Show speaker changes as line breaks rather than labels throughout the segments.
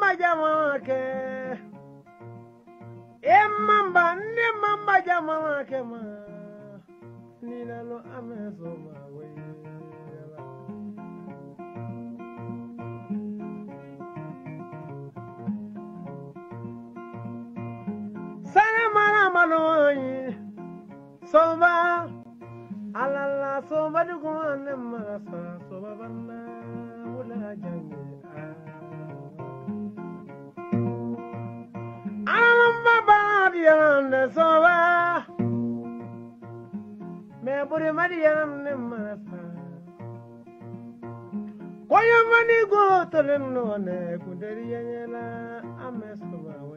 mamba jama ke mamba ne mamba jama ke ma ni na lo ameso ma we sana mala maloi soba alala soba du ko ne marasa soba banda wala jange Mariana soba me puri Mariana ne masa koya mani go tolen no ne kunderi yela amesoba we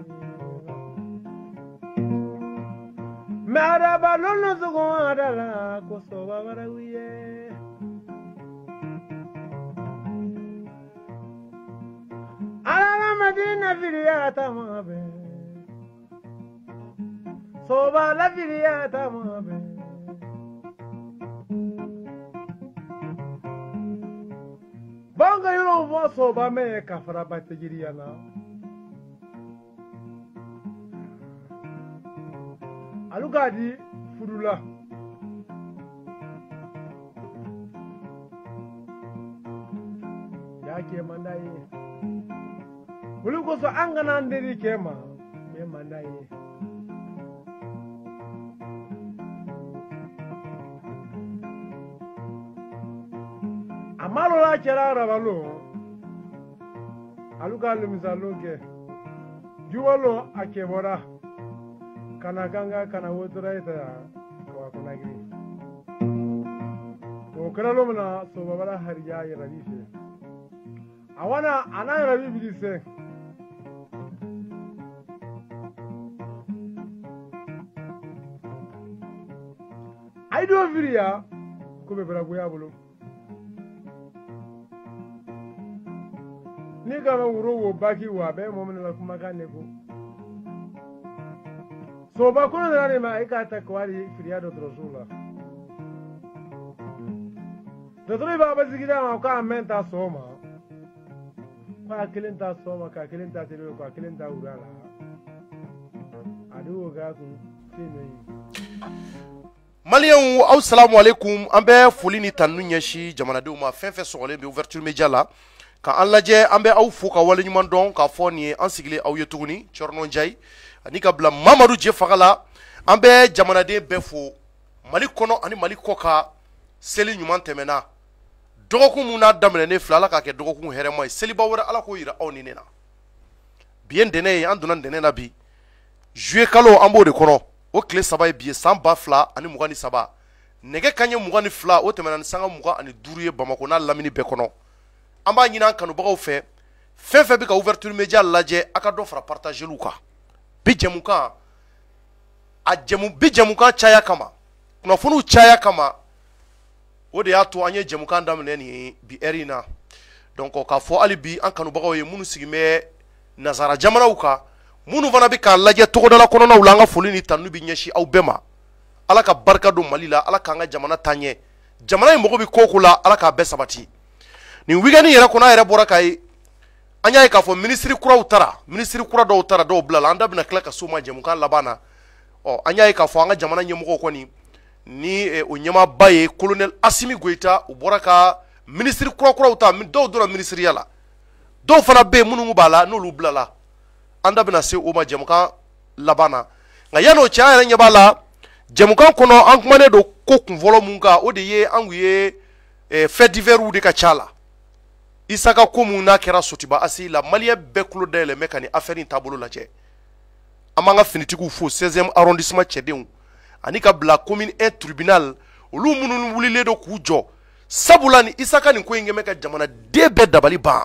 mara balono zugo adala ko soba barawiye ala madina viriata mabe soba la viriata mabe banga yoro vo soba me kafara bategiriana alugadi furula yake mandai buluko so angana nderi kema me mandai amalo la cherara balo aluga lumizaloge juwalo akebora kana ganga kana wotura ita kwa kuna giri o kana lo mna so babara hariya ya rabife awana ana rabibi dise aido viria kube baragoya bolo ni kama wuro wo baki wa be mo mna kuma kane ko so ba kono dare ma ikata kwari firiado drozula dotoi baba zigida ma ka menta soma kwa kilenta soma ka kilenta tele kwa kilenta urala adu ga ku tini
Maliens, assalamu alaikum. Ambe folini tanu nyeshi jamana ma fenfe sogole be ouverture media la ka an lajɛ an bɛ aw fo ka wale ɲuman dɔn k'a fɔ nin ye an sigilen aw ye tuguni Cɔrɔnɔ Njayi ani ka bila Mamadu Jɛfaga la an bɛ jamanaden bɛɛ fo Mali kɔnɔ ani Mali kɔ ka seli ɲuman tɛmɛna dɔgɔkun mun n'a daminɛnen filɛ Ala k'a kɛ dɔgɔkun hɛrɛma ye seliba wɛrɛ Ala k'o yira aw ni ne na bi ye ntɛnɛn ye an donna ntɛnɛn na bi juillet kalo an b'o de kɔnɔ o tile 3 ye bi ye san 2023 nɛgɛ kanɲɛ 22 o tɛmɛna ni sanga 25 ye Bamakɔ n'a lamini bɛɛ kɔnɔ an b'a ɲini an kanubagaw fɛ fɛn fɛn bɛ ka ouverture media lajɛ a ka dɔ fara partageliw kan bi jɛmukan bi jɛmukan caya kama kunnafoniw caya kama o de y'a to an ye jɛmukan daminɛ nin bi heure in na donc k'a fɔ hali bi an kanubagaw ye minnu sigin bɛ nazara jamanaw kan minnu fana bɛ k'a lajɛ togodala kɔnɔnaw la an ka foli ni tanu bɛ ɲɛsin aw bɛɛ ma Ala ka barika don Mali la Ala k'an ka jamana taa ɲɛ jamana in mago bɛ ko o ko la Ala k'a bɛɛ sabati ni weekend yɛrɛ kɔnɔ a yɛrɛ bɔra ka ye an y'a ye k'a fɔ ministre kuraw taara ministre kura dɔw taara dɔw bila la an da bɛna tila ka s'o ma jɛmukan laban na an y'a ye k'a fɔ an ka jamana ɲɛmɔgɔw kɔni ni o ɲɛmaaba ye colonel Asimi Goyita u bɔra ka ministre kuraw ta dɔw donna ministeriya la dɔw fana bɛ yen minnu b'a la n'olu bila la an da bɛna se o ma jɛmukan laban na nka yan'o cɛ an yɛrɛ ɲɛ b'a la jɛmukan kɔnɔ an kumanen don ko kunfɔlɔ mun kan o de ye an kun ye fait divers de ka ca la Isaka ko mun n'a kɛra Sotiba Asi la Malien bɛɛ tulo dayɛlɛ bɛ ka nin affaire in taabolo lajɛ an b'an ka finitigiw fo 16e arrondissement cɛdenw ani ka bila commune 1 tribunal olu minnu wulilen don k'u jɔ sabula ni Isaka nin ko in kɛmɛ ka jamanaden bɛɛ dabali ban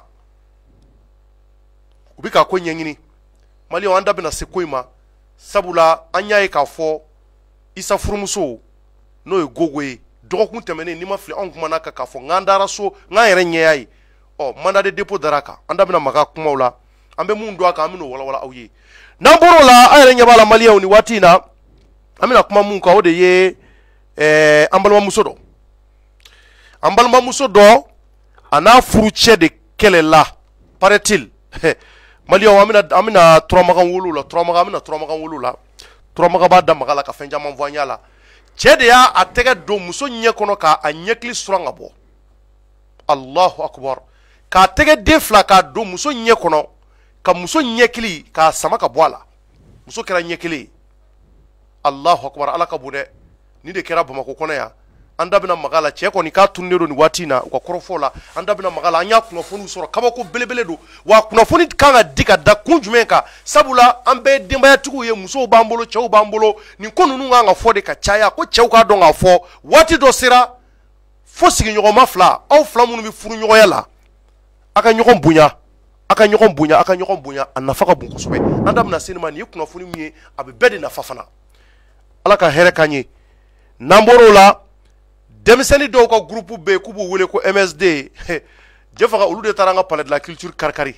u bɛ ka ko ɲɛɲini Malien an da bɛna se ko in ma sabula an y'a ye k'a fɔ Isa furumuso n'o ye Gogo ye dɔgɔkun tɛmɛnen n'i ma fili anw kumana kan k'a fɔ n'an dara so n'an yɛrɛ ɲɛ y'a ye mandat de dépôt dara kan an da bɛna maga kumaw la an bɛ mun don a kan an bɛn'o walawala aw ye n'an bɔr'o la an yɛrɛ ɲɛ b'a la Maliyɛnw ni waati in na an bɛna kuma mun kan o de ye an balimamuso dɔ a n'a furucɛ de kɛlɛla paraît-il Malien amina turamagan wulu la turamagan amina turamagan wulu la turamagan ba da magala ka fɛn caman fɔ an ɲa la cɛ de y'a a tɛgɛ don muso ɲɛ kɔnɔ k'a ɲɛkili suran ka bɔ Allahu akbar k'a tɛgɛ den fila k'a don muso ɲɛ kɔnɔ ka muso ɲɛkili k'a sama ka bɔ a la muso kɛra ɲɛkili Allahu akbar ala ka bon dɛ ni de kɛra Bamako kɔnɔ yan an da bɛna maga la cɛ kɔni k'a tunnen don nin waati in na u ka kɔrɔfɔ la an da bɛna maga la an y'a kunnafoniw sɔrɔ kabako belebele don wa kunnafoni kan ka di ka da kun jumɛn kan sabula an bɛɛ ye denbayatigiw ye musow b'an bolo cɛw b'an bolo nin ko ninnu kan ka fɔ de ka caya ko cɛw k'a dɔn k'a fɔ waati dɔ sera fo sigiɲɔgɔnma fila aw fila minnu bɛ furu ɲɔgɔnya la a ka ɲɔgɔn bonya a ka ɲɔgɔn bonya a ka ɲɔgɔn bonya a nafa ka bon kosɛbɛ an da bɛna se nin ma nin ye kunnafoni min ye a bɛ bɛɛ de nafa fana ala ka hɛrɛ k'an ye n'an bɔr'o la denmisɛnnin dɔw ka groupe bɛ yen k'u b'u wele ko MSD Jɛfaga olu de taara an ka palais de la culture karikari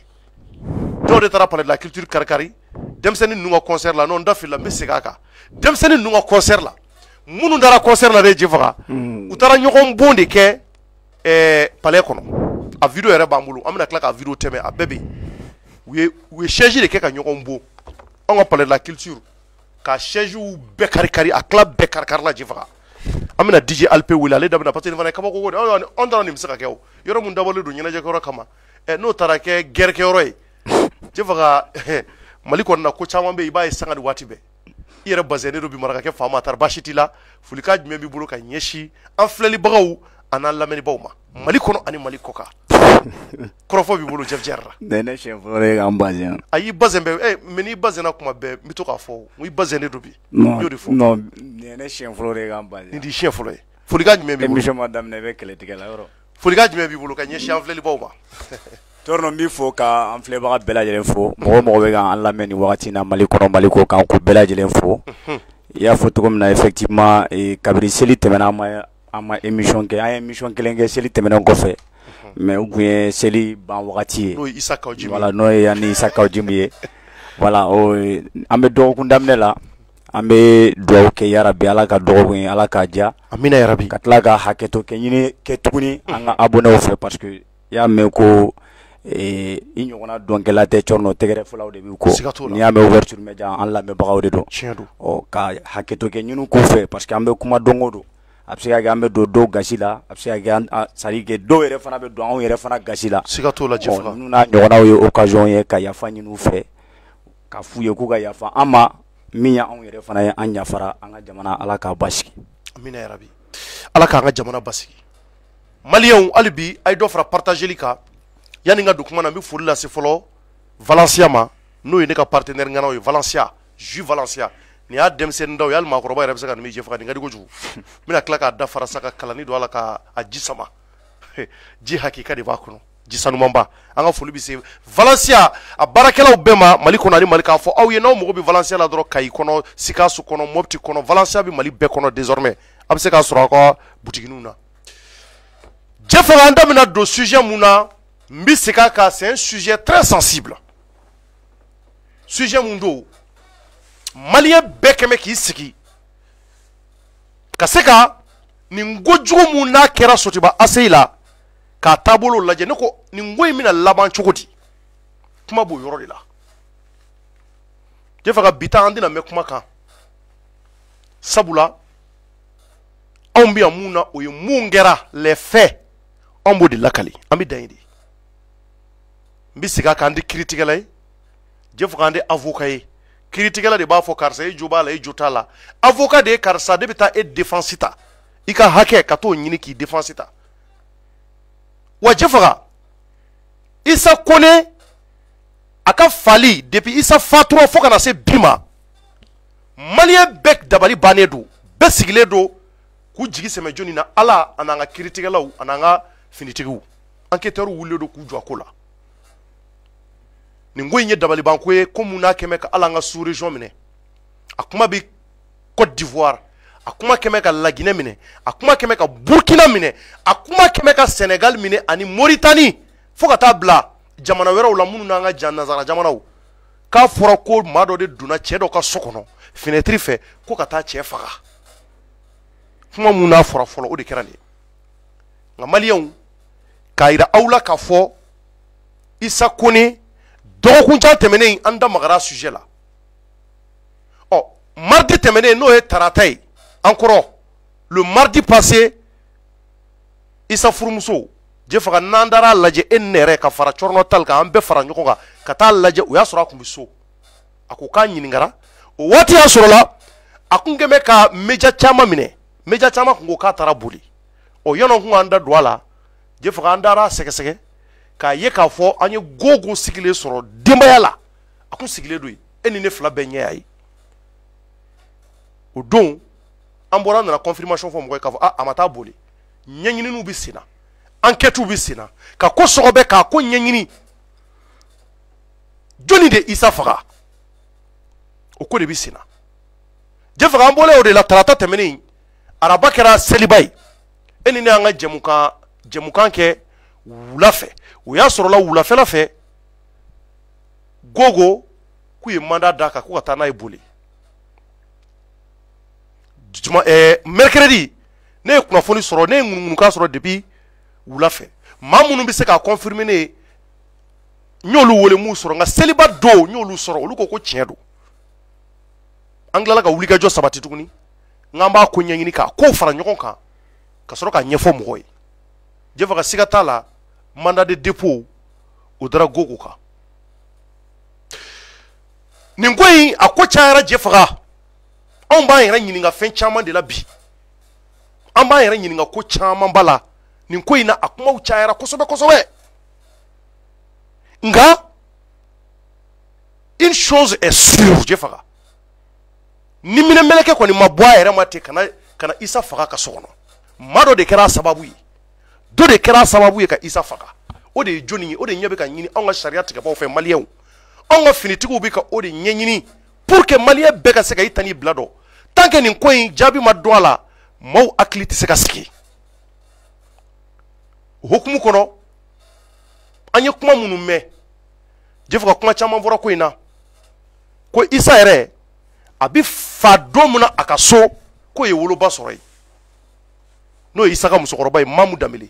dɔw de taara palais de la culture karikari denmisɛnnin ninnu ka concert la n'o n da filila n bɛ segin a kan denmisɛnnin ninnu ka concert la minnu taara concert la de Jɛfaga u taara ɲɔgɔn bon de kɛ palais kɔnɔ a video yɛrɛ b'an bolo an bɛna tila ka video tɛmɛ a bɛɛ bɛ yen u ye chaise de kɛ ka ɲɔgɔn bon an ka palais de la culture ka chaise bɛɛ kari-kari a tila bɛɛ kari-kari la Jɛfaga an bɛna DJ Alpe wele ale da bɛna parce que nin fana ye kabako ko de an taara nin bɛ se ka kɛ o yɔrɔ mun dabɔlen don ɲɛnajɛkɛyɔrɔ kama n'o taara kɛ gɛrɛkɛyɔrɔ ye Jɛfaga Mali kɔnɔ na ko caman bɛ yen i b'a ye sanga ni waati bɛɛ i yɛrɛ basɛnnen don bi marakakɛ faama a taara baasi t'i la folikan jumɛn b'i bolo ka ɲɛsin an filɛlibagaw a n'an lamɛnibagaw ma Mali kɔnɔ ani Mali kɔ kan kɔrɔfɔ b'i bolo Jeff Jarra
ne siɲɛ fɔlɔ ye k'an bazɛn
a y'i bazɛn bɛɛ mais n'i bazɛnna kuma bɛɛ n bɛ to k'a fɔ n ko i bazɛnnen don bi
non
y'o de fɔ
non ne siɲɛ fɔlɔ de ye k'an bazɛn
nin t'i siɲɛ fɔlɔ ye folikan jumɛn b'i bolo
émission ma daminɛ i bɛ kɛlɛ tigɛ la yɔrɔ
folikan jumɛn b'i bolo ka ɲɛsin an filɛlibagaw ma
tɔɔrɔ n b'i fɔ ka an filɛbaga bɛɛ lajɛlen fo mɔgɔ mɔgɔ bɛ k'an lamɛn nin wagati in na Mali kɔnɔ Mali kɔ kan k'u bɛɛ lajɛlen fo i y'a fɔ cogo min na effectivement kabiri seli tɛmɛna an ma émission kɛ an ye émission kelen kɛ seli tɛmɛnen kɔfɛ mais u tun ye seli ban wagati ye
n'o ye Isa Kawjimi
voilà n'o ye yan ni Isa Kawjimi ye voilà an bɛ dɔgɔkun daminɛ la an bɛ dugawu kɛ yarabi ala ka dɔgɔkun ye ala k'a diya
amina yarabi
ka tila ka hakɛto kɛ ɲini kɛ tuguni an ka abonnés fɛ parce que i y'a mɛn ko i ɲɔgɔnna dɔnkɛla tɛ cɔrɔnɔ tɛgɛrɛ fɔlaw de b'i kɔ n'i y'a mɛn ouverture média an lamɛnbagaw de don ka hakɛto kɛ ɲini k'u fɛ parce que an bɛ kuma don o don a bɛ se ka kɛ an bɛ don dɔw gasi la a bɛ se ka kɛ c'est à dire que dɔw yɛrɛ fana bɛ don anw yɛrɛ fana gasi la
siga t'o la Jɛfaga
ninnu n'a ɲɔgɔnnaw ye occasion ye ka yafa ɲini u fɛ ka f'u ye k'u ka yafa an ma min ye anw yɛrɛ fana ye an yafara an ka jamana ala k'a basigi
amina yarabi ala k'an ka jamana basigi maliyɛnw hali bi a ye dɔ fara partageli kan yanni n ka don kuma na n bɛ foli lase fɔlɔ Valencia ma n'o ye ne ka partenaire ŋanaw ye Valencia Jus Valencia nin y'a denmisɛnnin daw ye hali maakɔrɔba yɛrɛ bɛ se ka nin min Jɛfaga nin ka di kojugu n bɛna tila k'a da fara sa ka kalanni don ala ka a ji sama ji hakika de b'a kɔnɔ ji sanumanba an ka foli bɛ se Valencia a baarakɛlaw bɛɛ ma Mali kɔnɔ ani Mali k'a fɔ aw ye n'aw mago bɛ Valencia la dɔrɔn Kayi kɔnɔ Sikaso kɔnɔ Mopti kɔnɔ Valencia bɛ Mali bɛɛ kɔnɔ désormais a bɛ se k'a sɔrɔ aw ka butikininw na Jɛfaga an da bɛna don sujet mun na n bɛ segin a kan c'est un sujet très sensible sujet mun don Maliyɛn bɛɛ kɛmɛ k'i sigi ka se ka nin kojugu mun n'a kɛra Sotiba ACI la k'a taabolo lajɛ ne ko nin ko in bɛna laban cogo di kuma b'o yɔrɔ de la Jɛfaga bi ta an tɛna mɛn kuma kan sabula anw bɛ yan mun na o ye mun kɛra les faits anw b'o de lakali an bɛ dan yen de n bɛ segin a kan an tɛ kiiritigɛla ye Jɛfaga an tɛ avocat ye kiiritigɛla de b'a fɔ karisa e jo b'a la e jo t'a la avocat de ye karisa de bɛ taa e défense ta i ka hakɛ ka t'o ɲini k'i défense ta wa Jɛfaga Isa Kone a ka fali depuis Isa fatura fo kana se bi ma Maliyɛn bɛɛ dabali bannen don bɛɛ sigilen don k'u jigi sɛmɛ jɔnni na Ala a n'an ka kiiritigɛlaw a n'an ka finitigiw enquêteurs wulilen don k'u jɔ a ko la nin ko in ye dabalibanko ye ko mun n'a kɛmɛ ka ala an ka sous région minɛ a kuma bɛ Côte d'Ivoire a kuma kɛmɛ ka La Guinée minɛ a kuma kɛmɛ ka Burkina minɛ a kuma kɛmɛ ka Sénégal minɛ ani Mauritanie fo ka taa bila jamana wɛrɛw la minnu n'an ka jan nazara jamanaw k'a fɔra ko maa dɔ de donna cɛ dɔ ka so kɔnɔ fenêtre fɛ ko ka taa cɛ faga kuma mun n'a fɔra fɔlɔ o de kɛra nin ye nka maliyɛnw k'a yira aw la k'a fɔ Isa Kone dɔgɔkun ca tɛmɛnen an da magara sujet la mardi tɛmɛnen n'o ye tarata ye an kɔrɔ le mardi passé Isa furumuso Jefaga n'an dara lajɛ e ne yɛrɛ ka fara Cɔrɔnɔ Tal kan an bɛɛ fara ɲɔgɔn kan ka taa lajɛ o y'a sɔrɔ a kun bɛ so a ko k'a ɲininkara o waati y'a sɔrɔ la a kun kɛn bɛ ka média caman minɛ média caman kun ko k'a taara boli yannɔ kun k'an da don a la Jefaga an dara sɛgɛsɛgɛ k'a ye k'a fɔ an ye gogo sigilen sɔrɔ denbaya la a kun sigilen don yen e ni ne fila bɛɛ ɲɛ y'a ye o don an bɔra nana confirmation fɔ mɔgɔ ye k'a fɔ a ma taa boli ɲɛɲininiw bɛ sen na enquête bɛ sen na ka ko sɔgɔbɛ k'a ko ɲɛɲini jɔnni de Isa faga o ko de bɛ sen na Jefaga an bɔlen o de la tarata tɛmɛnen araba kɛra seliba ye e ni ne y'an ka jɛmukan kɛ wula fɛ o y'a sɔrɔla wulafɛla fɛ gogo k'u ye mandat d'a kan ko ka taa n'a ye boli mercredi ne ye kunnafoni sɔrɔ ne ye ŋunuŋunukan sɔrɔ depuis wula fɛ maa minnu bɛ se k'a confirmer ne ye n y'olu wele m'u sɔrɔ nka seliba don n y'olu sɔrɔ olu ko tiɲɛ don an tilala ka wulikajɔ sabati tuguni n'an b'a ko ɲɛɲini k'a ko fara ɲɔgɔn kan ka sɔrɔ k'a ɲɛfɔ mɔgɔw ye Jefaga siga t'a la mandat de dépôt o dara gogo kan nin ko in a ko cayara Jefaga anw b'an yɛrɛ ɲininka fɛn caman de la bi an b'an yɛrɛ ɲininka ko caman ba la nin ko in na a kumaw cayara kosɛbɛ kosɛbɛ nka une chose est sûre Jefaga ni minɛmɛlɛkɛ kɔni ma bɔ a yɛrɛ ma ten kana Isa faga ka so kɔnɔ maa dɔ de kɛra sababu ye dɔ de kɛra sababu ye ka Isa faga o de ye jɔnni ye o de ɲɛ bɛ ka ɲini anw ka sariya tigɛbaaw fɛ maliyɛnw anw ka finitigiw bɛ ka o de ɲɛɲini pour que maliyɛn bɛɛ ka se ka i ta n'i bila dɔn tant que nin ko in jaabi ma dɔn a la maaw hakili tɛ se ka sigi o hukumu kɔnɔ an ye kuma minnu mɛn Jefaga kuma caman fɔra ko in na ko Isa yɛrɛ a bɛ fa don min na a ka so k'o ye woloba sɔrɔ yen n'o ye Isa ka musokɔrɔba ye Mamu Danbele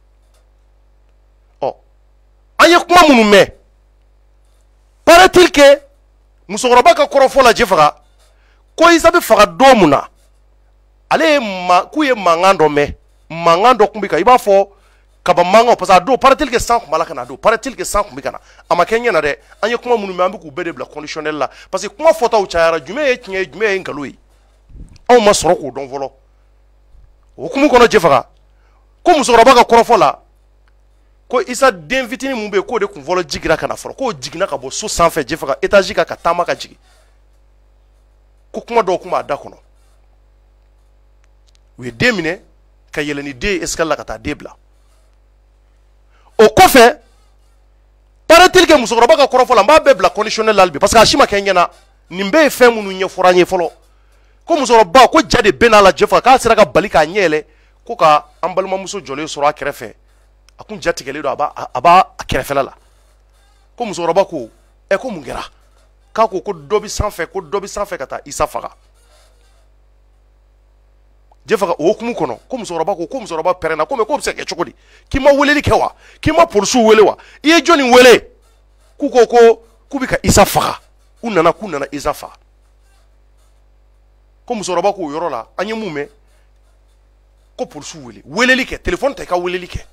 an ye kuma minnu mɛn paraît-il que musokɔrɔba ka kɔrɔfɔ la Jefaga ko Isa bɛ faga don min na ale ye k'u ye mankan dɔ mɛn mankan dɔ tun bɛ ka i b'a fɔ kaba mankan parce que a don paraît-il que san tun b'a la ka na a don paraît-il que san tun bɛ ka na a ma kɛ ɲɛna dɛ an ye kuma minnu mɛn an bɛ k'u bɛɛ de bila conditionnel la parce que kuma fɔtaw cayara jumɛn ye tiɲɛ ye jumɛn ye nkalon ye anw ma sɔrɔ k'o dɔn fɔlɔ o hukumu kɔnɔ Jefaga ko musokɔrɔba ka kɔrɔfɔ la ko Isa den fitinin mun bɛ yen k'o de kun fɔlɔ jigira ka na fɔlɔ k'o jiginna ka bɔ so sanfɛ Jefaga étage kan ka taama ka jigin ko kuma dɔw kun b'a da kɔnɔ u ye den minɛ ka yɛlɛ ni den ye escalier la ka taa den bila o kɔfɛ paraît-il que musokɔrɔba ka kɔrɔfɔ la n b'a bɛɛ bila conditionnel la hali bi parce que a si ma kɛ n ɲɛna nin bɛɛ ye fɛn minnu ɲɛfɔra an ye fɔlɔ ko musokɔrɔba ko ja de bɛ n'a la Jefaga k'a sera ka bali k'a ɲɛ yɛlɛ ko ka an balimamuso jɔlen sɔrɔ a kɛrɛfɛ a kun ja tigɛlen don a b'a kɛrɛfɛla la ko musokɔrɔba ko ko mun kɛra k'a ko dɔ bɛ sanfɛ ka taa Isa faga Jefaga o hukumu kɔnɔ ko musokɔrɔba pɛrɛnna ko mais k'o bɛ se ka kɛ cogo di k'i ma weleli kɛ wa k'i ma polisiw wele wa i ye jɔnni wele k'u ko k'u bɛ ka Isa faga k'u nana Isa faga ko musokɔrɔba k'o yɔrɔ la an ye mun mɛn ko polisiw weleli kɛ téléphone ta i ka weleli kɛ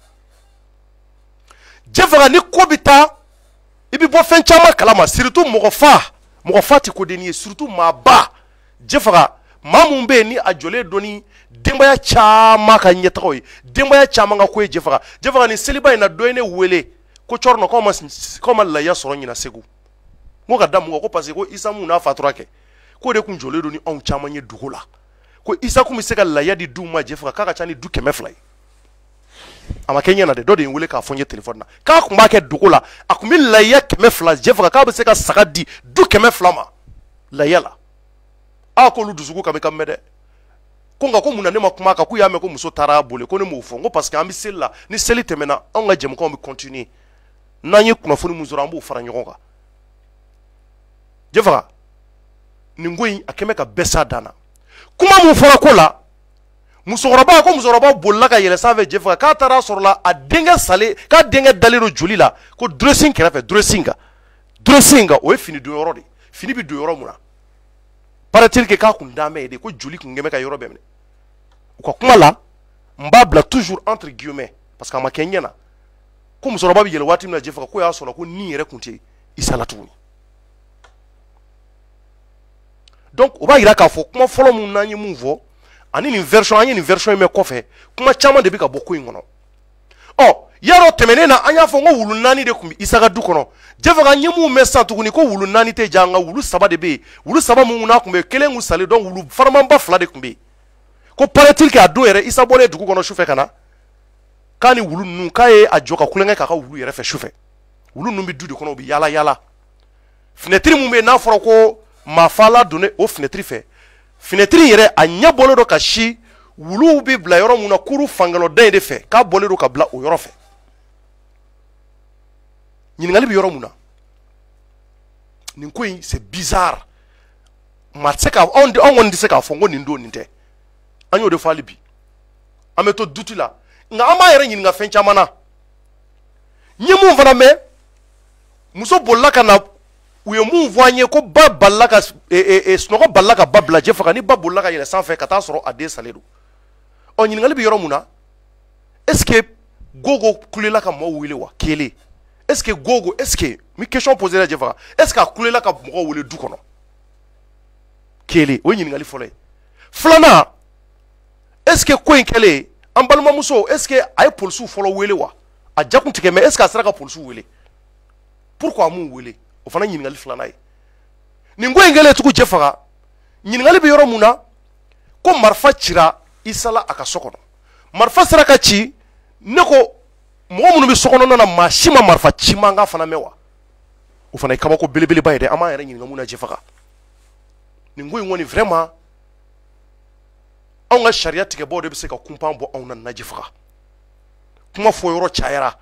Jefaga ni ko bɛ taa i bɛ bɔ fɛn caman kalama surtout mɔgɔ fa tɛ kodenni ye surtout maaba Jefaga maa mun bɛ yen ni a jɔlen dɔn ni denbaya caman ka ɲɛtagaw ye denbaya caman ka ko ye Jefaga ni seliba in na dɔ ye ne wele ko Cɔrɔnɔ k'aw ma lahiya sɔrɔ ɲina Segu n ko ka da mun kan ko parce que ko Isa mun n'a fatura kɛ k'o de kun jɔlen don ni anw caman ye dugu la ko Isa kun bɛ se ka lahiya di du ma Jefaga k'a ka ca ni du 200 ye a ma kɛ ɲɛna dɛ dɔ de ye n wele k'a fɔ n ye téléphone na k'a kun b'a kɛ dugu la a kun bɛ lahiya 200 Jefaga k'a bɛ se ka saga di du 200 ma lahiya la k'olu dusuku ka bɛ ka mɛn dɛ ko nka ko mun na ne ma kuma kan k'u y'a mɛn ko muso taara boli ko ne m'o fɔ n ko parce que an bɛ seli la ni seli tɛmɛna anw ka jɛmukanw bɛ continuer n'an ye kunnafoni mun sɔrɔ an b'o fara ɲɔgɔn kan Jefaga nin ko in a kɛmɛ ka bɛɛ s'a dan na kuma mun fɔra ko la musokɔrɔba bolila ka yɛlɛ sanfɛ Jefaga k'a taara sɔrɔ la a denkɛ salen k'a denkɛ dalen don joli la ko dressing kɛrɛfɛ dressing kan dressing o ye fini don yɔrɔ de fini bi don yɔrɔ mun na paraît-il que k'a kun d'a mɛ de ko joli kun gɛmɛ ka yɔrɔ bɛɛ minɛ u ka kuma la n b'a bila toujours entre guillemets parce que a ma kɛ n ɲɛna ko musokɔrɔba bi yɛlɛ waati min na Jɛfaga ko y'a sɔrɔ ko ni yɛrɛ kun tɛ Isa la tuguni donc o b'a yira k'a fɔ kuma fɔlɔ mun n'an ye mun fɔ ani nin version an ye nin version in mɛn kɔfɛ kuma caman de bɛ ka bɔ ko in kɔnɔ ɔ yarɔ tɛmɛnen na an y'a fɔ ko wulu 4 de kun bɛ Isa ka du kɔnɔ Jɛfaga n ye mun mɛn sisan tuguni ko wulu 4 tɛ ja nka wulu 3 de bɛ yen wulu 3 mun n'a kun bɛ yen kelen kun salen donc wulu faramanba 2 de kun bɛ yen ko paraît-il que a don yɛrɛ Isa bɔlen dugu kɔnɔ sufɛ ka na k'a ni wulu ninnu k'a ye a jɔ ka kulonkɛ k'a ka wulu yɛrɛ fɛ sufɛ wulu ninnu bɛ du de kɔnɔ u bɛ yaala yaala fenêtre mun bɛ yen n'a fɔra ko maafa donnen o fenêtre fɛ fenêtre yɛrɛ a ɲɛ bɔlen don ka si wuluw bɛ bila yɔrɔ mun na kuru fangalɔda in de fɛ k'a bɔlen don ka bila o yɔrɔ fɛ ɲininkali bɛ yɔrɔ mun na nin ko in c'est bizarre maa tɛ se ka anw kɔni tɛ se k'a fɔ ko nin don nin tɛ an y'o de fɔ hali bi an bɛ to duti la nka an b'a yɛrɛ ɲininka fɛn caman na n ye mun fana mɛn muso bolila ka na u ye mun fɔ an ye ko ba balila ka sunɔgɔ balila ka ba bila Jɛfaga ni ba bolila ka yɛlɛ sanfɛ ka taa sɔrɔ a den salen don ɔ ɲininkali bɛ yɔrɔ mun na est-ce que Gogo kulela ka mɔgɔw wele wa kelen est-ce que Gogo est-ce que mi question posée la Jɛfaga est-ce que a kulela ka mɔgɔw wele du kɔnɔ kelen o ye ɲininkali fɔlɔ ye filanan est-ce que ko in kɛlen an balimamuso est-ce que a ye polisiw fɔlɔ wele wa a jakun tigɛ mais est-ce que a sera ka polisiw wele pourquoi a m'u wele o fana ɲininkali filanan ye nin ko in kɛlen tugu Jɛfaga ɲininkali bɛ yɔrɔ mun na ko marifa cira Isa la a ka so kɔnɔ marifa sera ka ci ne ko mɔgɔ minnu bɛ so kɔnɔna na maa si ma marifa ci mankan fana mɛn wa o fana ye kabako belebeleba ye dɛ an b'an yɛrɛ ɲininka mun na Jɛfaga nin ko in kɔni vraiment anw ka sariya tigɛbaaw de bɛ se ka kunpan bɔ anw na Jɛfaga kuma fɔ yɔrɔ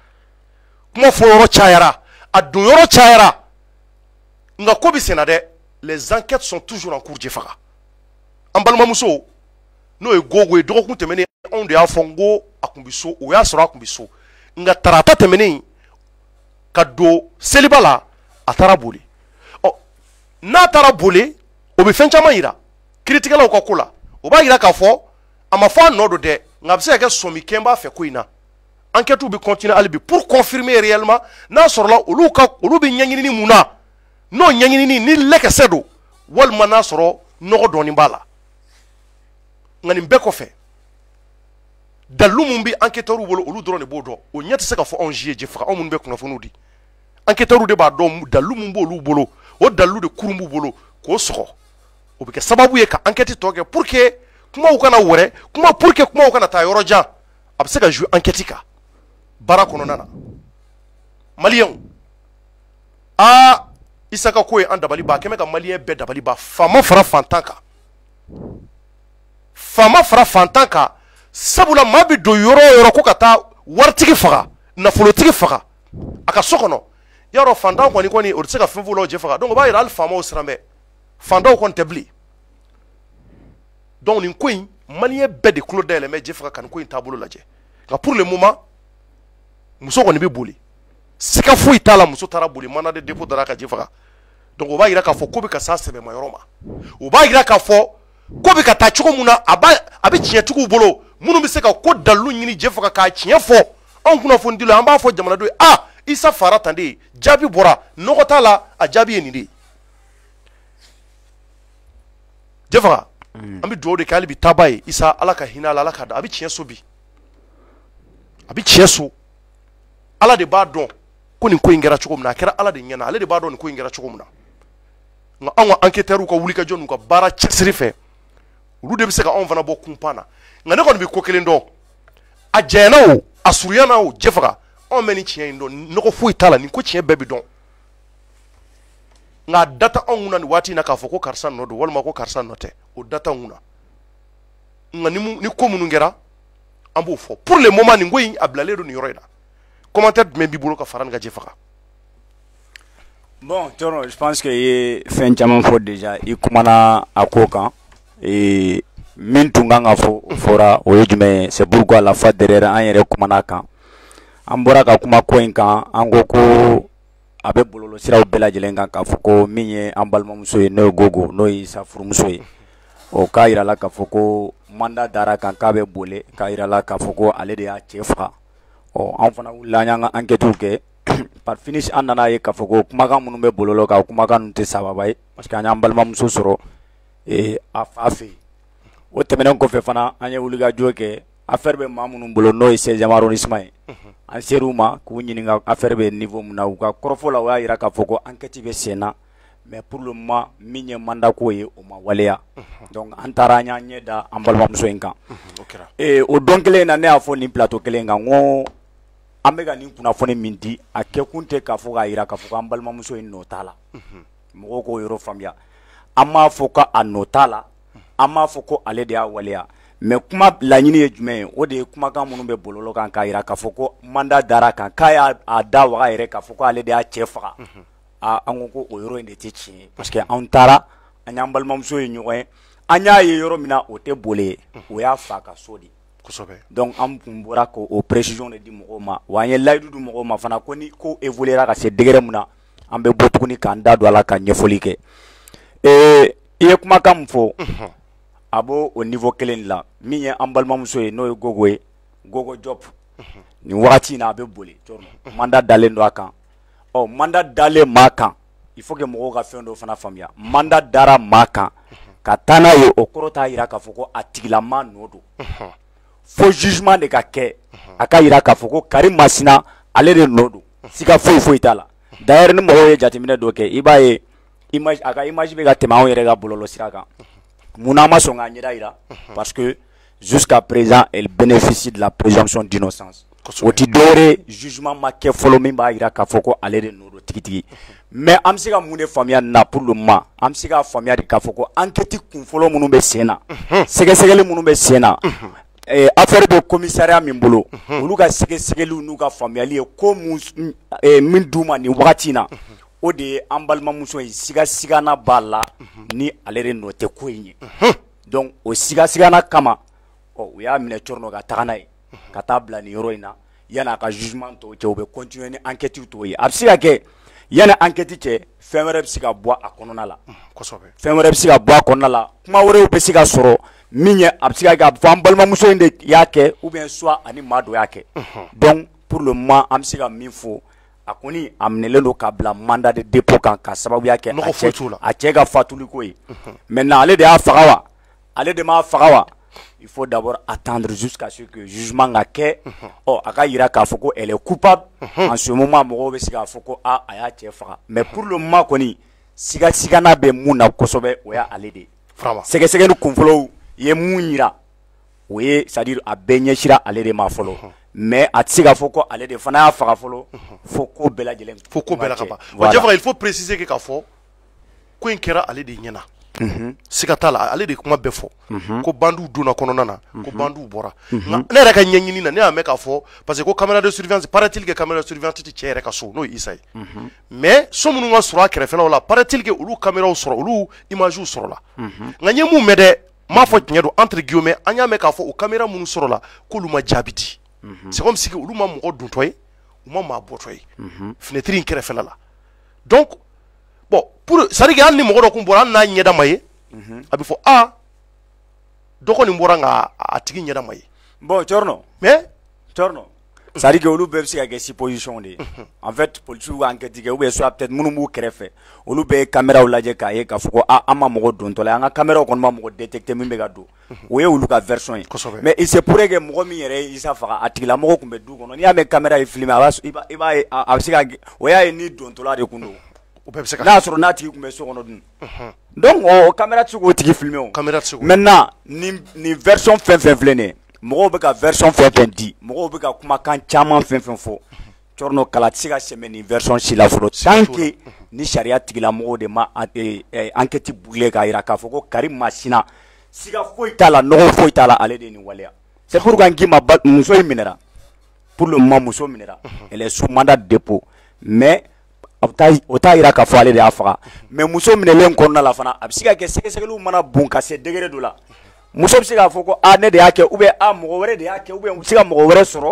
cayara a don yɔrɔ cayara nka ko bɛ sen na dɛ les enquêtes sont toujours en cours Jɛfaga an balimamuso n'o ye Gogo ye dɔgɔkun tɛmɛnen anw de y'a fɔ n ko a kun bɛ so o y'a sɔrɔ a kun bɛ so nka tarata tɛmɛnen ka don seliba la a taara boli ɔ n'a taara boli o bɛ fɛn caman yira kiiritigɛlaw ka ko la o b'a yira k'a fɔ a ma fɔ a nɔ don dɛ nka a bɛ se ka kɛ sɔmi kɛn b'a fɛ ko in na enquêtes bɛ continuer hali bi pour confirmer réellement n'a sɔrɔla olu bɛ ɲɛɲinini mun na n'o ɲɛɲinini ni lɛkɛsɛ don walima n'a sɔrɔ nɔgɔ dɔɔni b'a la nka nin bɛɛ kɔfɛ dalilu mun bɛ enquêteurs bolo olu dɔrɔn de b'o dɔn o ɲɛ tɛ se ka fɔ anw si ye Jɛfaga anw minnu bɛ kunnafoniw di enquêteurs de b'a dɔn dalilu mun b'olu bolo o dalilu de kurun b'u bolo k'o sɔgɔ o bɛ kɛ sababu ye ka enquête tɔ kɛ pour que kumaw kana wɛrɛ pour que kumaw kana taa yɔrɔ jan a bɛ se ka jouer enquête kan baara kɔnɔna na maliyɛnw Isa ka ko ye an dabali ba a kɛmɛ ka maliyɛn bɛɛ dabali ba faama fara fantan kan sabula maa bɛ don yɔrɔ o yɔrɔ ko ka taa waritigi faga nafolotigi faga a ka so kɔnɔ yarɔ fantan kɔni o tɛ se ka fɛn f'o la o Jɛfaga donc o b'a yira hali faamaw siran bɛ fantanw kɔni tɛ bilen donc nin ko in maliyɛn bɛɛ de tulo dayɛlɛ bɛ Jɛfaga ka nin ko in taabolo lajɛ nka pour le moment muso kɔni bɛ boli siga foyi t'a la muso taara boli mandat de dépôt dara ka Jɛfaga donc o b'a yira k'a fɔ ko bɛ ka s'a sɛbɛma yɔrɔ ma o b'a yira k'a fɔ ko bɛ ka taa cogo mun na a bɛ tiɲɛtigiw bolo minnu bɛ se ka ko dalilu ɲini Jɛfaga k'a tiɲɛ fɔ anw kunnafonidilaw an b'a fɔ jamanadenw ye Isa fara tan de jaabi bɔra nɔgɔ t'a la a jaabi ye nin de ye Jɛfaga an bɛ dugawu de kɛ hali bi taaba ye Isa ala ka hinɛ a la ala ka da a bɛ tiɲɛ so bi a bɛ tiɲɛ so ala de b'a dɔn ko nin ko in kɛra cogo min na a kɛra ala de ɲɛna ale de b'a dɔn nin ko in kɛra cogo min na nka anw ka enquêteurs ka wulikajɔ n'u ka baara cɛsiri fɛ olu de bɛ se ka anw fana bɔ kunpan na nka ne kɔni bɛ ko kelen dɔn a janyana o a surunyana o Jɛfaga anw bɛ nin tiɲɛ in dɔn nɔgɔ foyi t'a la nin ko tiɲɛ bɛɛ bɛ dɔn nka a data anw kunna nin waati in na k'a fɔ ko karisa nɔ don walima ko karisa nɔ tɛ o data anw kunna nka ni ko minnu kɛra an b'o fɔ pour le moment nin ko in a bilalen don nin yɔrɔ in na commentaire jumɛn b'i bolo ka fara nin kan Jɛfaga.
Bon, Toro, je pense que ye fɛn caman fɔ déjà i kumana a ko kan min tun kan ka fɔ o fɔra o ye jumɛn ye c'est pourquoi la fois derrière an yɛrɛ kumana kan an bɔra ka kuma ko in kan an ko ko a bɛ bɔlɔlɔ siraw bɛɛ lajɛlen kan k'a fɔ ko min ye an balimamuso ye n'o ye Gogo n'o ye Isa furumuso ye o k'a yira la k'a fɔ ko mandat dara kan k'a bɛ boli k'a yira la k'a fɔ ko ale de y'a cɛ faga an fana wulila an y'an ka enquêtes kɛ par finish an nana ye k'a fɔ ko kumakan minnu bɛ bɔlɔlɔ kan o kumakan ninnu tɛ sababa ye parce que an y'an balimamuso sɔrɔ a fa fɛ yen o tɛmɛnen kɔfɛ fana an ye wulikajɔ kɛ affaire bɛ maa minnu bolo n'o ye 16e arrondissement ye an ser'u ma k'u ɲininka affaire bɛ niveau min na u ka kɔrɔfɔ la o y'a yira k'a fɔ ko enquête bɛ sen na mais pour le moment min ye mandat ko ye o ma waleya donc an taara an y'an ɲɛ da an balimamuso in kan o don kelen na ne y'a fɔ nin plateau kelen kan ko an bɛ ka nin kunnafoni min di a kɛkun tɛ k'a fɔ k'a yira k'a fɔ k'an balimamuso in nɔ t'a la mɔgɔw k'o yɔrɔ faamuya an m'a fɔ k'a nɔ t'a la an m'a fɔ ko ale de y'a waleya mais kuma laɲini ye jumɛn ye o de ye kumakan minnu bɛ bɔlɔlɔ kan k'a yira k'a fɔ ko mandat dara kan k'a y'a da waga yɛrɛ k'a fɔ ko ale de y'a cɛ faga an ko o yɔrɔ in de tɛ tiɲɛ ye parce que an taara an y'an balimamuso ye ɲɔgɔn ye an y'a ye yɔrɔ min na o tɛ boli ye o y'a fa ka so de donc an tun bɔra k'o précision de di mɔgɔw ma wa an ye layidu di mɔgɔw ma fana ko ni ko évoluera ka se degré min na an bɛ bɔ tuguni k'an da don a la ka ɲɛfɔli kɛ i ye kumakan min fɔ a b'o o niveau kelen la min ye an balimamuso ye n'o ye Gogo ye Gogo Job nin wagati in na a bɛ boli mandat dalen don a kan mandat dalen maa kan il faut que mɔgɔw ka fɛn dɔ fana faamuya mandat dara maa kan ka taa n'a ye o kɔrɔ t'a yira k'a fɔ ko a tigilama nɔ don fo jugement de ka kɛ a ka yira k'a fɔ ko Karim Masina ale de nɔ don siga foyi t'a la d'ailleurs ni mɔgɔw ye jateminɛ dɔ kɛ i b'a ye image a ka image bɛ ka tɛmɛ anw yɛrɛ ka bɔlɔlɔ sira kan mun an ma sɔn k'a ɲɛda yira parce que jusqu'à présent elle bénéficie de la présomption d'innocence o ti dɔwɛrɛ jugement ma kɛ fɔlɔ min b'a yira k'a fɔ ko ale de nɔ don tigitigi mais an bɛ se ka mun de faamuya nin na pour le moment an bɛ se k'a faamuya de k'a fɔ ko enquête kunfɔlɔ minnu bɛ sen na sɛgɛsɛgɛli minnu bɛ sen na affaire bɛ commissariat min bolo olu ka sɛgɛsɛgɛliw n'u ka faamuyali ye ko min d'u ma nin wagati in na o de ye an balimamuso in sigasigana b'a la ni ale de nɔ tɛ ko in ye donc o sigasigana kama u y'a minɛ cɔrɔnɔ ka taga n'a ye ka taa bila nin yɔrɔ in na yan'a ka jugement tɔw cɛ u bɛ continuer ni enquête tɔw ye a bɛ se ka kɛ yanni enquête cɛ fɛn wɛrɛ bɛ se ka bɔ a kɔnɔna la fɛn wɛrɛ bɛ se ka bɔ a kɔnɔna la kuma wɛrɛw bɛ se ka sɔrɔ min ye a bɛ se ka kɛ a bɛ fɔ an balimamuso in de y'a kɛ ou bien soit ani maa dɔ y'a kɛ donc pour le moment an bɛ se ka min fɔ a kɔni a minɛlen don k'a bila mandat de dépôt kan ka sababuya kɛ a cɛ ka fatuliko ye maintenant ale de y'a faga wa ale de m'a faga wa il faut d'abord attendre jusqu'à ce que jugement ka kɛ a ka yira k'a fɔ ko elle est coupable en ce moment mɔgɔw bɛ se k'a fɔ ko a y'a cɛ faga mais pour le moment kɔni sigasigana bɛ mun na kosɛbɛ o y'ale de ye sɛgɛsɛgɛli kunfɔlɔw ye mun yira o ye c'est à dire a bɛɛ ɲɛsira ale de ma fɔlɔ mais a tɛ se k'a fɔ ko ale de fana y'a faga fɔlɔ fo ko bɛɛ lajɛlen
fo ko bɛɛ la ka ban wa Jafara il faut préciser que k'a fɔ ko in kɛra ale de ɲɛna siga t'a la ale de kuma bɛɛ fɔ ko bandiw donna kɔnɔna na ko bandiw bɔra ne yɛrɛ ka ɲɛɲini na ne y'a mɛn k'a fɔ parce que ko caméra de surveillance paraît-il que caméra de surveillance tɛ cɛ yɛrɛ ka so n'o ye Isa ye mais so minnu ka sɔrɔ a kɛrɛfɛlaw la paraît-il que olu caméraw sɔrɔ olu images sɔrɔla nka n ye mun mɛn dɛ n m'a fɔ tiɲɛ don entre guillemets an y'a mɛn k'a fɔ o caméra minnu sɔrɔla k'olu ma jaabi di c'est comme si olu ma mɔgɔ dontɔ ye u ma maa bɔtɔ ye fenêtre in kɛrɛfɛla la donc bon pour c'est à dire hali ni mɔgɔ dɔ kun bɔra hali n'a ɲɛda ma ye a bɛ fɔ dɔgɔ nin bɔra nka a tigi ɲɛda ma ye
bon Cɔrɔnɔ
mais
Cɔrɔnɔ c'est à dire que olu bɛɛ bɛ se ka kɛ supposition de ye en fait policiers ka enquête kɛ ou bien soit peut-être minnu b'u kɛrɛfɛ olu bɛɛ ye caméraw lajɛ k'a ye k'a fɔ ko an ma mɔgɔ dontɔ la an ka caméraw kɔni ma mɔgɔ détecté min bɛ ka don o ye olu ka version ye mais il se pourrait que mɔgɔ min yɛrɛ ye Isa faga a tigilamɔgɔ tun bɛ du kɔnɔ n'i y'a mɛn caméra ye filmé i b'a ye a bɛ se ka o y'a ye ni dontɔla de kun don n'a y'a sɔrɔ n'a tigi tun bɛ so kɔnɔ dun donc o caméra tɛ se k'o tigi filmé o maintenant nin version fɛn fɛn filɛ nin ye mɔgɔw bɛ ka version fɛn fɛn di mɔgɔw bɛ ka kumakan caman fɛn fɛn fɔ Cɔrɔnɔ kala tɛ se ka sɛmɛ nin version si la fɔlɔ tant que ni sariya tigilamɔgɔw de ma enquête boucler k'a yira k'a fɔ ko Karim Masina siga foyi t'a la nɔgɔ foyi t'a la ale de ye nin waleya c'est pourquoi n k'i ma muso in minɛra pour le moment muso minɛra elle est sous mandat de dépôt mais o t'a yira k'a fɔ ale de y'a faga mais muso minɛlen kɔnɔna la fana a bɛ se ka kɛ sɛgɛsɛgɛliw mana bon ka se degré dɔ la muso bɛ se k'a fɔ ko ne de y'a kɛ ou bien mɔgɔ wɛrɛ de y'a kɛ ou bien u bɛ se ka mɔgɔ wɛrɛ sɔrɔ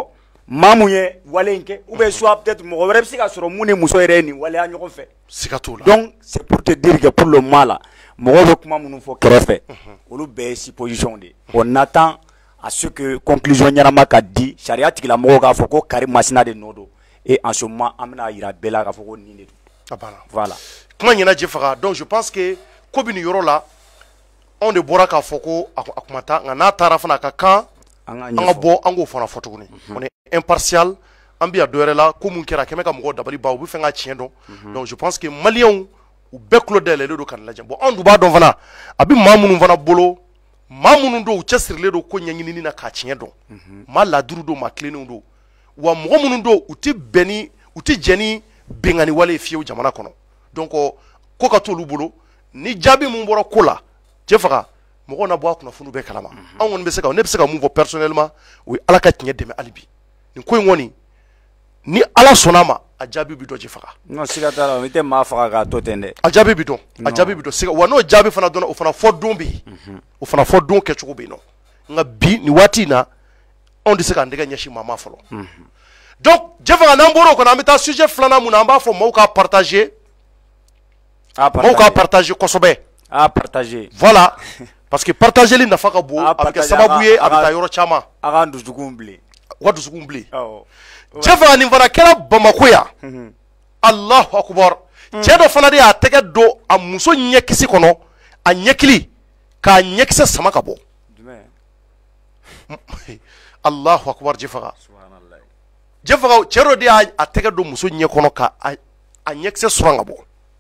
mamunye walenke ou bien soit peut-être mo wéré sika soro mune muso ereni wale a ñoxon fe
sikato la
donc c'est pour te dire que pour le mal mo be kuma munu fo kerefe olu be supposition de on attend à ce que conclusion ñarama ka di sharia tigila mo ga fo ko Karim Masina de nodo et en ce moment amna ira bela ga fo ko ni de voilà
kuma ñina jefaga donc je pense que ko bini yoro la on de bora ka fo ko akumata ngana tara fana ka kan anga bo ango fana fo tuguni on est impartial ambia doere la ko mun kera keme ka mo dabali ba bu fenga chien don donc je pense que malion ou be clodele le do kan la jambo on du ba don fana abi mamunu fana bolo mamunu do chesirle do ko nyanyini na ka chien don ma la duru do ma cleaning do wa mo munu do uti beni uti jeni bengani wale fiu jamana kono donc ko ka to lu bolo ni jabi mun boro kola jefaga mo na bo akuna funu be kalama an won be se ka ne be se ka mun vo personnellement oui ala ka tinya deme alibi ni ko ngoni ni ala sonama a jabi bi do jefaga
non siga tala mi te ma faga ka to tende
a jabi bi do siga wa no jabi fana do o fana fo dombi o fana fo don ke chugo be no nga bi ni wati na on de se ka ndega nyashi mama folo donc jefaga na mboro ko na meta sujet flana mun amba fo mo ka partager kosobe
partager
voilà parce que partager li nafa ka bo avec sababuye avec yoro chama
aga nduzukumble
jefa ni fana kera Bamako ya Allahu akbar cedo fana de a tege do a muso nyekisi kono a nyekili ka nyekise sama ka bo Allahu akbar jefa subhanallah jefa cedo de a tege do muso nyekono ka a nyekise suranga bo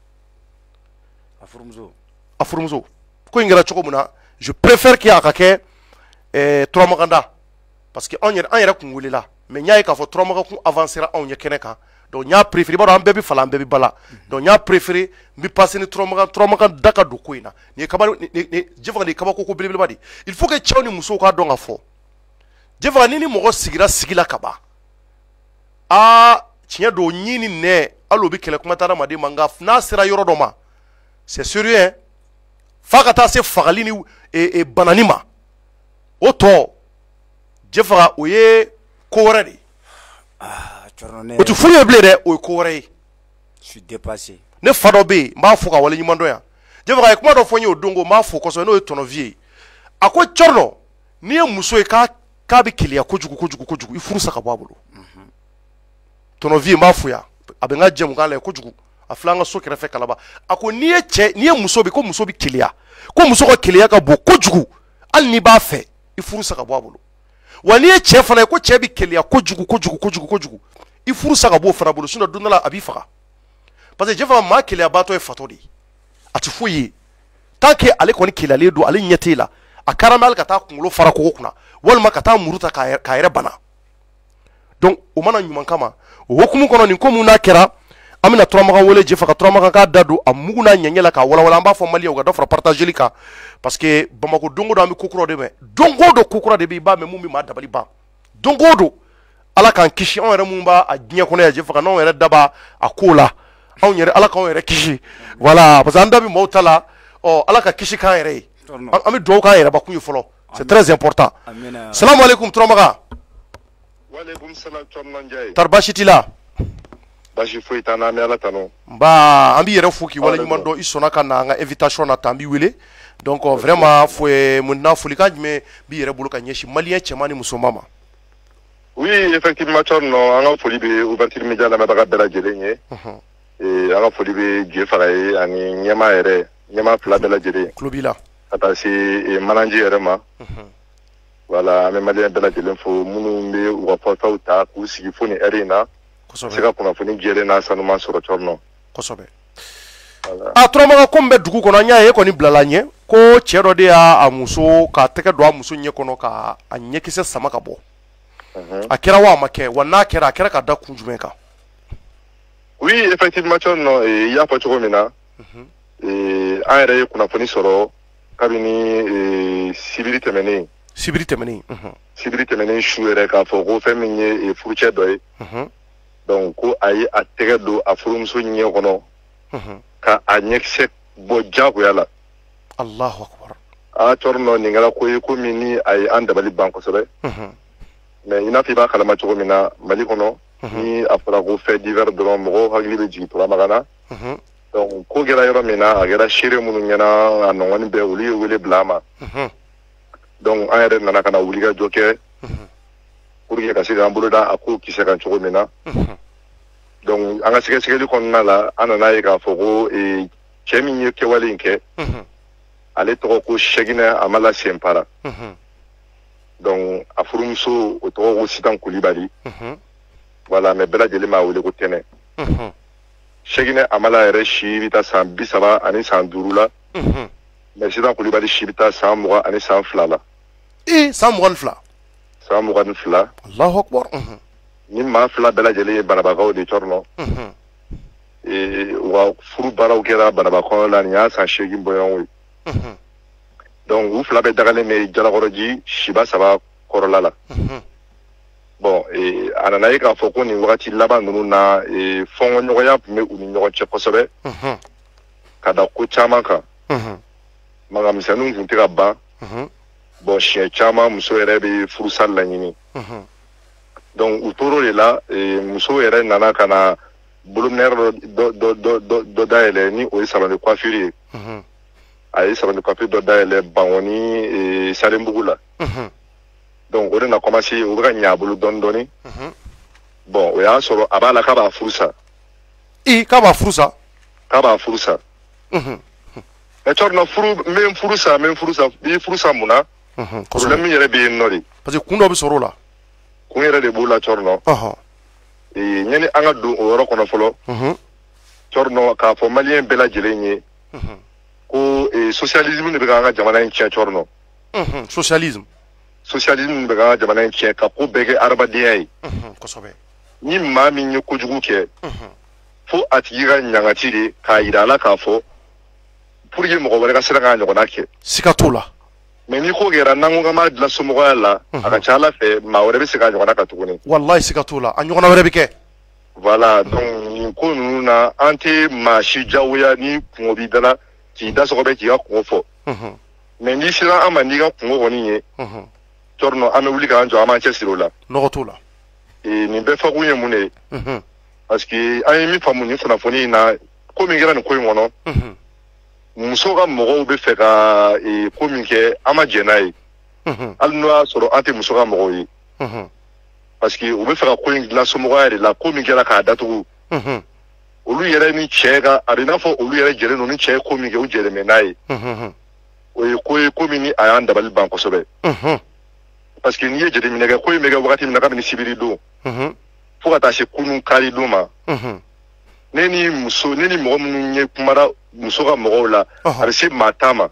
afurumzo ko ingara choko muna je préfère qu'il y a kake tromaganda parce que on yera kunguli la mais nya ka fo tromaga ku avancera on yekene ka donc nya préféré ba ambebi fala ambebi bala donc nya préféré mi passer ni tromaga daka do koina ni kaba ni jefa ni kaba ko bilbil badi il faut que chawni muso ka donga fo jefa ni mo sigila kaba tinya do nyini ne alobi kele kuma tara made manga na sira yoro doma c'est sérieux hein fakata se fagalini et bananima auto jefa oye koradi
chorone
o tu furi blé de o koré
je suis dépassé
ne fado be ma fuka wala nyimando ya jefa e kuma do fonye odongo ma fuko so no tono vie akwa chorno ni muso e ka bi kilia kojugu ifuru saka babulo tono vie ma fuya abenga jem ngala kojugu aflanga so kere fe kalaba ako ni muso bi ko muso bi kilia ko muso ko kilia ka bo kojugu al ni ba fe ifuru saka babulo wani che fana ko che bi kilia kojugu ifuru saka bo fana bolo suna dunala abi faka parce que jefa ma kilia bato e fatodi atufuyi tanke ale ko ni kilia le do ale nyetela akaramal kata kungulo fara ko kuna walma kata muruta ka yere bana donc o mana nyuman kama wokumu kono ni ko muna kera amina tromaka wole jefa ka tromaka ka dadu amuguna nyanyela ka wala amba fo mali o ga do fra partager lika parce que Bamako dongo do ami kokuro de me dongo do kokuro de bi ba me mumbi ma dabali ba dongo do ala kan kishi on yere mumba a nya kono ya jefa ka non yere daba akola on yere ala kan yere kishi voilà parce que andabi motala ala ka kishi kan yere ami do kan yere ba kunyu folo c'est très important salam alaikum tromaka
wa alaikum salam Chorno Ndiaye
tarbashitila
bashi foi tana me ala tano
ba ambi yere fuki wala nyumando isona kana nga invitation na tambi wele donc vraiment foi munna fulika mais bi yere buluka nyeshi malien chemani musomama
oui effectivement Chorno anga foli be ouverture média la mabaka bela jelenye et anga foli be jefaraye ani nyama fla bela jele
klobila
ata si mananji yere ma voilà ame malien bela jelen fo munu be wa porta uta ku sigi foni arena sika kuna foni jele na sanuma soro Chorno
kosobe tromaka kombe dugu kono nya ye koni blalanye ko chero de a muso ka teke do muso nye kono ka anye kise sama ka bo akira wa make wana akira ka da kunjume ka
oui effectivement Chorno ya fa choko mina ayre kuna foni soro kabini sibiri temeni shuere ka fo ko feminye furuche doy donc ko ayi a tege do a furumso nye kono ka a nyekse bo jago yala
Allahu akbar
a Chorno ni ngala ko mini ay andabali banko sobe mais ina fi ba kalama cogo min na Mali kɔnɔ ni a fɔra ko fait divers dɔrɔn mɔgɔw hakili bɛ jigin turamagan na donc ko kɛra yɔrɔ min na a kɛra seere minnu ɲɛna a nɔgɔni bɛɛ olu ye wele bila an ma donc an yɛrɛ nana ka na wuli ka jɔ kɛ pour que ka se k'an bolo da a ko kisɛ kan cogo min na donc an ka sɛgɛsɛgɛli kɔnɔna la an nana ye k'a fɔ ko cɛ min ye kɛwale in kɛ ale tɔgɔ ko Sɛginɛ Amala Senpara donc a furumuso o tɔgɔ ko Sitan Kulibali voilà mais bɛɛ lajɛlen m'a wele ko Tɛnɛ Sɛginɛ Amala yɛrɛ si bɛ taa san 35 la mais Sitan Kulibali si bɛ taa san 22 la
san 22
san 22
Allahu Akbar
ni maa fila bɛɛ lajɛlen ye banabagaw de cɔrɔnɔ u ka furu baaraw kɛra banabakɔnɔ la nin y'a san 8 bɔɲɔgɔnko ye donc u fila bɛ dagalen bɛ Jalakɔrɔji siba 3 kɔrɔla la bon a nana ye k'a fɔ ko nin wagati laban ninnu na fɔnkɔɲɔgɔnya tun bɛ u ni ɲɔgɔn cɛ kosɛbɛ ka da ko caman kan magamisɛnninw tun tɛ ka ban bon siɲɛ caman muso yɛrɛ bɛ furusa laɲini donc u tor'o de la muso yɛrɛ nana ka na bolominɛyɔrɔ dɔ dayɛlɛ ni o ye salon de coiffure ye a ye salon de coiffure dɔ dayɛlɛ Bangoni Salenbugu la donc o de na commencé o bɛ ka ɲɛ a bolo dɔɔni dɔɔni bon o y'a sɔrɔ a b'a la k'a b'a furusa
k'a b'a furusa
k'a b'a furusa mais cɔrɔnɔ furu n bɛ n furusa i furusa mun na problème min yɛrɛ bɛ yen nɔ de
parce que kun dɔ bɛ sɔrɔ o la
kun yɛrɛ de b'o la cɔrɔnɔ ɲani an ka don o yɔrɔ kɔnɔ fɔlɔ cɔrɔnɔ k'a fɔ maliyɛn bɛɛ lajɛlen ye ko socialisme de bɛ k'an ka jamana in tiɲɛ cɔrɔnɔ socialisme de bɛ k'an ka jamana in tiɲɛ ka ko bɛɛ kɛ adamadenya ye
kosɛbɛ
ni maa min ye kojugu kɛ fo a tigi ka ɲangati de k'a yira a la k'a fɔ pour que mɔgɔ wɛrɛ ka se k'a ɲɔgɔnna kɛ
siga t'o la
mais ni ko kɛra n'an ko k'an b'a dilan somɔgɔya la a ka ca Ala fɛ maa wɛrɛ bɛ se k'a ɲɔgɔnna kan tuguni
wallahi siga t'o la a ɲɔgɔnna wɛrɛ bɛ kɛ
voilà donc nin ko ninnu na an tɛ maa si jagoya ni kungo b'i da la k'i da sɔgɔ bɛ k'i ka kungo fɔ mais n'i sera an ma n'i ka kungo kɔni ye cɔrɔnɔ an bɛ wuli k'an jɔ an b'an cɛsiri o la
nɔgɔ t'o la
nin bɛɛ fɔkun ye mun de ye parce que an ye min faamu nin kunnafoni in na ko min kɛra nin ko in kɔnɔ muso ka mɔgɔw bɛ fɛ ka ko min kɛ an ma jɛn n'a ye hali n'o y'a sɔrɔ an tɛ muso ka mɔgɔw ye parce que u bɛ fɛ ka ko in dilan somɔgɔya de la ko min kɛra k'a datugu olu yɛrɛ ni cɛ ka a bɛ n'a fɔ olu yɛrɛ jɛlen don ni cɛ ye ko min kɛ u jɛlen bɛ n'a ye o ye ko ye ko min ni a y'an dabali ban kosɛbɛ parce que n'i ye jateminɛ kɛ ko in bɛ kɛ wagati min na kabini sibiri don fo ka taa se kunun kari don ma ne ni mɔgɔ minnu ye kumara muso ka mɔgɔw la a bɛ se maa 10 ma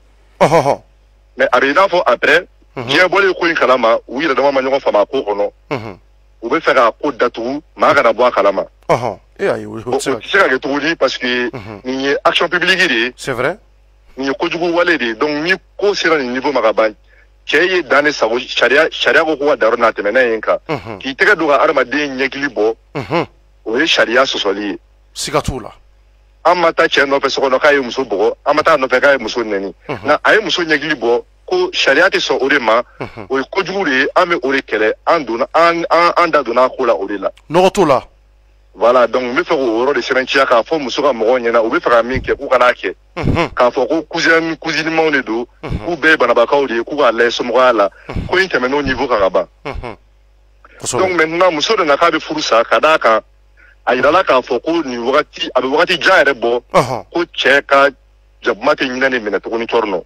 mais a bɛ i n'a fɔ après diɲɛ bɔlen ko in kalama u yɛrɛ dama ma ɲɔgɔn faamu a ko kɔnɔ u bɛ fɛ k'a ko datugu maa kana bɔ a kalama o tɛ se ka kɛ tuguni parce que nin ye action publique de ye
c'est vrai
nin ye kojugu wale de ye donc ni ko sera nin niveau ma ka ban cɛ ye dan ne sago sariya ko ko ka da yɔrɔ n'a tɛmɛ n'a ye kan k'i tɛgɛ don ka adamaden ɲɛkili bɔ o ye sariya sɔsɔli ye
siga t'o la
an ma taa cɛ nɔfɛ so kɔnɔ k'a ye muso bugɔ an ma taa nɔfɛ k'a ye muso nɛni nka a ye muso ɲɛkili bɔ ko sariya tɛ sɔn o de ma o ye kojugu de ye an bɛ o de kɛlɛ an da donna a ko la o de la
nɔgɔ t'o la
voilà donc n bɛ fɛ k'o yɔrɔ de sɛbɛnciya k'a fɔ muso ka mɔgɔw ɲɛna u bɛ fɛ ka min kɛ k'u kana kɛ k'a fɔ ko cousinimanw de don k'u bɛɛ ye banabakaw de ye k'u k'a lajɛ somɔgɔya la ko in tɛmɛ n'o niveau kan ka ban donc maintenant muso de na k'a bɛ furu sa ka d'a kan a yirala k'a fɔ ko nin wagati a bɛ wagati jan yɛrɛ bɔ ko cɛ ka jakuma tɛ ɲinɛ de minɛ tuguni cɔrɔnɔ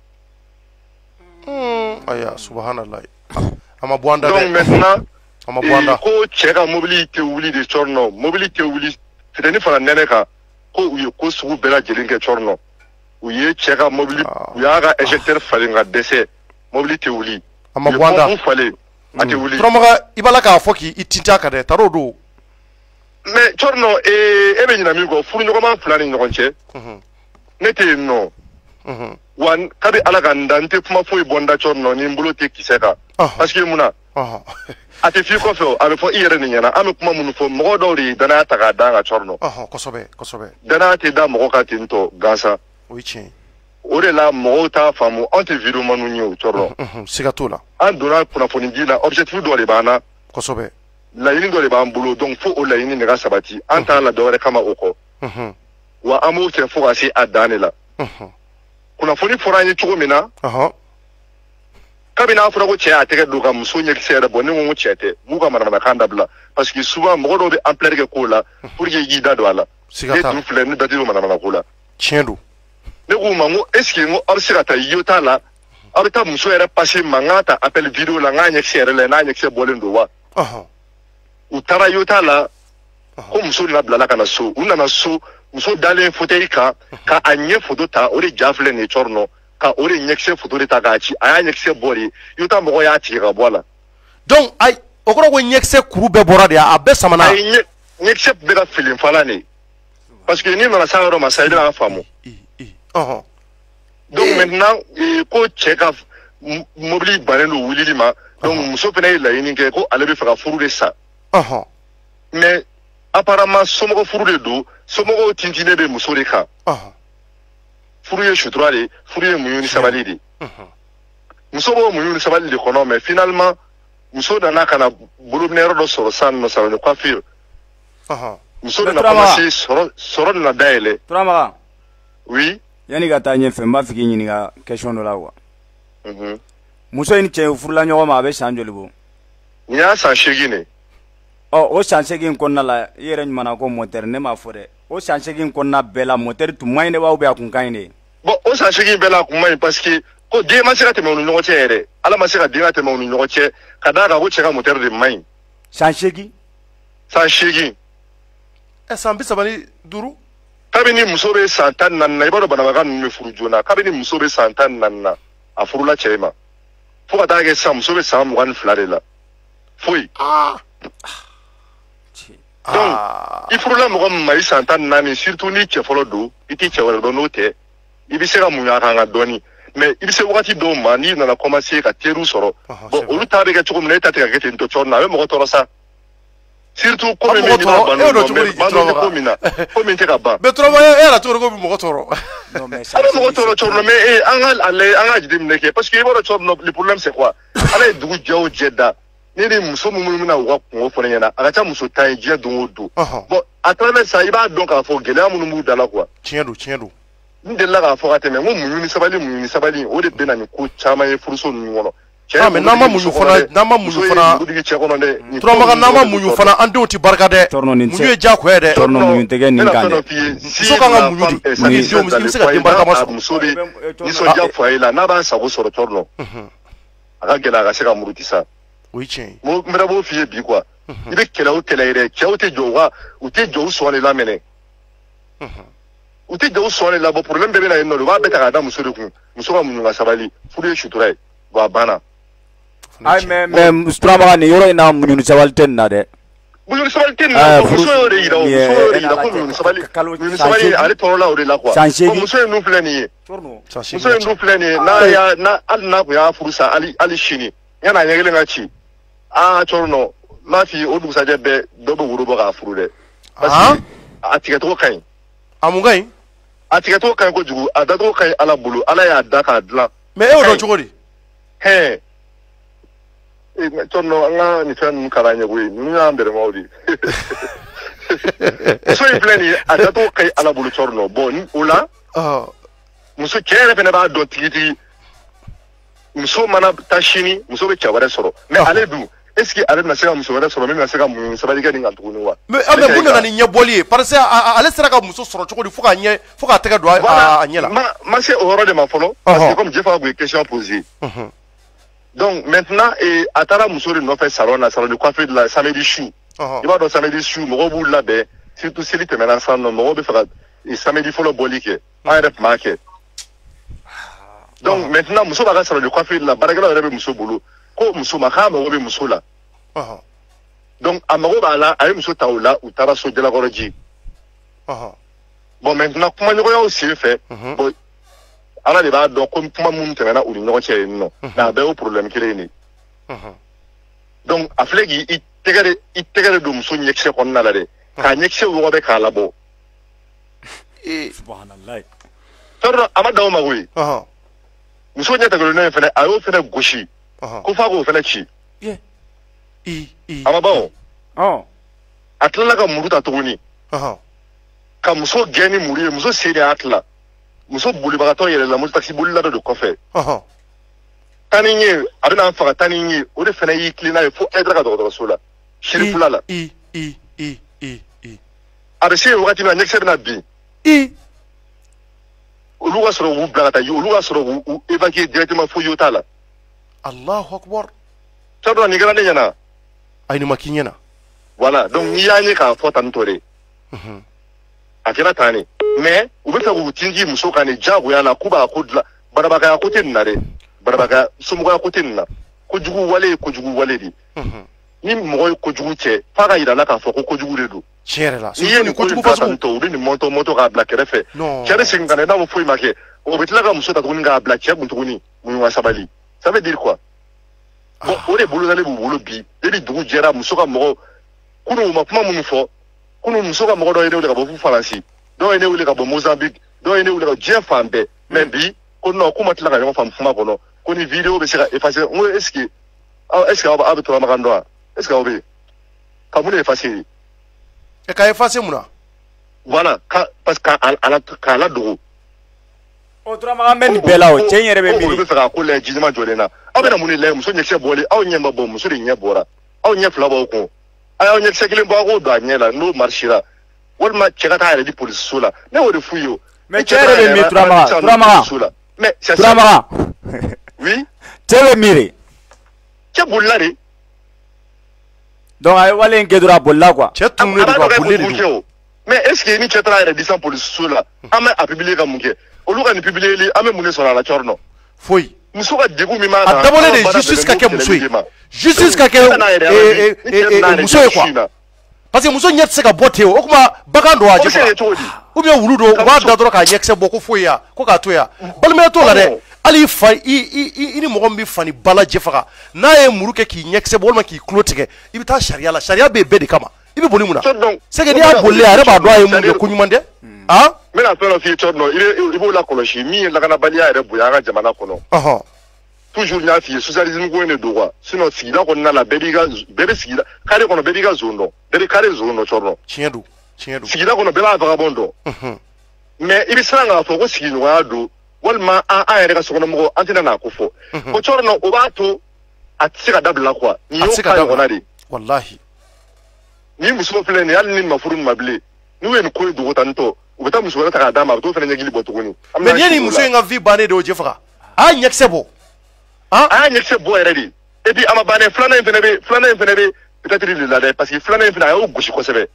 aya subhanallah a ma bɔ an da dɛ
donc maintenant
a ma bɔ an da
ko cɛ ka mobili tɛ wuli de cɔrɔnɔ mobili tɛ wuli fitini fara nɛnɛ kan ko u ye ko sugu bɛɛ lajɛlen kɛ cɔrɔnɔ u ye cɛ ka mobili u y'a ka éjecteur falen ka dɛsɛ mobili tɛ wuli
a ma bɔ an da
u ye falen a tɛ wuli
turamaga i b'a la k'a fɔ k'i tinta kan dɛ tar'o don
mais cɔrɔnɔ e bɛ ɲinɛ min kɔ furuɲɔgɔnma 2 ni ɲɔgɔn cɛ ne tɛ yen nɔ wa kabi ala ka n da n tɛ kuma foyi bɔ n da cɔrɔnɔ ni n bolo tɛ kisɛ kan parce que mun na a tɛ f'i kɔfɛ a bɛ fɔ i yɛrɛ nin ɲɛna an bɛ kuma minnu fɔ mɔgɔ dɔw de ye danaya ta k'a da an ka cɔrɔnɔ
kosɛbɛ
danaya tɛ da mɔgɔ kan ten tɔ gansan
o ye tiɲɛ
o de la mɔgɔw t'a faamu an tɛ vidéo man ye o cɔrɔnɔ
siga t'o la
an donna kunnafoni di la objectif dɔ de b'an na
kosɛbɛ
laɲini dɔ de b'an bolo donc fo o laɲini de ka sabati an t'a la dɔwɛrɛ kama o kɔ wa an b'o kɛ fo ka se a dan de la kunnafoni fɔra an ye cogo min na kabini a fɔra ko cɛ a tɛgɛ don ka muso ɲɛkisɛ yɛrɛ bɔ ne ko n ko cɛ tɛ m'u ka manamanakan dabila parce que souvent mɔgɔ dɔw bɛ ampleur kɛ ko la pour que i k'i da don a la ne dun filɛ ne da tɛ don manamanako la
tiɲɛ don
ne k'u ma n ko est ce que n ko aw bɛ se ka taa yota la aw bɛ taa muso yɛrɛ passer ma n k'a ta appel vidéo la n k'a ɲɛkisɛ yɛrɛ lajɛ n'a ɲɛkisɛ bɔlen don wa u taara yota la ko muso nana bilala ka na so u nana so muso dalen fauteuil kan ka a ɲɛ photo ta o de ja filɛ nin ye cɔri nɔ ka o de ɲɛkisɛ photo de ta k'a ci a y'a ɲɛkisɛ bɔ de yota mɔgɔ y'a tigɛ ka bɔ a la
donc ayi o kɔrɔ ko ɲɛkisɛ kuru bɛɛ bɔra de a bɛɛ samana
ayi ɲɛkisɛ bɛ ka filen falan de parce que n'i nana s'a yɔrɔ ma sa i bɛna faamu donc maintenant ko cɛ ka mobili bannen don wulili ma donc muso fana ye laɲini kɛ ko ale bɛ fɛ ka furu de sa mais apparemment somɔgɔ furu de don somɔgɔw tintinnen bɛ muso de kan furu ye sutura de furu ye muɲu ni sabali de muso b'o muɲu ni sabali de kɔnɔ mais finalement muso nana ka na bolominɛyɔrɔ dɔ sɔrɔ sisan nɔ salon de coiffure muso nana commencer sɔrɔ nana dayɛlɛ
Turamaga
oui
yani ka taa ɲɛfɛ n b'a fɛ k'i ɲininka question dɔ la quoi muso in cɛ furula ɲɔgɔn ma a bɛ san joli bɔ
nin y'a san 8 de
o san 8 kɔnɔna la i yɛrɛ ɲumanna ko moteur ne m'a fɔ dɛ o san 8 kɔnɔna bɛɛ la moteur tun man ɲi de wa ou bien a kun ka ɲi de
bon o san 8 bɛɛ la a kun man ɲi parce que ko den ma se ka tɛmɛ u ni ɲɔgɔn cɛ yɛrɛ ala ma se ka den ka tɛmɛ u ni ɲɔgɔn cɛ ka d'a kan ko cɛ ka moteur de man ɲi
san 8
san 8
san 35
kabini muso bɛ san 14 na i b'a dɔn banabaga ninnu bɛ furu joona kabini muso bɛ san 14 na a furula cɛ ma fo ka taa kɛ sisan muso bɛ san 22 de la foyi donc i furula mɔgɔ min ma i san 14 surtout ni cɛ fɔlɔ don i tɛ cɛ wɛrɛ dɔn n'o tɛ i bɛ se ka muɲu a kan ka dɔɔni mais i bɛ se wagati dɔw ma n'i nana commencer ka teriw sɔrɔ bon olu ta bɛ kɛ cogo min na e ta tɛ ka kɛ ten tɔ cɔri na a bɛ mɔgɔ tɔɔrɔ sa surtout ko min bɛ n'i b'a ban ko min na ko min tɛ ka ban.
mais turama e yɛrɛ t'o de ko bɛ mɔgɔ tɔɔrɔ.
a bɛ mɔgɔ tɔɔrɔ cɔri na mais an ka jateminɛ kɛ parce que i b'a dɔn cɔri na le problème c'est quoi ala ye dugu jɛ o jɛ da ne ni muso minnu bɛna u ka kungo fɔ ne ɲɛna a ka ca muso 10 ye diɲɛ don o don bon à travers ça i b'a dɔn k'a fɔ gɛlɛya minnu b'u da la quoi.
tiɲɛ don.
n delila k'a fɔ ka tɛmɛ n ko muɲu ni sabali o de bɛ na ni ko caman ye furuso ninnu kɔnɔ.
mais n'an ma muɲu fana turamaga n'an ma muɲu fana an denw tɛ barika dɛ muɲu ye diyagoya ye dɛ muso kan ka muɲu de sani denw i bɛ se ka den barikama sɔrɔ
muso bɛ nisɔndiya foyer la n'a b'a sago sɔrɔ tɔɔrɔ nɔ a ka gɛlɛ a ka se ka muruti sa
o ye tiɲɛ ye
n bɛna b'o f'i ye bi quoi i bɛ kɛlɛ o kɛlɛ yɛrɛ cɛw tɛ jɔ u tɛ jɔ u sɔn de la minɛ u tɛ jɔ u sɔn de la bon problème bɛɛ bɛ na yen nɔ u b'a bɛɛ ta k'a da muso de kun muso ka muɲu ka sabali furu ye sutura ye bon a banna.
ayi mais turamaga nin yɔrɔ in na muɲu sabali tɛ nin na dɛ.
muɲu sabali tɛ nin na muso y'o de yira o muso y'o de yira ko muɲu sabali ale tɔɔrɔ la o de la quoi muso in dun filɛ nin ye muso in dun filɛ nin ye hali n'a kun y'a furu sa hali sini yan'a ɲɛ kelen ka ci cɔri nɔ m'a f'i ye o dugusajɛ bɛɛ dɔ bɛ woro bɔ k'a furu dɛ parce que a tigɛcogo ka ɲi.
a mun ka ɲi.
a tigɛcogo ka ɲi kojugu a dacogo ka ɲi ala bolo ala y'a da k'a dilan.
mais e y'o dɔn cogo di.
cɔri an ka nin fɛn ninnu kalan ɲɛ koyi ninnu y'an bɛrɛmaw de muso in filɛ nin ye a dacogo ka ɲi ala bolo cɔri nɔ bon o la muso cɛ yɛrɛ fɛnɛ b'a dɔn tigitigi muso mana taa sini muso bɛ cɛ wɛrɛ sɔrɔ mais ale dun est ce que ale bɛna se ka muso wɛrɛ sɔrɔ min bɛna se ka muɲu sabali kɛ nin kan tuguni wa. mais
mun nana ni ɲɛbɔli ye parce que ale sera ka muso sɔrɔ cogo di fo k'a tɛgɛ don a ɲɛ la.
ma se o yɔrɔ de ma fɔlɔ parce que comme Jefa kun ye question posée. donc maintenant a taara muso de nɔfɛ salon na salon de coiffure de la samedi su i b'a dɔn samedi su mɔgɔw b'u labɛn surtout seli tɛmɛna san nɔ mɔgɔw bɛ fɛ ka samedi fɔlɔ bɔli kɛ an yɛrɛ tun b'a kɛ donc maintenant muso b'a ka salon de coiffure de la baarakɛlaw yɛrɛ bɛ muso bolo ko muso ma k'a mago bɛ muso la donc a mago b'a la a ye muso ta o la u taara so jalakɔrɔji bon maintenant kumaɲɔgɔnyaw sen fɛ bon ala de b'a dɔn ko kuma minnu tɛmɛna u ni ɲɔgɔn cɛ yen nɔ mais a bɛɛ y'o problème kelen de donc a filɛ k'i tɛgɛ de don muso ɲɛkisɛ kɔnɔna la dɛ k'a ɲɛkisɛ wɔgɔbɛ k'a labɔ tɔɔrɔ a ma dan o ma koyi muso ɲɛ tɛgɛlen fɛnɛ a y'o fɛnɛ gosi ko f'a k'o fɛnɛ ci Amabao.
Oh.
Atla ka muru ta tuguni. Ka muso geni muri muso seri atla. Muso buli bagato yele la muso taxi buli la do kofe. Taninye abina faga taninye o de fana yi klina e fo edra ka do so la. Shiri fulala. Abese wakati na nyekse na bi. Oluga soro wu blagata yi oluga soro wu évacuer directement fo yotala.
Allahu akbar.
Tado ni grande yana.
Ay ni makinyana.
Voilà, donc ni yani ka fo tan tore. Akira tani. Mais u be fa ku tingi muso kan jago yana kuba akudla barabaka ya kotin na re. Barabaka sumugo ya kotin na. Kojugu wale di. Ni mo kojugu che fa ga ira la ka fo ko kojugu redu.
Chere la.
Ni yeni kojugu fa to bi ni moto ka black refe. Chere singane na mo foi make. O betla ka muso ta kuninga black che buntuni mu wasabali. Ça veut dire quoi? Bon, on est boulot d'aller boulot bi. Deli dugu jera muso ka mo kunu ma kuma mun fo. Kunu muso ka mo do ene le ka bo Faransi. Do ene le ka bo Mozambique. Do ene le ka je fambe. Mais bi ko no kuma tla ka fam fuma ko no. Ko ni vidéo be sera effacer. Est-ce que abe to magando? Est-ce que obe? Ka mun effacer.
E ka effacer muna.
Voilà, parce qu'à la dugu.
Otra magambe bela o chenyere be
miri. Be fera ko le jijima jolena. Abena muni le muso nyekse bole, aw nyemba bo muso de nyebora. Aw nyefla ba ko. Aw nyekse kile ba ko do anyela no marchira. Wol ma chekata ile di police sola. Ne wo de fuyo.
Mais chere be mi trama.
Mais c'est
ça.
Oui.
Tele miri.
Che bullare.
Donc ay wale ngedura bolla quoi.
Che tumne ba bulle.
Mais est-ce que ni chetra ile di sans police sola? Ama a publier ka munke. Oluka ni publier li ame mune sona la chorno.
Foi.
Musuka degu mi ma.
Adabole de justice ka ke musui. Justice ka ke musui quoi. Parce que muso nyetse ka bote o kuma bakando aje quoi. Ou bien wuludo wa dadoro ka nyekse boko foi ya ko ka to ya. Balme to la de. Ali fa ini mo gombi fani bala jefaga. Na e muruke ki nyekse bolma ki klotike. Ibita sharia la sharia be be de kama. Ibi boli muna. C'est que dia bolle are ba do ay mu de kunyumande. Ah?
Mais la peur fi chorno il faut la koloshi mi la kana balia ere buya ga jamana kono. Toujours na fi socialisme ko ne dowa. Sinon sida ko na la bebe sida kare kono bebe ga zono. Bebe kare zono chorno.
Chendu.
Sida kono bela vagabondo. Mais il sanga fo ko sigi no ado. Walma a ere ga sokono mo antina na ko fo. Ko chorno o ba to atsika dabla kwa. Ni yo ka ko na di.
Wallahi.
Ni muso plene yal ni mafurun mable. Ni wen ko do tanto. Ubeta muso wala taka dama to fene nyagili botuguni.
Mais ni muso nga vi bane do jefra. A nyeksebo.
Ah nyeksebo eredi. Et puis ama bane flana fene be peut-être il l'a parce que flana fene a gushi ko sebe.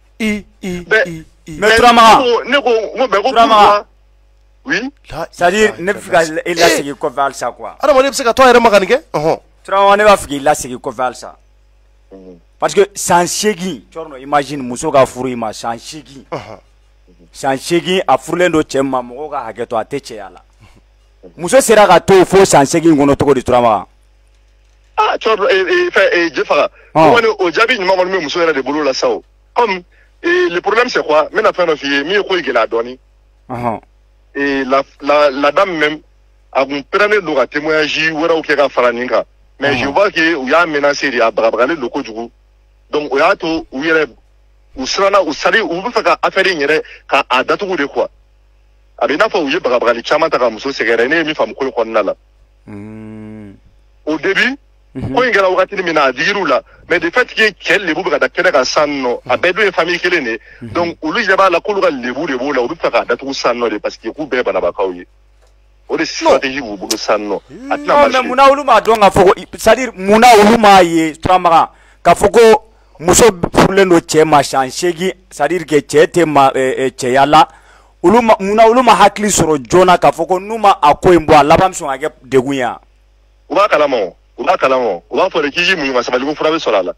Mais trama.
Ne ko oui.
C'est-à-dire ne fika il a sigi ko val ça quoi.
Ara mo ne psika to ere makanike.
Trama ne va fiki il a sigi ko val ça. Parce que sans chegi, chorno imagine muso ka furu ima sans chegi. Sans chegi a furlendo chemma mo ka haketo ateche yala. Muso sera ka to fo sans chegi ngono to ko di trama.
Ah chorno jefara. O jabi ni maman me muso era de bolo la sao. Comme le problème c'est quoi? Mais la fin de vie, mi ko igela doni. Et la dame même a un permis de témoignage ou au kera faraninga. Mais je vois que il y a menacé à Brabale le cojugu. Donc il y a tout où il y a où sera où sali où vous faites affaire yere ka adatu de quoi. Abina fa où il y a Brabale chama ta muso segerene mi fam ko konna la. Au début ko ingela wakati ni mina dirula mais de fait que quel le buga da kena ka sanno abedo e famille kele ne. Donc où lui ba la koluga le bu de bo la où faites adatu sanno de parce que ku be bana ba kauye. Ode stratégie bu bu sanno.
Non mais muna uluma donga foko c'est-à-dire muna uluma ye tramara ka foko muso furlendo chema chanchegi c'est-à-dire que chete ma cheyala uluma muna uluma hakli soro jona ka foko numa akoimbo alabam so age degunya
uba kalamo uba fo le kiji mu masabali ko furabe solala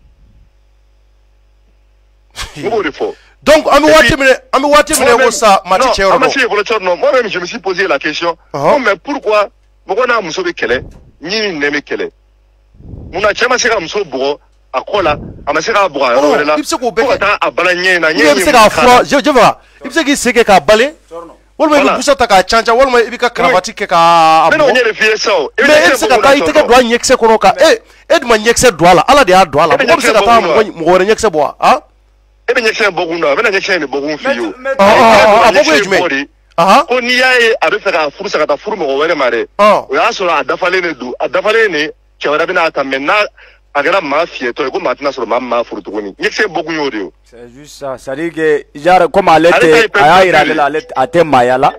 ngo de fo.
Donc ami wati mine ko sa mati chero.
Amasi ko le chorno moi même je me suis posé la question mais pourquoi mokona muso be kele ni neme kele muna chema sika muso bugo akola amasika bugo wala
ibse ko be
ta abalanye na
ibse ka fro je va ibse ki seke ka balé walma ibi busa ta ka chancha walma ibi ka cravate ke ka
mais non nyere fiye sao
mais se ka ta iteke do anyekse kono ka edma nyekse do ala de a do ala mo se ka ta mo gore nyekse bo ha
ebe nyekse bogunda be na nyekse ni bogun fiyo
bogun ejme
ko ni yaye abe fe ka furu saka ta furu mo were mare o ya so adafale ne chawara bina ta menna agara ma fiye to ko matina so ma furu to ni nyekse bogun yori
c'est juste ça ça dit que genre comme alete aya ira alete ate mayala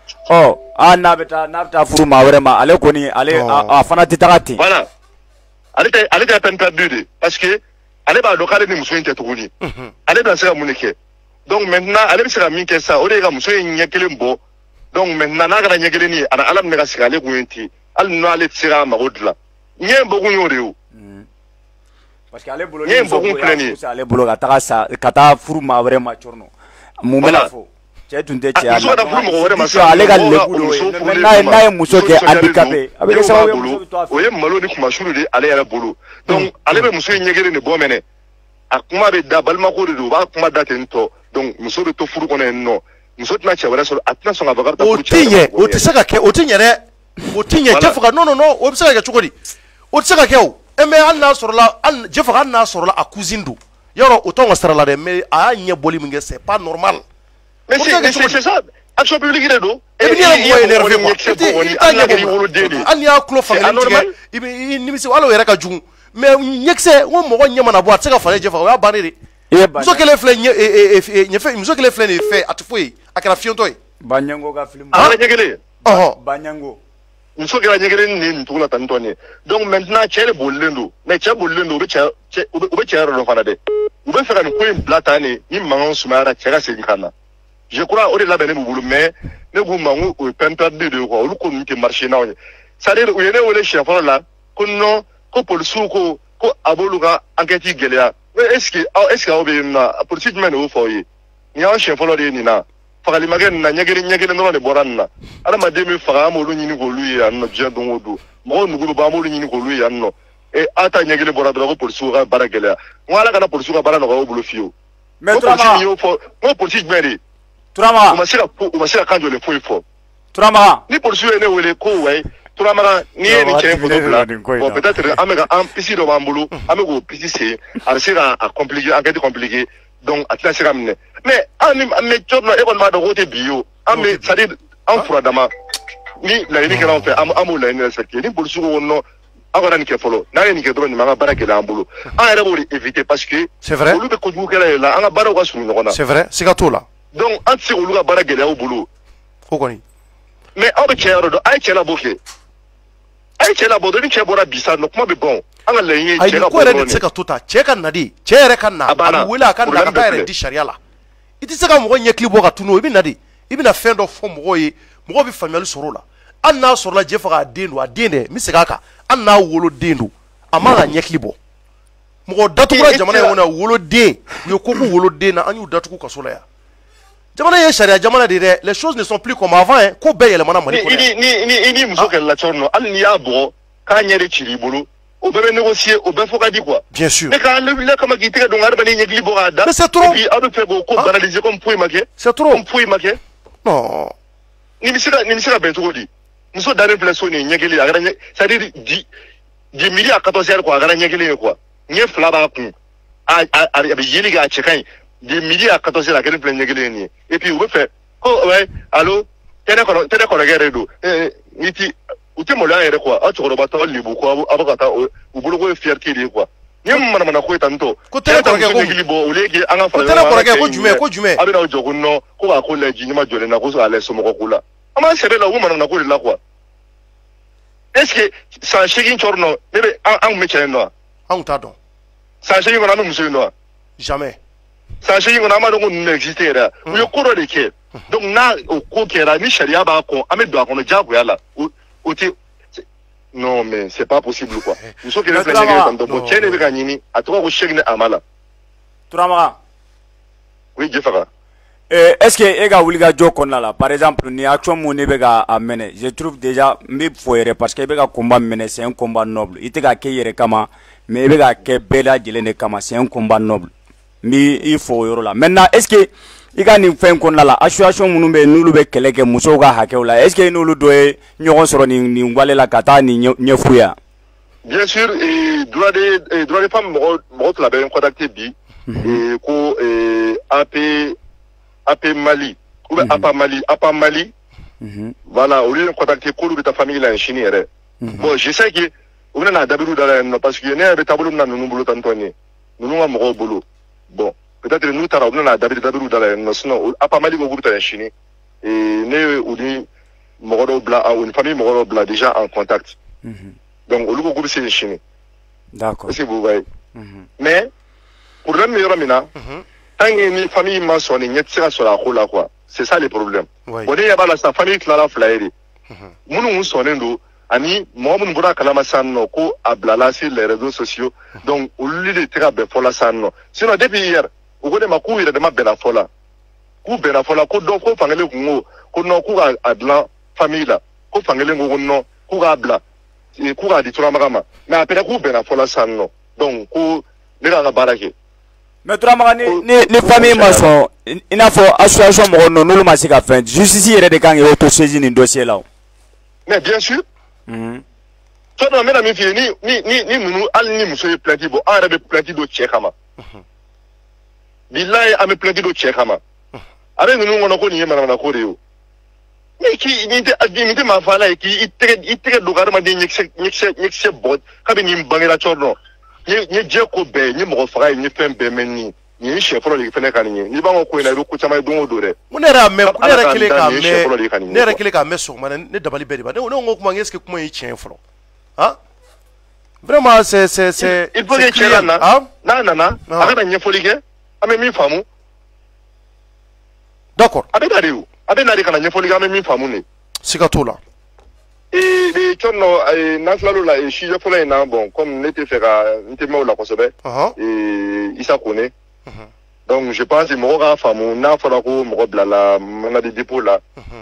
na beta furu ma were ma ale ko ni ale afana titagati
voilà ale ta peine perdue parce que ale ba lokale ni muso inte to ni ale ba sera munike donc maintenant ale bi sera minke ça o de ga muso nyekele mbo donc maintenant na ga nyekele ni ana alam ne ga sira ale kuenti al no ale sira ma godla nye bogun yori o
parce que ale bolo ni bogun pleni ale bolo ga taga sa kata furu ma were ma chorno mu mela fo che tunde che
muso da furu mo were ma sa
ale ga le bulo na muso ke handicapé avec ça
o ye malo ni kuma shuru de ale yara bolo donc ale be muso nyekele ni bomene akuma be da balma ko do ba kuma da tento donc muso de to furu kono no muso tna che wala so atna so ngaba garta furu
tinye o tisaka ke o tinye re o tinye jefuka no o bisaka ke chukodi o tisaka ke o eme anna sorla an jefuka anna sorla akuzindu yoro o tonga sarala de me a nye boli minge c'est pas normal
mais c'est ça action publique de do
e bi ni ko énervé mo an ya klo fa ngi ibi ni misi walo yera ka jung mais nyekse wo mo nyama na bo atsaka fa jefuka ya banere muso kele fle nye muso kele fle ne fait atfoi akara fionto
banyango ga film
nyekele
banyango
muso kele nyekele ni ntula tantoni donc maintenant chele bolendo mais chele bolendo be chele ro fana de ube fera ni ko blata ni mangon sumara chega sedikana je crois au delà bene bulu mais ne go mangu o penta de ko lu ko mi marché na on ça dire o yene wole chef la ko no ko polisu ko aboluga enquête gelia est-ce que obe na politique men o foyi ni an chef la de ni na fakali magen na nyegere no le boranna ara ma demi faga mo lu nyini ko lu ya no je don odu mo nugu ba mo lu nyini ko lu ya no e ata nyegere borada ko polisu ga baragela wala kana polisu ga barana ko bulu fiyo
mais trama
mo politique men
trama
o masira kanjo le foi fo
trama
ni polisu ene wele ko wai trama ni ni chen photo bla bon peut-être amega en pisi do bambulu amego pisi c'est arsira a compliqué enquête compliqué donc atla sira mne mais me job na e kon ma do côté bio ame ça dit en fradama ni la ni kala on fait amu la ni respecté ni polisu ko no agora ni ke folo na ni ke do ni manga barake la ambulu a era boli éviter parce que
c'est vrai
olu be ko du kala la anga bara ko sunu ngona
c'est vrai c'est gato là
donc anti olu ga barake la obulu
ko koni
mais abe chero do ay chela boke ay chela bodo ni chebora bisa no kuma be bon anga le yin chela bodo
ay ko re tseka tuta cheka nadi chere kana abu wala kana ka tayre di sharia la iti saka mo nye klibo ka tuno ibi nadi ibi na fendo fo mo yi mo bi family sorola anna sorola jefa ka dendo adende mi seka ka anna wolo dendo amanga nye klibo mo datu kura jamana yona wolo de yo ko wolo de na anyu datu ku kasola ya jamana ye sharia jamana de les choses ne sont plus comme avant hein ko be yele mana mani ko
ni muso ke la chorno al ni abo ka nyere chiri bulu o be négocier o be foka di quoi
bien sûr
mais quand le comme qui tire donc arba ni nyegli bo ada
mais c'est trop
puis ado fait beaucoup banaliser comme pour maké
c'est trop
comme pour maké
non
ni misira bentu di muso dane place ni nyegli agara ça dit di mili a 14 heures quoi agara nyegli quoi nye flaba ku a yeli ga chekan de midi à 14h la plein nyegeli et puis on fait oh ouais allô tene ko regere do niti uti mo la ere quoi a tsoro bato libu ko abakata u bulu ko fierté di quoi ni mana ko tanto
ko tene ko regere
bo ulege anga fa
tene ko regere ko jume
abina jogo no ko ba ko leji ni ma jole na ko so ale so mo ko kula ama sebe la woman na ko la quoi est-ce que ça chegin chorno bebe an me cheno
an ta don
ça chegin na no muso no
jamais
ça c'est une amende qu'on n'existe là où il court de quai donc na au coquera ni charia ba ko ame doit qu'on diable là ou non mais c'est pas possible quoi nous sommes que les gens dans bon tiens les gagnini à toi au chèque amala
Tourama
oui je fera
est-ce que ega wuliga joko là par exemple ni action mon bega amener je trouve déjà me foire parce que bega combat mener c'est un combat noble itega kayere kama mais bega ke bela jelene kama c'est un combat noble mi il faut yoro là maintenant est-ce que i ka nin fɛn kɔnɔna la association minnu bɛ n'olu bɛ kɛlɛ kɛ musow ka hakɛw la est ce que i n'olu dɔ ye ɲɔgɔn sɔrɔ nin wale la ka taa nin ɲɛf'u ya
bien sûr droit des femmes mɔgɔ fila bɛ n contacté bi ko AP Mali ou bien APA Mali voilà au lieu de contacter k'olu bɛ taa famille la Chine yɛrɛ bon je sais que u bɛna dabiru da la yen nɔ parce que ne yɛrɛ bɛ taabolo min na ninnu bolo tantɔ nin ninnu ka mɔgɔw bolo bon peut-être n'u taara u bɛna dabiru da la yen nɔ sinon APA Mali ko k'u bɛ taa Chine ne ye u ni mɔgɔ dɔw bila u ni famille mɔgɔ dɔw bila déjà en contact donc olu ko k'u bɛ se Chine
d'accord
est-ce que vous voyez mais problème bɛ yɔrɔ min na tant que ni famille ma sɔn nin ɲɛ tɛ se ka sɔrɔ a ko la quoi c'est ça le problème bon ne ɲɛ b'a la sisan famille tilala fila ye de minnu sɔnnen don ani mɔgɔ minnu bɔra kalama sisan nɔ ko a bilala sur les réseaux sociaux donc olu de tɛ ka bɛn fɔ la sisan nɔ sinon depuis hier u ko de ma k'u yɛrɛ dama bɛnna fɔ la k'u bɛnna fɔ la ko dɔ ko fankelen kun ko non k'u k'a dilan famille la ko fankelen ko non k'u k'a bila k'u k'a di turamaga ma mais après k'u bɛnna fɔ la sisan nɔ donc ko ne ka baara kɛ
mais turamaga ni famille ma sɔn i n'a fɔ association mɔgɔ ninnu n'olu ma se ka fɛn justice yɛrɛ de kan k'i auto-saisir nin dossier la
mais bien sûr tɔnɔ n bɛna min f'i ye ni ninnu hali ni muso ye plainte bɔ an yɛrɛ bɛ plainte don cɛ kama bilayi an bɛ plainte don cɛ kama a bɛ ninnu kɔnɔ ko nin ye manamana ko de ye o nin tɛ maa faala ye k'i tɛgɛ don ka adamaden ɲɛkisɛ bɔ kabi nin bangera cɔr dɔn n ye diɲɛ ko bɛɛ ye n ye mɔgɔ faga ye n ye fɛn bɛɛ mɛn nin ye siɲɛ fɔlɔ de fɛnɛ ka nin ye n'i b'an ka ko in na i bɛ ko caman ye don o don dɛ.
ne yɛrɛ kelen k'a mɛn sɔgɔma ne dabali bɛɛ de b'a ne ko kuma est ce que kuma ye tiɲɛ fɔlɔ ah vraiment c'est
il faut que cɛ na n'a nana a kana ɲɛfɔli kɛ an bɛ min faamu
d'accord
a bɛ na de o a bɛ na de ka na ɲɛfɔli kɛ an bɛ min faamu de
siga t'o la
cɔn nɔ n'an tilal'o la sujet fɔlɔ in na bon comme ne tɛ fɛ ka n tɛ mɛn o la kosɛbɛ Isa Kone donc je pense mɔgɔ k'a faamu n'a fɔra ko mɔgɔ bilala mandat de dépôt la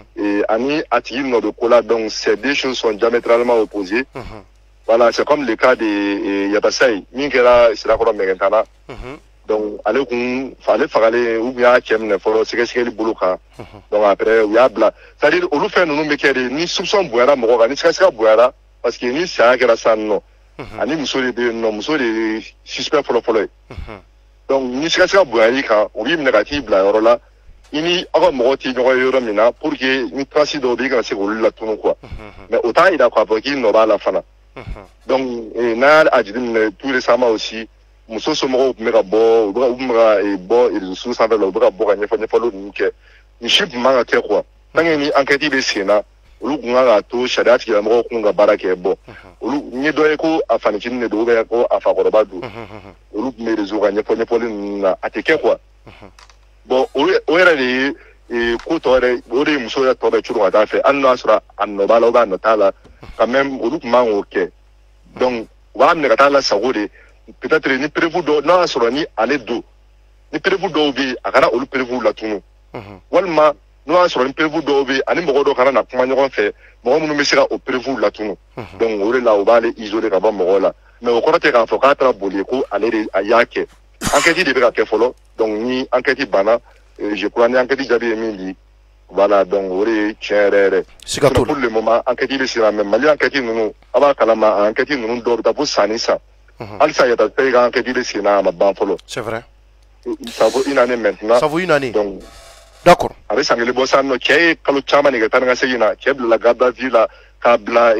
ani a tigi nɔ bɛ ko la donc ces deux choses sont diamétralement opposées voilà c'est comme le cas de Yabasayi min kɛra sirakɔrɔ Mɛgɛntana donc ale fagalen ou bien y'a cɛ minɛ fɔlɔ sɛgɛsɛgɛli bolo kan donc après u y'a bila c'est à dire olu fɛn ninnu bɛ kɛ de ni soupçon bonyara mɔgɔ kan ni sɛgɛsɛgɛ bonyara parce que ni saya kɛra sisan nɔ ani muso de bɛ yen nɔ muso de ye suspect fɔlɔfɔlɔ ye donc ni sɛgɛsɛgɛ bonyar'i kan u b'i minɛ ka t'i bila yɔrɔ la i ni aw ka mɔgɔ tɛ ɲɔgɔn ye yɔrɔ min na pour que ni trace dɔw bɛ i kana se k'olu latunu quoi mais o t'a yira k'a fɔ k'i nɔ b'a la fana donc n'a y'a jateminɛ tout récemment aussi muso somɔgɔw tun bɛ ka bɔ u tun bɛ ka bɔ réseaux sanfɛ la u bɛ ka bɔ ka ɲɛfɔliw ninnu kɛ nin si tun man ka kɛ quoi tant que ni enquête bɛ sen na olu tun kan k'a to sariya tigilamɔgɔw kun ka baara kɛ bɔ olu n ye dɔ ye ko a fanicinin de don ou bien ko a fakɔrɔba don olu tun bɛ réseau ka ɲɛfɔli ninnu na a tɛ kɛ quoi bon o yɛrɛ de ye ko tɔ yɛrɛ o de ye muso yɛrɛ tɔ bɛ curu ka taa fɛ hali n'a sɔrɔ a nɔ b'a la ou bien a nɔ t'a la quand même olu tun man k'o kɛ donc u b'a minɛ ka taa lasago de peut-être ni prévu dɔw n'a y'a sɔrɔ ni ale don ni prévu dɔw bɛ yen a kana olu prévu latunu walima n'o y'a sɔrɔ ni prévu dɔw bɛ yen ani mɔgɔ dɔw kana na kuma ɲɔgɔn fɛ mɔgɔ minnu bɛ se ka o prévu latunu donc o de la u b'ale isoler ka bɔ mɔgɔw la mais o kɔrɔ tɛ k'a fɔ k'a taara boli ko ale de a y'a kɛ enquête de bɛ ka kɛ fɔlɔ donc ni enquête banna je crois ni enquête jaabi ye min di voilà donc o de ye tiɲɛ yɛrɛ yɛrɛ sinon pour le moment enquête bɛ sen na mais Mali enquête ninnu a b'a kalama a enquête ninnu dɔw bɛ taa fo san ni san halisa yɛrɛ tɛ ka enquête bɛ sen na a ma ban fɔlɔ
c'est vrai
ça vaut une année maintenant
ça vaut une année
donc
d'accord
a bɛ san kelen bɔ sisan nɔ cɛ ye kalo caman de kɛ taa ni ka segin na cɛ bilala garde à vue la k'a bila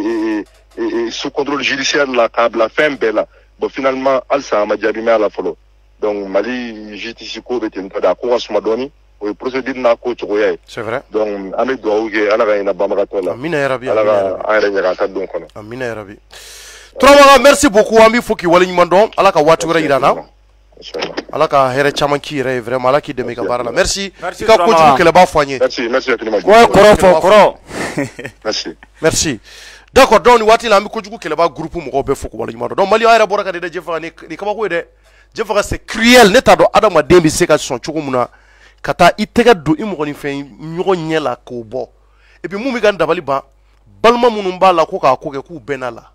sous contrôle judiciaire la k'a bila fɛn bɛɛ la bon finalement halisa a ma jaabi mɛn a la fɔlɔ donc Mali justice ko bɛ ten tɔ de a ko ka suma dɔɔni o ye procédure n'a ko cogoya ye
c'est vrai
donc an bɛ dugawu kɛ ala ka hinɛ banbagatɔ la
amina yarabi
ala ka an yɛrɛ ɲɛ k'an ta don kɔnɔ
amina yarabi Turamaga merci beaucoup an b'i fo k'i waleɲuman dɔn ala ka waati wɛrɛ yira n na ala ka hɛrɛ caman k'i yɛrɛ ye vraiment ala k'i dɛmɛ i ka baara la merci i ka kojugu kɛlɛba fɔ an ye
merci infiniment
kɔrɔ fɔ kɔrɔ
merci
d'accord donc nin waati la an bɛ kojugu kɛlɛba groupe mɔgɔw bɛɛ fo k'u waleɲuman dɔn donc Mali an yɛrɛ bɔra ka di dɛ Jɛfaga nin kabako ye dɛ Jɛfaga c'est cruel ne t'a dɔn adamaden bɛ se ka sɔn cogo min na ka taa i tɛgɛ don i mɔgɔninfɛn ɲɔgɔn ɲɛ la k'o bɔ et puis mun bɛ ka n dabali ban balima minnu b'a la ko k'a ko kɛ k'u bɛnna la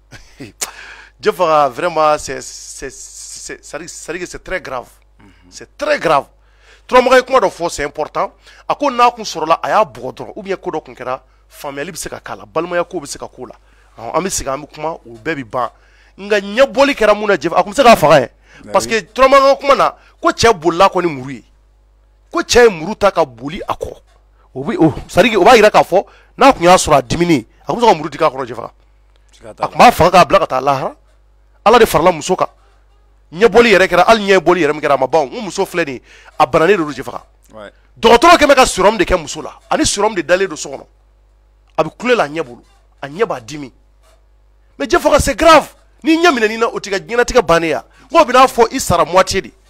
Jɛfaga vraiment c'est très grave c'est très grave turamaga kuma dɔ fɔ c'est important a ko n'a kun sɔrɔla a y'a bugɔ dɔrɔn ou bien ko dɔ kun kɛra faamuyali bɛ se ka k'a la balimaya ko bɛ se ka k'o la an bɛ sigi an bɛ kuma o bɛɛ bɛ ban nka ɲɛbɔli kɛra mun na Jeff a kun bɛ se k'a faga ye parce que turamaga kuma na ko cɛ bolila kɔ ni muru ye ko cɛ ye muru ta ka boli a kɔ o b'a yira k'a fɔ n'a kun y'a sɔrɔ a dimini a kun bɛ se ka muru di k'a kɔnɔ Jeff a kun b'a faga k'a bila ka taa lahara Ala de farala muso kan ɲɛbɔli yɛrɛ kɛra hali ɲɛbɔli yɛrɛ min kɛra a ma ban n ko muso filɛ nin a bananen de don Jeff dɔgɔtɔrɔ kɛmɛ ka sérum de kɛ muso la ani sérum de dalen don so kɔnɔ a bɛ kule la a ɲɛ bolo a ɲɛ b'a dimi mais Jeff c'est grave ni ɲɛ minɛ na o tɛ ka diɲɛlatigɛ bannen ya n ko bɛ n'a fɔ i sara moitié de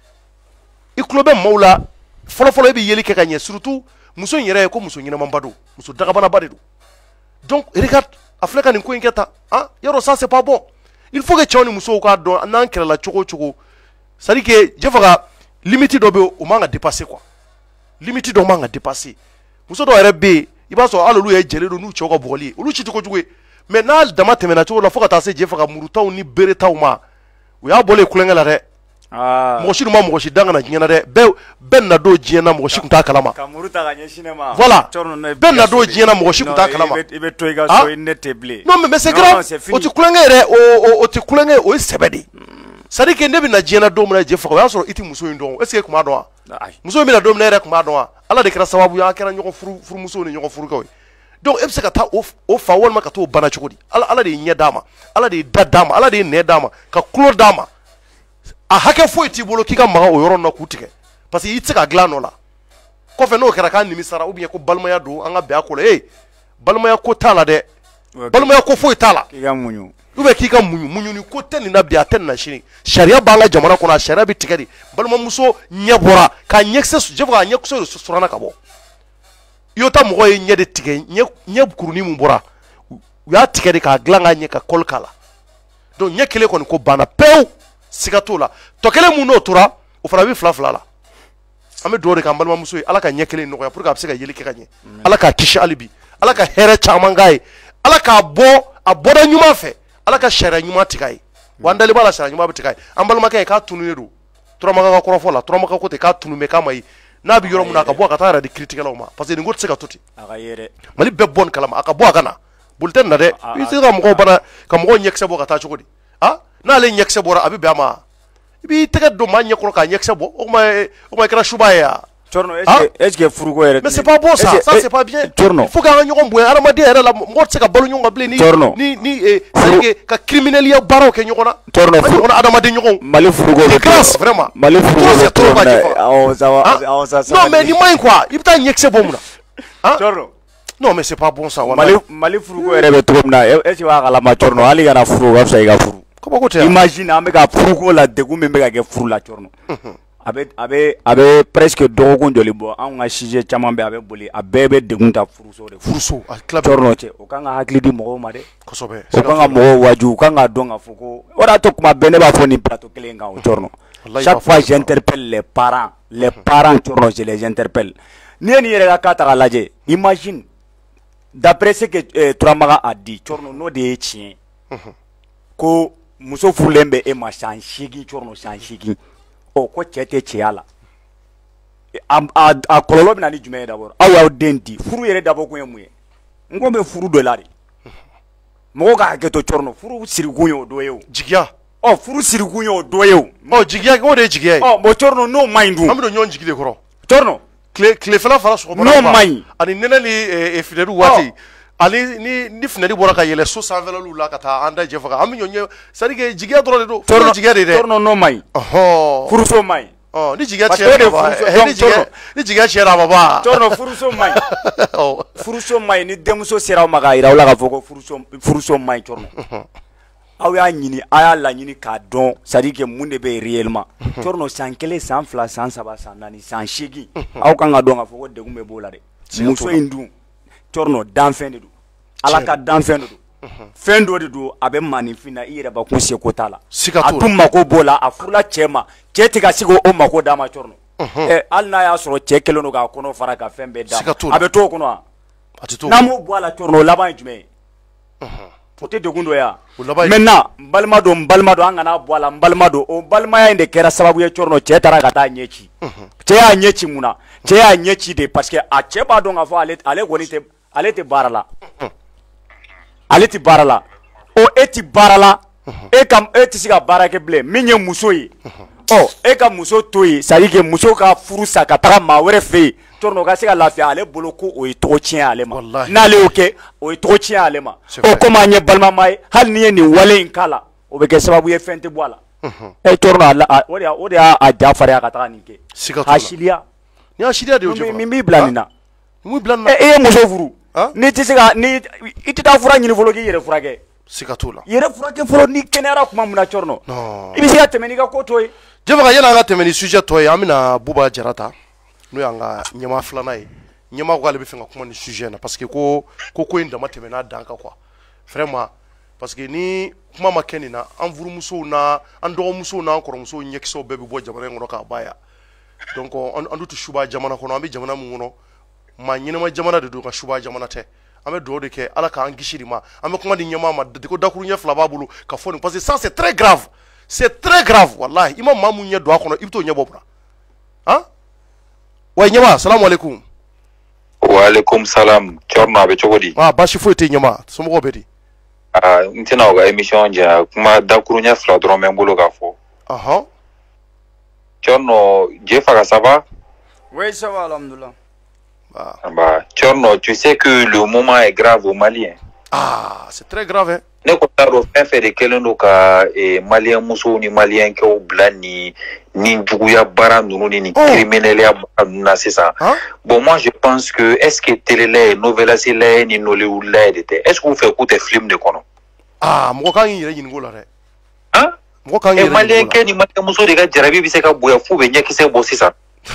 i tulo bɛ maaw la fɔlɔfɔlɔ i bɛ yeli kɛ ka ɲɛ surtout muso in yɛrɛ ye ko muso ɲɛnamanba don muso dagabanaba de don donc regarde a filɛ ka nin ko in kɛ tan yɔrɔ ça c'est pas bon il faut que cɛw ni musow k'a dɔn n'an kɛlɛla cogo o cogo c'est à dire que Jeff limite dɔ bɛ yen o man ka dépasser quoi limite dɔ man ka dépasser muso dɔw yɛrɛ bɛ yen i b'a sɔrɔ hali olu yɛrɛ jɛlen don n'u cɛw ka bugɔli ye olu si tɛ kojugu ye mais n'a dama tɛmɛna cogo la fo ka taa se Jeff murutaw ni beretaw ma o y'a bɔlen kulonkɛ la dɛ mɔgɔ si dun ma mɔgɔ si dan kana diɲɛ na dɛ bɛɛ na don diɲɛ na mɔgɔ si tun t'a kalama voilà bɛɛ na don diɲɛ na mɔgɔ si tun t'a kalama non mais c'est grave o tɛ kulonkɛ yɛrɛ o tɛ kulonkɛ o ye sɛbɛ de c'est à dire que ne bɛ na diɲɛ na don min na Jeff o y'a sɔrɔ i tɛ muso in dɔn est ce que e tun b'a dɔn wa muso in bɛ na don min na e yɛrɛ tun b'a dɔn wa Ala de kɛra sababu ye an kɛra ɲɔgɔn furumusow ni ɲɔgɔn furukɛw ye donc e bɛ se ka taa o fa walima ka t'o bana cogo di Ala de ye ɲɛ d'a ma Ala de ye da d'a ma Ala de ye nɛ d'a ma ka kulo d'a ma a hakɛ foyi t'i bolo k'i ka maga o yɔrɔ in na k'u tigɛ parce que i tɛ se ka dilan nɔ la kɔfɛ n'o kɛra k'a nimisara ou bien ko balimaya don an ka bɛn a ko la balimaya ko t'a la dɛ balimaya ko foyi t'a la ou bien k'i ka muɲu ni ko tɛ nin na bi a tɛ nin na sini sariya b'an ka jamana kɔnɔ a sariya bɛ tigɛ de balimamuso ɲɛ bɔra k'a ɲɛkisɛ Jeff k'a ɲɛkisɛ de sɔrɔna ka bɔ i y'o ta mɔgɔ ye ɲɛ de tigɛ ɲɛ kurunin mun bɔra u y'a tigɛ de k'a dilan k'a ɲɛ ka kɔli k'a la donc ɲɛ kelen kɔni ko banna pewu siga t'o la tɔ kelen mun n'o tora o fana bɛ fila la an bɛ dugawu de k'an balimamuso ye Ala ka ɲɛ kelen nɔgɔya pour que a bɛ se ka yeli kɛ ka ɲɛ Ala k'a kisi hali bi Ala ka hɛrɛ caman k'a ye Ala k'a bɔ a bɔda ɲuman fɛ Ala ka sariya ɲuman tigɛ a ye wa an dalen b'a la sariya ɲuman bɛ tigɛ a ye an balimakɛ ye k'a tununnen don turamaga ka kɔrɔfɔ la turamaga ko ten k'a tunu bɛ k'a ma ye n'a bɛ yɔrɔ min na a ka bɔ a ka taa yɛrɛ di kiiritigɛlaw ma parce que nin ko tɛ se ka to ten Mali bɛɛ bɔ nin kalama a ka bɔ a ka na boli tɛ nin na dɛ i tɛ se ka mɔgɔw bana ka mɔgɔw ɲɛkisɛ bɔ ka taa cogo di n'ale ɲɛkisɛ bɔra a bɛ bɛn a ma i b'i tɛgɛ don maa ɲɛkɔrɔ k'a ɲɛkisɛ bɔ o kuma i kɛra suba ye ya
est-ce que furuko yɛrɛ
mais c'est pas bon ça c'est pas bien il faut k'an ka ɲɔgɔn bonya adamadenya yɛrɛ la mɔgɔ tɛ se ka balo ɲɔgɔn kan bilen ni c'est ka crimineliya baaraw kɛ ɲɔgɔn na ɲɔgɔn na adamaden ɲɔgɔn
Mali furuko
c'est grâce vraiment
Mali furuko
c'est trop bas non mais ni ma ɲi quoi i bɛ taa ɲɛkisɛ bɔ mun na non mais c'est pas bon ça
Mali furuko yɛrɛ bɛ cogo min na est-ce que b'a kalama Cɔrɔnɔ hali kana furu o ka fisa i ka furu
kabako tɛ
imagine an bɛ ka furuko la degun min bɛ ka kɛ furu la Cɔrɔnɔ a bɛ presque dɔgɔkun joli bɔ anw ka sujet caman bɛ a bɛ boli a bɛɛ bɛ degun ta furuso de
furuso a tila
Cɔrɔnɔ cɛ o kan ka hakili di mɔgɔw ma dɛ
kosɛbɛ
o kan ka mɔgɔw waju u kan ka dɔn k'a fɔ ko o de y'a to kuma bɛɛ ne b'a fɔ nin plateau kelen in kan o Cɔrɔnɔ chaque fois j'interpelle les parents Cɔrɔnɔ je les interpelle n'i ye nin yɛrɛ ka cas ta k'a lajɛ imagine d'après ce que Turamaga a dit Cɔrɔnɔ n'o de ye tiɲɛ ko muso furulen bɛ e ma san 8 Cɔrɔnɔ san 8 ko cɛ tɛ cɛya la a kɔlɔlɔ bɛ na ni jumɛn ye d'abord aw y'aw den di furu yɛrɛ dabɔ kun ye mun ye n ko bɛ furu dɔ la de mɔgɔw ka hakɛ to Cɔrɔnɔ furu sirikun ye o dɔ ye o
jigiya
furu sirikun ye o dɔ ye o
jigiya o de ye jigiya ye
bon Cɔrɔnɔ n'o ma ɲi dun
an bɛ don ɲɔgɔn jigi de kɔrɔ
Cɔrɔnɔ
tilefɛla fara sɔgɔmada
n'o ma ɲi
ani nɛnɛ ni finɛri waati ani ni finɛri bɔra ka yɛlɛ so sanfɛlaw la ka taa an da Jeff kan an bɛ ɲɔgɔn c'est à dire que jigiya dɔrɔn de don furu jigiya de dɛ
Cɔrɔnɔ n'o ma ɲi furuso ma ɲi
ni jigiya ni jigiya cɛra a ma ban
Cɔrɔnɔ furuso ma ɲi furuso ma ɲi ni denmuso sera aw ma k'a yira aw la k'a fɔ ko furuso ma ɲi Cɔrɔnɔ aw y'a ɲini a y'a laɲini k'a dɔn c'est à dire que mun de bɛ yen réellement Cɔrɔnɔ san 1 san 2 san 3 san 4 san 8 aw kan ka dɔn k'a fɔ ko degun bɛ b'o la dɛ muso in dun Cɔrɔnɔ danfɛn de don Ala ka danfɛn de don fɛn dɔ de don a bɛ maninfin na i yɛrɛ ba kun seko t'a la a tun mako b'o la a furula cɛ ma cɛ tɛ ka se k'o mako d'a ma Cɔrɔnɔ hali n'a y'a sɔrɔ cɛ kelen don k'a kɔnɔ fara ka fɛn bɛɛ d'a ma a bɛ to o kɔnɔ wa n'an m'o bɔ a la Cɔrɔnɔ o laban ye jumɛn ye o te degun dɔ ya maintenant balima do an kana bɔ a la balima do o balimaya in de kɛra sababu ye Cɔrɔnɔ cɛ taara ka taa ɲɛci cɛ y'a ɲɛci mun na cɛ y'a ɲɛci de parce que a cɛ b'a dɔn k'a fɔ ale kɔni ale tɛ baara la ale tɛ baara la o e tɛ baara la e tɛ se ka baara kɛ bilen min ye muso ye e ka muso to yen c'est à dire que muso ka furu sa ka taga maa wɛrɛ fɛ yen Cɔrɔnɔ ka se ka lafiya ale bolo ko o ye tɔgɔ tiɲɛ ale ma n'ale y'o kɛ o ye tɔgɔ tiɲɛ ale ma komi an ye balimama ye hali n'i ye nin wale in k'a la o bɛ kɛ sababu ye fɛn tɛ bɔ a la Cɔrɔnɔ o de y'a ja farinya ka taga nin kɛ a siliya
ni y'a siliya de y'o
min b'i bila nin na
mun bila nin na
e ye muso furu n'i tɛ se ka i tɛ taa fura ɲini fɔlɔ k'i yɛrɛ furakɛ
siga t'o la
yɛrɛ furakɛ fɔlɔ ni kɛnɛyara tuma min na Cɔrɔnɔ i bɛ se ka tɛmɛ n'i ka ko to ye
Jɛfaga yala an ka tɛmɛ ni sujet tɔ ye an bɛna Buba Jara ta n'o y'an ka ɲɛmaa filanan ye ɲɛmaa ko ale bɛ fɛ ka kuma ni sujet na parce que ko in dama tɛmɛna dan kan quoi vraiment parce que ni kuma ma kɛ nin na an furumusow na an dɔgɔmusow n'an kɔrɔmusow ɲɛkisɛw bɛɛ bɛ bɔ jamana in kɔnɔ k'a ba yan donc an dun tɛ suba jamana kɔnɔ an bɛ jamana min kɔnɔ maa ɲɛnama jamana de don ka suba jamana tɛ an bɛ dugawu de kɛ ala k'an kisi de ma an bɛ kuma di ɲɛmaa ma ko dakuru ɲɛ fila b'a bolo ka fɔ nin parce que ça c'est très grave wallahi i ma maa mun ɲɛ don a kɔnɔ i bɛ t'o ɲɛ bɔ bura han wa ɲɛmaa salamu alaikum
wa alaikum salam Cɔrɔnɔ a bɛ cogo di
baasi foyi tɛ ɲɛmaa somɔgɔw bɛ di
n tɛna o ka émission diya kuma dakuru ɲɛ fila dɔrɔn bɛ n bolo k'a fɔ Cɔrɔnɔ Jɛfaga ça va
oui ça va alhamdoulilah
Cɔrɔnɔ tu sais que le moment est grave au Mali
c'est très grave hein
ne ko t'a dɔn fɛn fɛn de kɛlen don ka maliyɛn musow ni maliyɛn kɛw bila ni juguya baara ninnu ni criminellement baara ninnu na sisan bon moi je pense que est-ce que télé lajɛ novelas lajɛ ni Nollywood lajɛ de tɛ est-ce que u fɛ k'u tɛ film de kɔnɔ
mɔgɔ kan k'i yɛrɛ ɲininka o la dɛ mɔgɔ kan k'i yɛrɛ ɲininka o la
maliyɛn kɛ ni maliyɛn muso de ka jarabi bɛ se ka bonya f'u bɛ ɲɛkisɛ bɔ sisan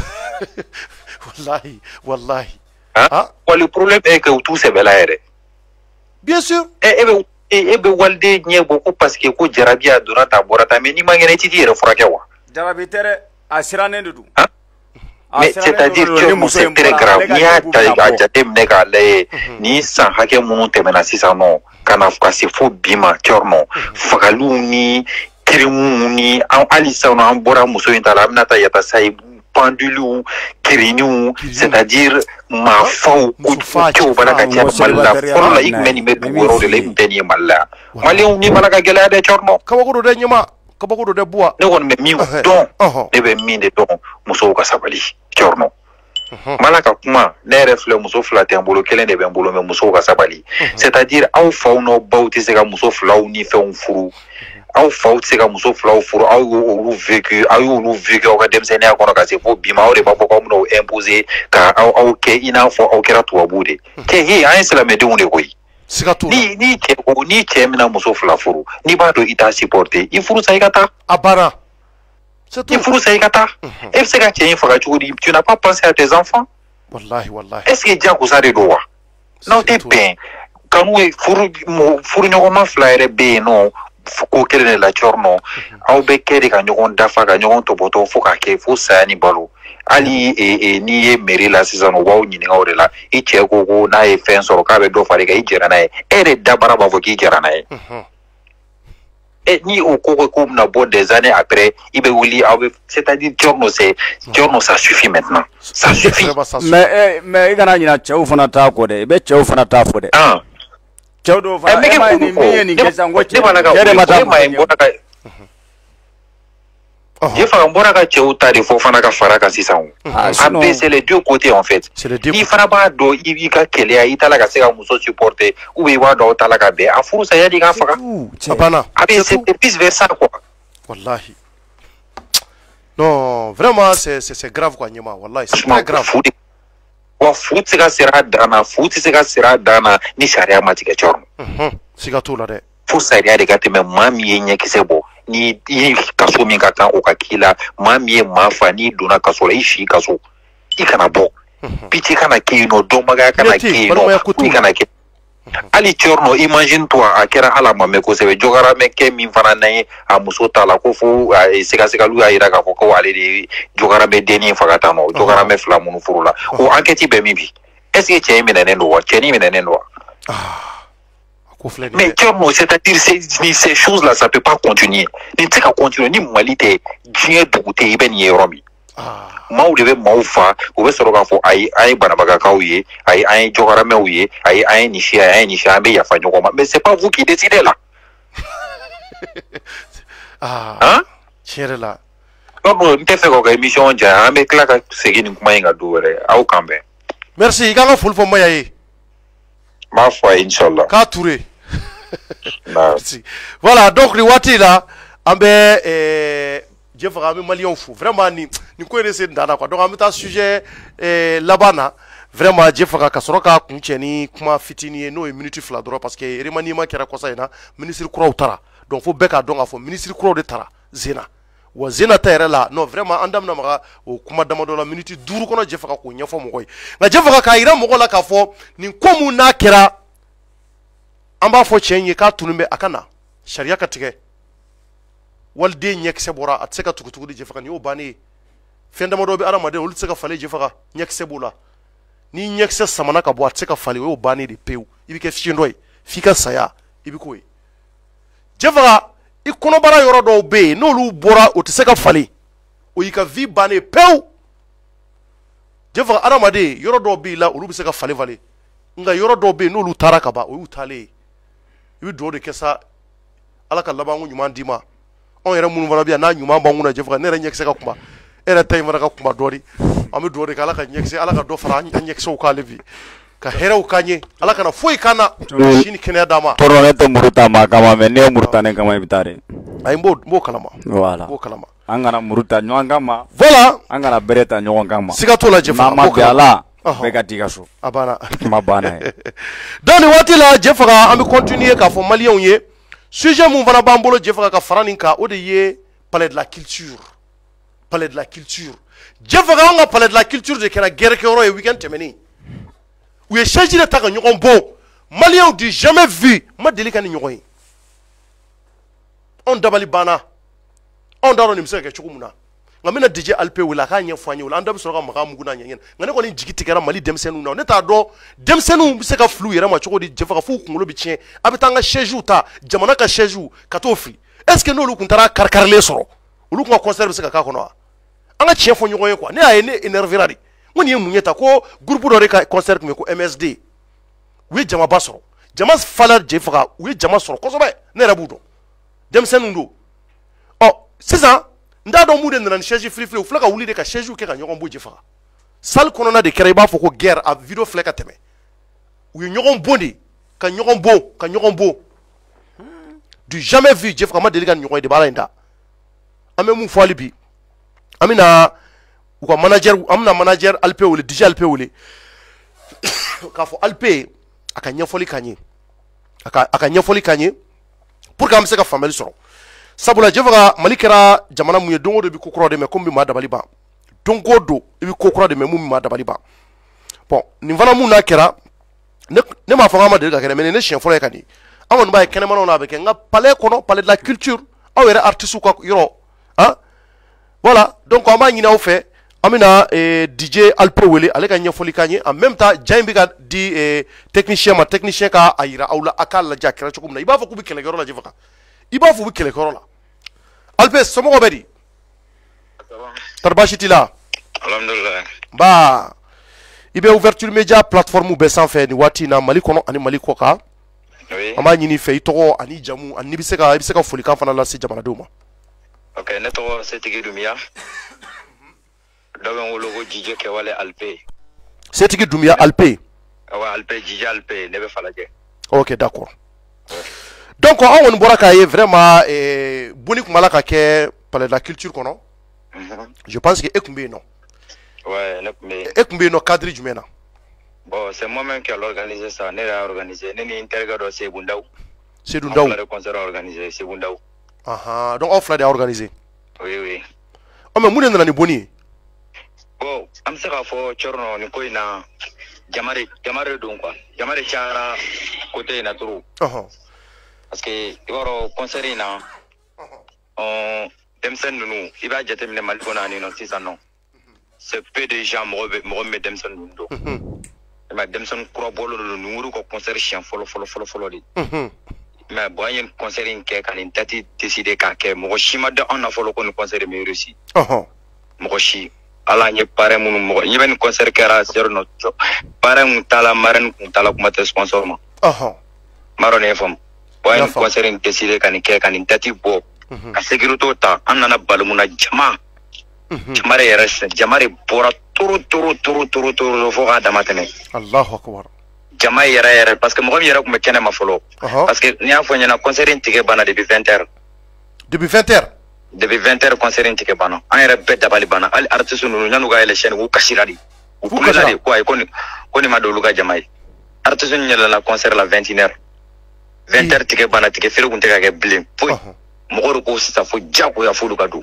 wallahi
le problème est que u t'u sɛbɛla yɛrɛ
bien sûr
e bɛ waliden ɲɛ bɔ ko parce que ko jarabi a donna ta bɔra ta mais n'i ma ŋɛnɛ i t'i yɛrɛ furakɛ wa
jarabi tɛ dɛ a sirannen de don
mais c'est-à-dire que c'est très grave n'i y'a ta a jateminɛ k'a lajɛ ni san hakɛ minnu tɛmɛna sisan nɔ ka na ka se fo bi ma Cɔrɔnɔ fagaliw ni kirimuw ni hali sisan nɔ an bɔra muso in ta la an bɛna taa yatasa ye penduliw kiriniw c'est-à-dire maafaw kojuguw bala ka ca Mali la fɔlɔ la i tun bɛ nin bɛ dugu wɛrɛw de la i tun tɛ nin ye Mali la maliyɛnw ni bala ka gɛlɛya dɛ Cɔrɔnɔ
kabako don dɛ ɲɛmaa kabako don dɛ Buwa
ne kɔni bɛ min dɔn ne bɛ min de dɔn musow ka sabali Cɔrɔnɔ mala ka kuma ne yɛrɛ filɛ muso fila tɛ n bolo kelen de bɛ n bolo mais musow ka sabali c'est-à-dire aw faw n'aw baw tɛ se ka muso filaw ni fɛnw furu aw faw tɛ se ka muso filaw furu aw y'olu vécu aw ka denmisɛnninya kɔnɔ ka se fo bi ma aw de b'a fɔ k'aw bɛna o imposer ka aw kɛ i n'a fɔ aw kɛra tubabuw de kɛ an ye silamɛdenw de koyi ni cɛ bɛna muso fila furu n'i b'a dɔn i t'a supporter i furu sa i ka taa
a banna
i furu sa i ka taa e bɛ se ka cɛ in faga cogo di tu n'as pas pensé à tes enfants
wallahi
est-ce que diyagosa de don wa n'aw tɛ bɛn kanu ye furuɲɔgɔnma fila yɛrɛ bɛ yen nɔ ko kelen de la Cɔrɔnɔ aw bɛ kɛ de ka ɲɔgɔn dafa ka ɲɔgɔn tɔbɔtɔ fo k'a kɛ fo saya ni balo hali n'i ye mairie la sisan u b'aw ɲininka o de la i cɛ ko n'a ye fɛn sɔrɔ k'a bɛ dɔ fara i kan i jɛra n'a ye e de dabara b'a fɔ k'i jɛra n'a ye ni o ko k'u bɛna bɔ des années après i bɛ wuli aw bɛ c'est-à-dire Cɔrɔnɔ ça suffit maintenant ça suffit
mais i kana ɲinɛ cɛw fana t'a kɔ dɛ i bɛ cɛw fana t'a fɔ dɛ cɛw dɔw fana e ma nin min ye nin kɛ sisan ko cɛ de ma taa
Jɛfaga n bɔra ka cɛw ta de fɔ fana ka fara kan sisan a bɛɛ c'est les deux côtés en fait n'i fana b'a dɔn i b'i ka kɛlɛya i t'a la ka se ka muso supporter ou bien i b'a dɔn aw t'a la ka bɛn a furu sa yanni i k'a faga
a banna
a bɛ c'est plus versa quoi
wallahi non vraiment c'est grave quoi ɲɛmaa wallahi c'est très grave
wa fu tɛ se ka siri a dan na fu tɛ se ka siri a dan na ni sariya ma tigɛ Cɔrɔnɔ
siga t'o la dɛ
fo sariya de ka tɛmɛ maa min ye ɲɛkisɛ bɔ ni i kaso min ka kan o ka k'i la maa min ye maa fa n'i donna kaso la i si kaso i kana bɔ pitié kana kɛ yen nɔ dɔnbagaya kana kɛ yen nɔ i kana kɛ hali Cɔrɔnɔ imagine toi a kɛra ala ma mɛn kosɛbɛ jogaramɛ kɛ min fana na ye a muso ta la ko fo sɛgɛsɛgɛliw y'a yira k'a fɔ ko ale de jogaramɛ dennin faga tan nɔ jogaramɛ fila minnu furu la o enquête bɛ min bi est ce que cɛ in minɛnen don wa cɛnin minɛnen don wa Mais c'est-à-dire ces choses-là, ça ne peut pas continuer. Ni tse ka continuer ni Mali te diɲɛ dugu tɛ i bɛ nin ye yɔrɔ min. Maaw de bɛ maaw fa u bɛ sɔrɔ k'a fɔ ayi an ye banabagakaw ye ayi an ye jɔkaramɛw ye ayi an ye nin si an ye nin si an bɛ yafa ɲɔgɔn ma mais c'est pas vous qui décidez là.
Hein? Tiɲɛ yɛrɛ la.
N tɛ fɛ k'o kɛ émission diya an bɛ tila ka segin nin kuma in kan don wɛrɛ aw kan bɛn.
Merci i k'an ka foli fɔ Maya ye.
N b'a fɔ a ye inchallah.
K'a Touré. Merci. Voilà, donc le waati la an bɛ Dieu faga an bɛ Maliyɛnw fo vraiment nin ko in de se dan na quoi donc an bɛ taa sujet laban na vraiment Dieu faga ka sɔrɔ ka kun cɛ ni kuma fitinin ye n'o ye minute 2 dɔrɔn parce que remaniement kɛra kɔsa in na ministre kuraw taara donc fo bɛɛ k'a dɔn k'a fɔ ministre kuraw de taara Zena wa Zena ta yɛrɛ la non vraiment an damina maga o kuma damadɔ la minute 5 kɔnɔ Dieu faga k'o ɲɛfɔ mɔgɔ ye nka Dieu faga k'a yira mɔgɔ la k'a fɔ nin ko mun n'a kɛra an b'a fɔ cɛ in ye k'a tunun bɛ a ka na sariya ka tigɛ waliden ɲɛkisɛ bɔra a tɛ se ka tugu di Dieu faga nin y'o bannen ye fɛn damadɔ bɛ adamaden olu tɛ se ka falen Dieu faga ɲɛkisɛ b'o la ni ɲɛkisɛ samana ka bɔ a tɛ se ka falen o y'o bannen de pewu i bɛ kɛ fiɲɛdɔ ye f'i ka saya i bɛ k'o ye Dieu faga i kɔnɔbara yɔrɔ dɔw bɛ yen n'olu bɔra o tɛ se ka falen o y'i ka vie bannen pewu Dieu faga adamaden yɔrɔ dɔw b'i la olu bɛ se ka falen nka yɔrɔ dɔw bɛ yen n'olu taara ka ban o y'u taalen ye i bɛ dugawu de kɛ sa ala ka labanko ɲuman d'i ma anw yɛrɛ minnu fana bɛ yan n'a ɲuman b'an kunna Dieu faga ne yɛrɛ ɲɛkisɛ ka kunba e yɛrɛ ta in fana ka kunba dɔɔni an bɛ dugawu de kɛ ala ka ɲɛkisɛ ala ka dɔ fara an ɲɛkisɛw k'ale bi ka hɛrɛw k'an ye ala kana foyi k'an na si ni kɛnɛya d'an ma.
Tɔɔrɔ ne tɛ muru ta maa kama mais ne ye muru ta ne kama i bɛ taa dɛ.
ayi n b'o kalama.
Voilà.
n b'o kalama.
an kana muru ta ɲɔgɔn kama.
Voilà.
an kana bere ta ɲɔgɔn kama.
siga t'o la Dieu faga.
n'a ma bɛn a la bɛɛ ka t'i ka so.
a banna.
kuma banna ye.
donc nin waati la Dieu faga an bɛ continuer k'a fɔ maliyɛnw ye sujet mun fana b'an bolo Dieu faga ka fara nin kan o de ye palais de la culture. palais de la culture. Dieu faga an ka palais de la culture de kɛra guerre kɛyɔrɔ ye week-end tɛmɛnen. u ye chaise de ta ka ɲɔgɔn bon maliyɛnw du jamais vu ma deli ka ni ɲɔgɔn ye. anw dabali banna anw t'a dɔn nin bɛ se ka kɛ cogo min na nka n bɛna DJ Alpe wele a k'a ɲɛfɔ an ye o la an da bɛ sɔrɔ ka maga mugu n'a ɲɛ nka ne kɔni jigi tigɛra Mali denmisɛnninw na ne t'a dɔn denmisɛnninw bɛ se ka fili u yɛrɛ ma cogo di Dieu faga f'u kunkolo bɛ tiɲɛ a bɛ taa an ka chaise ta jamana ka chaise ka t'o fili est ce que n'olu tun taara kari-karilen sɔrɔ olu tun ka concert bɛ se ka k'a kɔnɔ wa an ka tiɲɛ fɔ ɲɔgɔn ye quoi ne y'a ye ne énervera de ko nin ye mun ye ta ko groupe dɔ de ka concert tun bɛ ko MSD u ye jamaba sɔrɔ jama falen Dieu faga u ye jama sɔrɔ kosɛbɛ ne yɛrɛ b'u dɔn denmisɛnninw don ɔ sisan n t'a dɔn mun de nana ni chaise filifili u filɛ ka wuli de ka chaise kɛ ka ɲɔgɔn bon Dieu faga salle kɔnɔna de kɛra i b'a fɔ ko guerre a video filɛ ka tɛmɛ u ye ɲɔgɔn bon de ka ɲɔgɔn bon du jamais vu Dieu faga ma deli ka ɲɔgɔn ye de b'a la in da an bɛ mun fɔ hali bi an bɛna u ka manager an bɛna manager Alpe wele DJ Alpe wele k'a fɔ Alpe a ka ɲɛfɔli k'an ye a ka ɲɛfɔli k'an ye pour que an bɛ se ka faamuyali sɔrɔ sabula Dieu faga Mali kɛra jamana mun ye don o don i bɛ ko kura de mɛn ko min bɛ maa dabali ban don o don i bɛ ko kura de mɛn mun bɛ maa dabali ban bon nin fana mun n'a kɛra ne m'a fɔ k'an ma deli ka kɛ mais ne siɲɛ fɔlɔ ye ka di an kɔni b'a ye kɛnɛmanaw na a bɛ kɛ nka palais kɔnɔ palais de la culture aw yɛrɛ artistes ka yɔrɔ ah voilà donc an b'a ɲini aw fɛ an bɛna DJ Alpe wele ale ka ɲɛfɔli k'an ye en même temps ja in bɛ ka di technicien ma technicien ka a yira aw la a k'a lajɛ a kɛra cogo min na i b'a fɔ k'u bɛ kɛlɛkɛyɔrɔ la Dieu faga i b'a fɔ u bɛ kɛlɛkɛyɔrɔ la Alpe somɔgɔw bɛ di tɔɔrɔ baasi t'i la
Alhamdulillah.
nba i bɛ ouverture media plateforme bɛɛ sanfɛ nin waati in na Mali kɔnɔ ani Mali kɔ kan an b'a ɲini i fɛ i tɔgɔ ani jamu ani i bɛ se ka folikan fana lase jamanadenw ma.
Ok, ne tɔgɔ Setigi Dumiya dɔ bɛ n wele ko Jije Kɛwale Alpe.
Setigi Dumiya Alpe.
Awɔ Alpe Jije Alpe ne bɛ Falajɛ.
Ok d'accord. Donc an kɔni bɔra k'a ye vraiment bonni tun b'a la ka kɛ palais de la culture kɔnɔ. Je pense que e tun bɛ yen nɔ.
Ouais, ne tun bɛ yen.
E tun bɛ yen nɔ cadre jumɛn na.
Bon, c'est moi-même qui ai organisé ça. Ne y'a organisé. Ne ni n terikɛ dɔ Seydou Ndaw.
Seydou Ndaw.
An fila de concert organisé Seydou Ndaw.
Donc aw fila de y'a organisé.
Oui.
Oh mais mun de nana ni bonni ye.
Bon, an bɛ se k'a fɔ Cɔrɔnɔ nin ko in na jama de don quoi. Jama de cayara côté in na trop. Parce que i b'a dɔn concert in na denmisɛnnin ninnu i b'a jateminɛ Mali kɔnɔ yan nɔ sisan nɔ c'est peu de gens mɔgɔ min bɛ denmisɛnnin ninnu dɔn ma demson kura bolo no numuru ko concert chien folo di mais bon y concert in ke kan tati décider ka ke mo shima de on a folo ko concert me réussi mo shi ala nye pare mun mo y ben concert kera zero pare mun tala maran kun tala kuma te sponsor ma marone fam bon concert in décider kan ke kan tati bo ka sécurité ta anana balmuna jama jamare yaras jamare bora turu fo ga damatene
Allahu akbar
jama yara parce que mo yara ko mekene ma folo parce que ni afo nyana concert intike bana depuis 20h
depuis 20h
concert intike bana an yara be dabali bana al artiste no nyanu ga ele chaîne ku kasiradi ku kuladi ko ay koni ma do luga jama artiste nyala la concert la 21h 20h tike bana tike fere kun teke blem foi mo ko sita fo jago ya fo luga do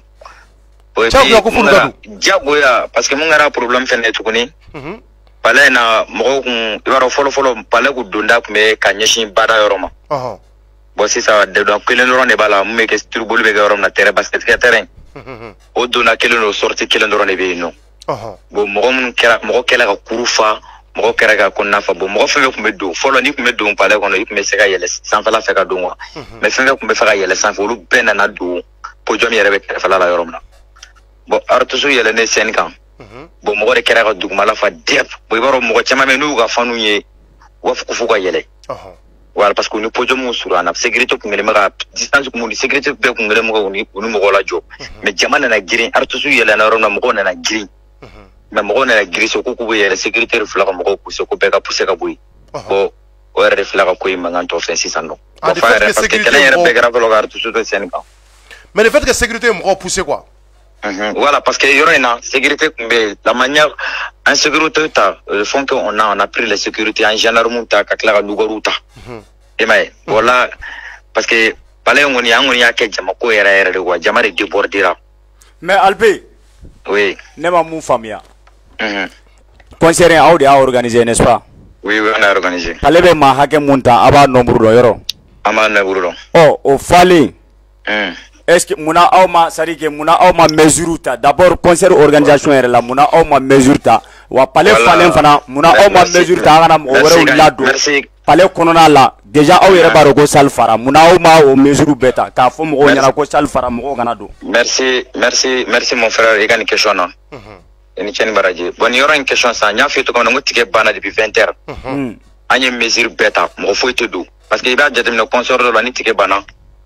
jago ya parce que mon gara problème fene tukuni pale na mo ko ibaro folo pale ku donda ku me kanyeshi bada yoroma bo sisa de do kelen ron e bala mu me ke turbolu be yorom na terrain basket ke terrain o dona kelen no sorti kelen ron e be no bo mo mun kera mo kela ka kurufa mo kera ka konnafa bo mo fe ku me do folo ni ku me do pale ko no ku me se ka yele san fala fe ka do wa me fe ku me fe ka yele san folo bena na do po jom yere be kera fala la yorom na bo artusu yele ne sen kan bo mo re kera ga duguma la fa dep bo ibaro mo chama me nu ga fanu ye wa fuku ga yele wala parce que ni pojo mo sura na sécurité ko ngele ma distance ko mo sécurité be ko ngele mo ni mo la job mais jamana na girin artusu yele na ro na mo na girin mais mo na girin so ko ko yele sécurité refla ko mo ko so ko be ka pousser ka boy bo o refla ko ma nganto fait 600 no parce que kala yere be grave lo artusu de sen kan
mais le fait que sécurité mo pousser quoi
voilà parce que y aura une sécurité la manière en sécurité le fond qu'on a pris la sécurité en gendarmerie ta kakla nugaruta et mais voilà parce que palais on y a que jama ko era de quoi jama de débordera
mais Albé
oui
ne ma mon famille concert a organisé n'est-ce pas
oui on a organisé
ale be ma hake munta aba nombre do yoro
ama nombre do
o fali est-ce que muna awma sari que muna awma mesure ta d'abord concert organisation era la muna awma mesure ta wa palais falen fana muna awma mesure ta ngana mo wore lado palais konona la déjà aw yere baro ko sal fara muna awma o mesure beta ka fo mo nyana ko sal fara mo gana do
merci mon frère et une question non ni chen baraji bon y aura une question ça nya fait ko ngo tike bana depuis 20h anye mesure beta mo fo te do parce que il va jeter le concert de la ni tike bana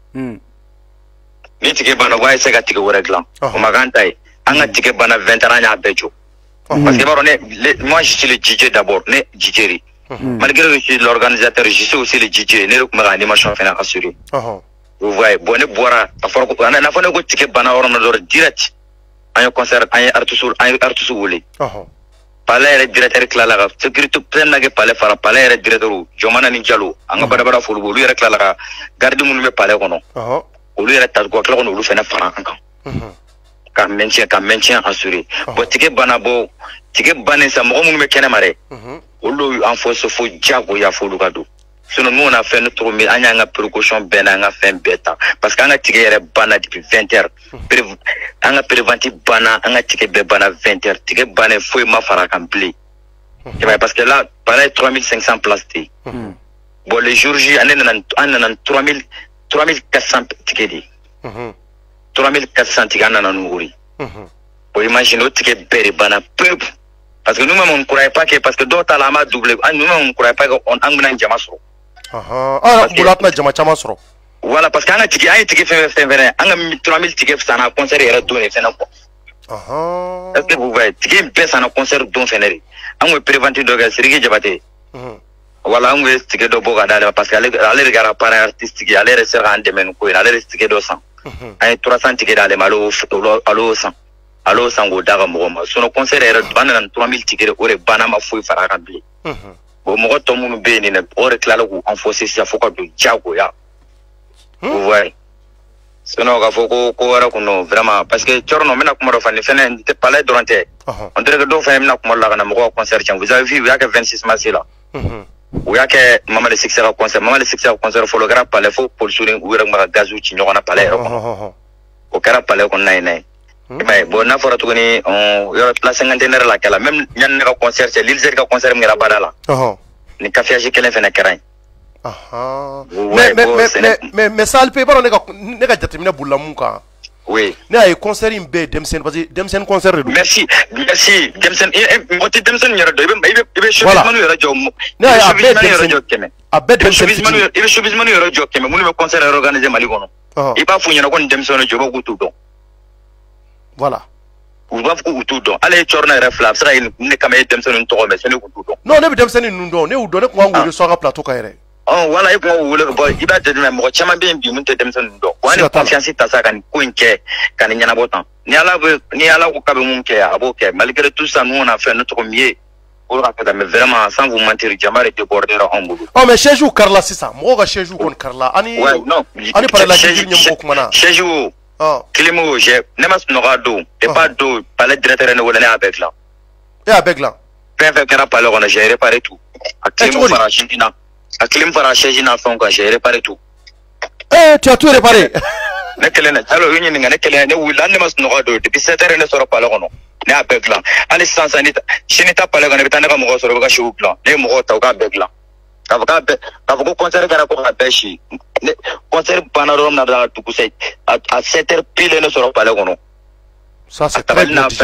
ni tike bana wa ese ka tike wore glan o maganta e anga tike bana 20 ans nya bejo parce que baron moi je suis le DJ d'abord ne DJ malgré que je suis l'organisateur je suis aussi le DJ ne ko ma animation fena assuré vous voyez bonne boira aforo ko na fa ne ko tike bana woro na do direct anya concert anya artusu wole palais directeur klala ga sécurité plein na ke palais fara palais directeur jomana ni jalo anga bara fulu bolu yere klala ga garde mun me palais kono olu yɛrɛ ta ko kila ko olu fana fara an kan ka maintien assuré bon tike bana bo tike bana sa mɔgɔ minnu bɛ kɛnɛ ma dɛ olu an fɔ so fo jago ya fo olu ka don sinon nous on a fait notre mieux an y'an ka précaution bɛɛ n'an ka fɛn bɛɛ ta parce que an ka tike yɛrɛ bana depuis 20h an ka préventif bana an ka tike bɛɛ bana 20h tike bana foyi ma fara kan bilen parce que là bana 3500 places te bon le jour J an nana 3400 tickets di 3400 tickets nana nourri pour imaginer ticket bere bana peuple parce que nous-mêmes on ne croyait pas que parce que d'autres la ma doublé nous-mêmes on ne croyait pas qu'on angna jama soro
bulatna jama chama soro
voilà parce que un ticket fait vrai anga 3000 tickets ça na concert era donné fait na quoi est-ce que vous voyez ticket baisse na concert don feneri anga préventif de gars sirigi jabate voilà on est ticket de boga dale parce que aller regarder par artistique aller rester en domaine ko aller ticket de 100 ay 300 ticket dale malo allo 100 allo 100 go daga mo ma sono concert era banana 3000 ticket ore banama foi fara rabli bo mo to mu be ni ne ore klala ko enforcer ça faut ko do jago ya vous voyez sono ga foko ko wara kuno vraiment parce que chorno mena ko mo fa ni fene te palais durante on dirait que do fa mena ko mo la kana mo concert vous avez vu il y a que 26 mars là ou y'a que maman le succès au concert follow grave palais faut pour souligner ou y'a que gazu ci ñokona palais au cara palais ko nay nay mais bon n'a fora tuguni la cinquantenaire la kala même ñan ne ka concert c'est l'île ka concert ngira badala ni café kelen fene karain
mais ça le péparo ne ka jatemina bulla mun kan
oui
ne ay concert in be demsen parce que demsen concert de
merci demsen moti demsen ñara do ibe showbiz manu yara jom
ne ay abbe demsen
ibe showbiz manu yara jom keme munu be concert organiser mali kono iba fu ñana kon demsen jobo gutu do
voilà
ou va ko gutu do ale chorna reflap sra ne kame demsen to me sene gutu do
non ne be demsen nundo ne udo ne ko ngulu so ga plateau kayre
wala ko wala boy iba de mo chama be bi mun te demsen do wani confiance ta sa kan ko inke kan nyana botan ni ala ko kabe mun ke aboke malgré tout ça nous on a fait notre mieux pour rappeler mais vraiment sans vous mentir jamare de border en boulot
mais chez jou Carla c'est ça mo ga chez jou kon Carla ani
non
ani par la jigir nyam bok mana
chez jou Clément je ne mas n'aura d'eau et pas d'eau par le directeur ne wala avec là
et avec là
fait que pas on a géré par tout à Clément Farachina à Clément Farachina font que j'ai réparé tout
tu as tout réparé
ne kelen alors une ne kelen ne wala ne mas n'aura d'eau depuis 7h ne sera pas là non ne avec là allez sans sanita chinita pas là ne bitana ka mo soro ka show plan ne mo ta ka avec là ka ko concert ka ko ka beshi ne concert panarom na da tout ça à 7h pile ne sera pas là non
ça c'est très bien
tu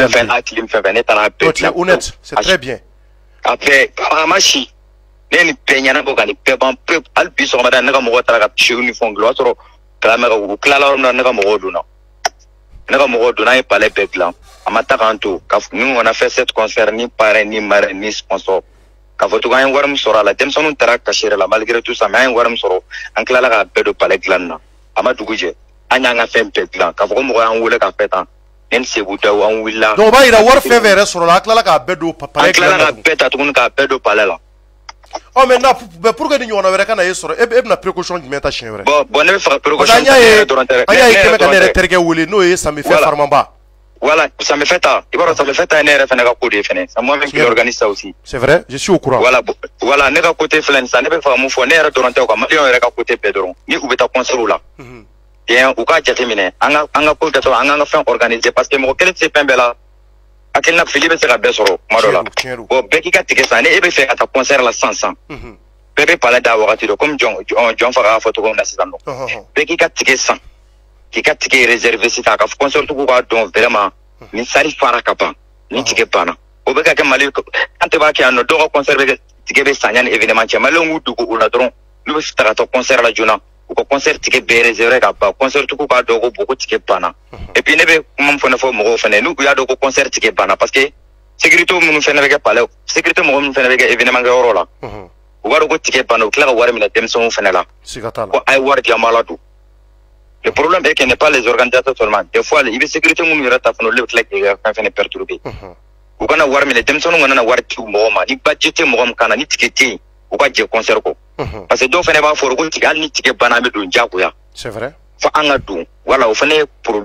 es honnête c'est très bien
après amashi ne peñana ko kan pe ban pe al bi so ma da na mo tra ka show uniforme lo soro kala ko kala na na mo goduna na mo goduna e pale pe plan amata kanto ka nous on a fait cette concert ni parrain ni marraine ni sponsor ka foto ga ngwaram soro la dem sonu tara ka shire la malgré tout ça mais ngwaram soro an kala la ka pedo pale plan na amatu guje anya nga fe pe plan ka fo mo an wole ka feta en se buta an willa
donc ba ira war fe vere soro la kala ka pedo pale
plan la ka peta to ka pedo pale la
mais na pour que nous on avait kana yesoro e na précaution du meta chien vrai
bon ne faire précaution
anya ke kana reterge wuli no e ça me fait farmamba
voilà ça me fait ça ibaro ça me fait un RF na ka côté fene ça moi même qui organise ça aussi
c'est vrai je suis au courant
voilà ne ka côté fene ça ne peut pas mu fo ne ra dorante ko mali on ka côté pedron ni ubeta concert là bien ou ka jatemine anga ko to anga fin organiser parce que mo kele c'est pembela akilna Philippe se ka besoro madola bon beki ka tike ça ne e be fait ata concert la 500 bebe pala da wakati do comme John fara photo ko na sisano beki ka tike 100 qui ka tike réservé si ta ka concert ko ka don vraiment ni sari fara kapa ni tike pana o be ka ke mali ante ba ke ano do concert be tike be sanya ni événement che malo ngudu ko una dron lu stara to concert la juna ko concert tike be réservé ka ba concert ko ka do ko boko tike pana et puis ne be mom fona fo mo fene nu ya do ko concert tike pana parce que sécurité mo fene be ka pale sécurité mo fene be ka événement ga oro la o waro ko tike pana o kla waro mi na demson fene la ko ay war di amala du le problème est que n'est pas les organisateurs seulement des fois il y a sécurité mo mi rata fano le kla ga fene perturbé o kana war mi na demson ngana na war ti mo ma ni budget mo am kana ni tiketi o ka je concert ko parce que do fene ba foro ko tigal ni tike pana me do njaku ya
c'est vrai
fa anga du voilà o fene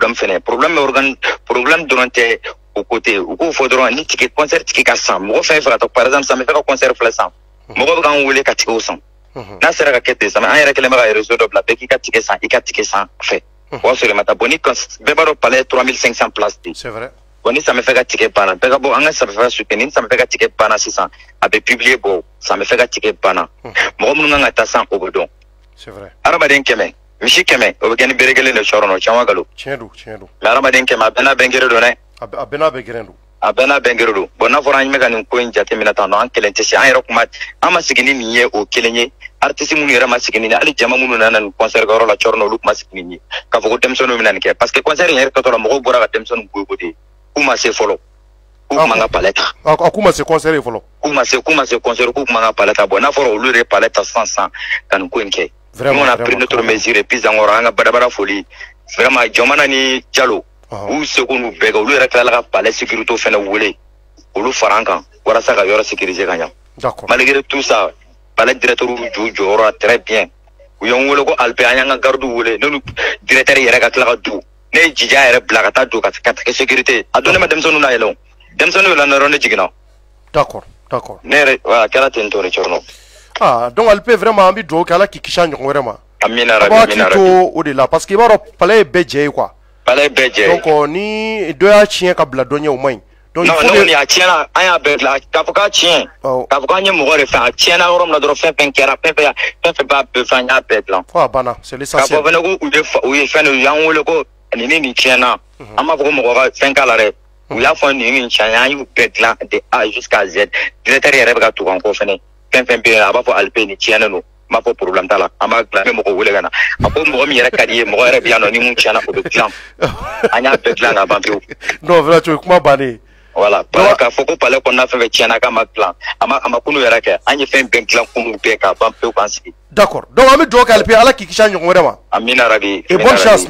problème durante au côté ou ko fodron ni tike concert tike ka sam mo fa fa par exemple ça me fait un concert flasam mo ko kan wole ka tike o sam na sera ka kete ça mais en yere kele ma réseau de la beki ka tike 100 i ka tike 100 fait o sur le mata boni quand bebaro palais 3500 places
c'est vrai
boni ça me fait ka tike pana bega bo anga ça me fait soutenir ça me fait ka tike pana 600 avec publier bo ça me fait ka tike pana mo mo nga ta 100 ogodon
c'est vrai
arabaden keme mishi keme o gani beregele ne chorono chamagalo
tiendu
arabaden keme abena bengere do ne
abena begerendu
abena bengere bon na fora nyime kan ko njate minata no an kelente si an yero kuma ama sigini niye o kelenye artiste mun yera ma sigini ni ali jama mun nan concert garo la chorno luk ma sigini ni ka fo demson no minan ke parce que concert yer ka to la mo bora ka demson go godi kuma se follow kuma nga paleta
akuma se concert follow
kuma se concert kuma nga paleta bon na fora o lure paleta 100 kan ko nke vraiment on a pris notre mesure et puis angora nga badabara folie vraiment jomana ni jalo ou seconde bega ou le kala ka palais sécurité fena wole olu farankan wara sa ka yoro sécuriser kanya
d'accord
malgré tout ça palais directeur ju ora très bien ou yon wole ko alpe anya gardu wole nonu directeur yere ka kala ka du ne jija yere blaga ta du ka sécurité adone ma demsonu na yelo demsonu la na ronde jigina
d'accord
ne wa kala tentore chorno
donc alpe vraiment ambi do kala ki kisha nyon vraiment
amina rabbi
to au delà parce que baro palais beje quoi
palais bɛɛ
donc ni dɔ y'a tiɲɛ ka bila dɔ ɲɛ o man ɲi donc
non non ni a tiɲɛna an y'a bɛɛ dilan k'a fɔ k'a tiɲɛ k'a fɔ k'an ye mɔgɔ de fɛ a tiɲɛna yɔrɔ min na dɔrɔn fɛn fɛn kɛra fɛn fɛn b'a bɛɛ fɛ an y'a bɛɛ dilan
a banna c'est l'essentiel
k'a fɔ fɛnɛ ko u ye fɛn de y'an wele ko nin tiɲɛna an b'a fɔ ko mɔgɔ ka fɛn k'a la dɛ u y'a fɔ nin tiɲɛ an y'u bɛɛ dilan de A jusqu'à Z directeur yɛrɛ bɛ ka tugu an kɔ fɛnɛ fɛn fɛn bɛ yen a b'a fɔ Alipe nin tiɲɛnen don m'a fɔ problème t'a la an b'a dilan an bɛ mɔgɔ wele ka na a ko mɔgɔ min yɛrɛ ka di ye mɔgɔ yɛrɛ bɛ yan nɔ ni mun tiɲɛna o bɛ dilan an y'a bɛɛ dilan ka ban pewu
non vraiment kuma bannen
voilà k'a fɔ ko palais kɔnɔna fɛn fɛn tiɲɛna k'a ma dilan a ma kunu yɛrɛ kɛ an ye fɛn bɛɛ dilan kunu bɛɛ k'a ban pewu k'an sigi
d'accord donc an bɛ dugawu kɛ Alipe ala k'i kisi a ɲɔgɔn wɛrɛ ma
amina rabi
et bonne chance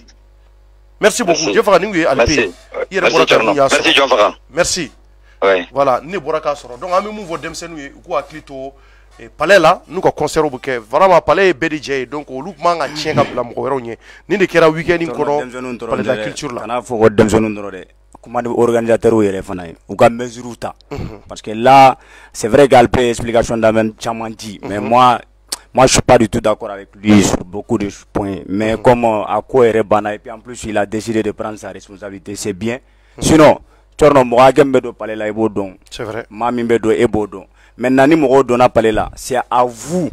merci beaucoup Dieu faga ni ngu ye Alipe i yɛrɛ bɔra ka mun y'a sɔrɔ
merci John faga
merci
oui
voilà ni ne bɔra k'a sɔrɔ donc an bɛ mun fɔ denmisɛnninw ye u k'u hakili to palais la n'u ka concert bɛ kɛ vraiment palais ye bɛɛ de jɛ ye donc olu man ka tiɲɛ ka bila mɔgɔ wɛrɛw ɲɛ ni de kɛra week-end in kɔnɔ palais de la culture la
kana fɔ ko denmisɛnninw dɔrɔn dɛ kuma ni organisateurs yɛrɛ fana ye u ka mesures ta parce que là c'est vrai qu'Alipe explication d'amen caman di mais moi je suis pas du tout d'accord avec lui sur beaucoup de points mais comme à quoi yɛrɛ banna et puis en plus il a décidé de prendre sa responsabilité c'est bien sinon Tchorno mɔgɔ hakɛ min bɛ don palais la i b'o dɔn
c'est vrai
maa min bɛ don e b'o dɔn maintenant ni mɔgɔw donna palais la c'est à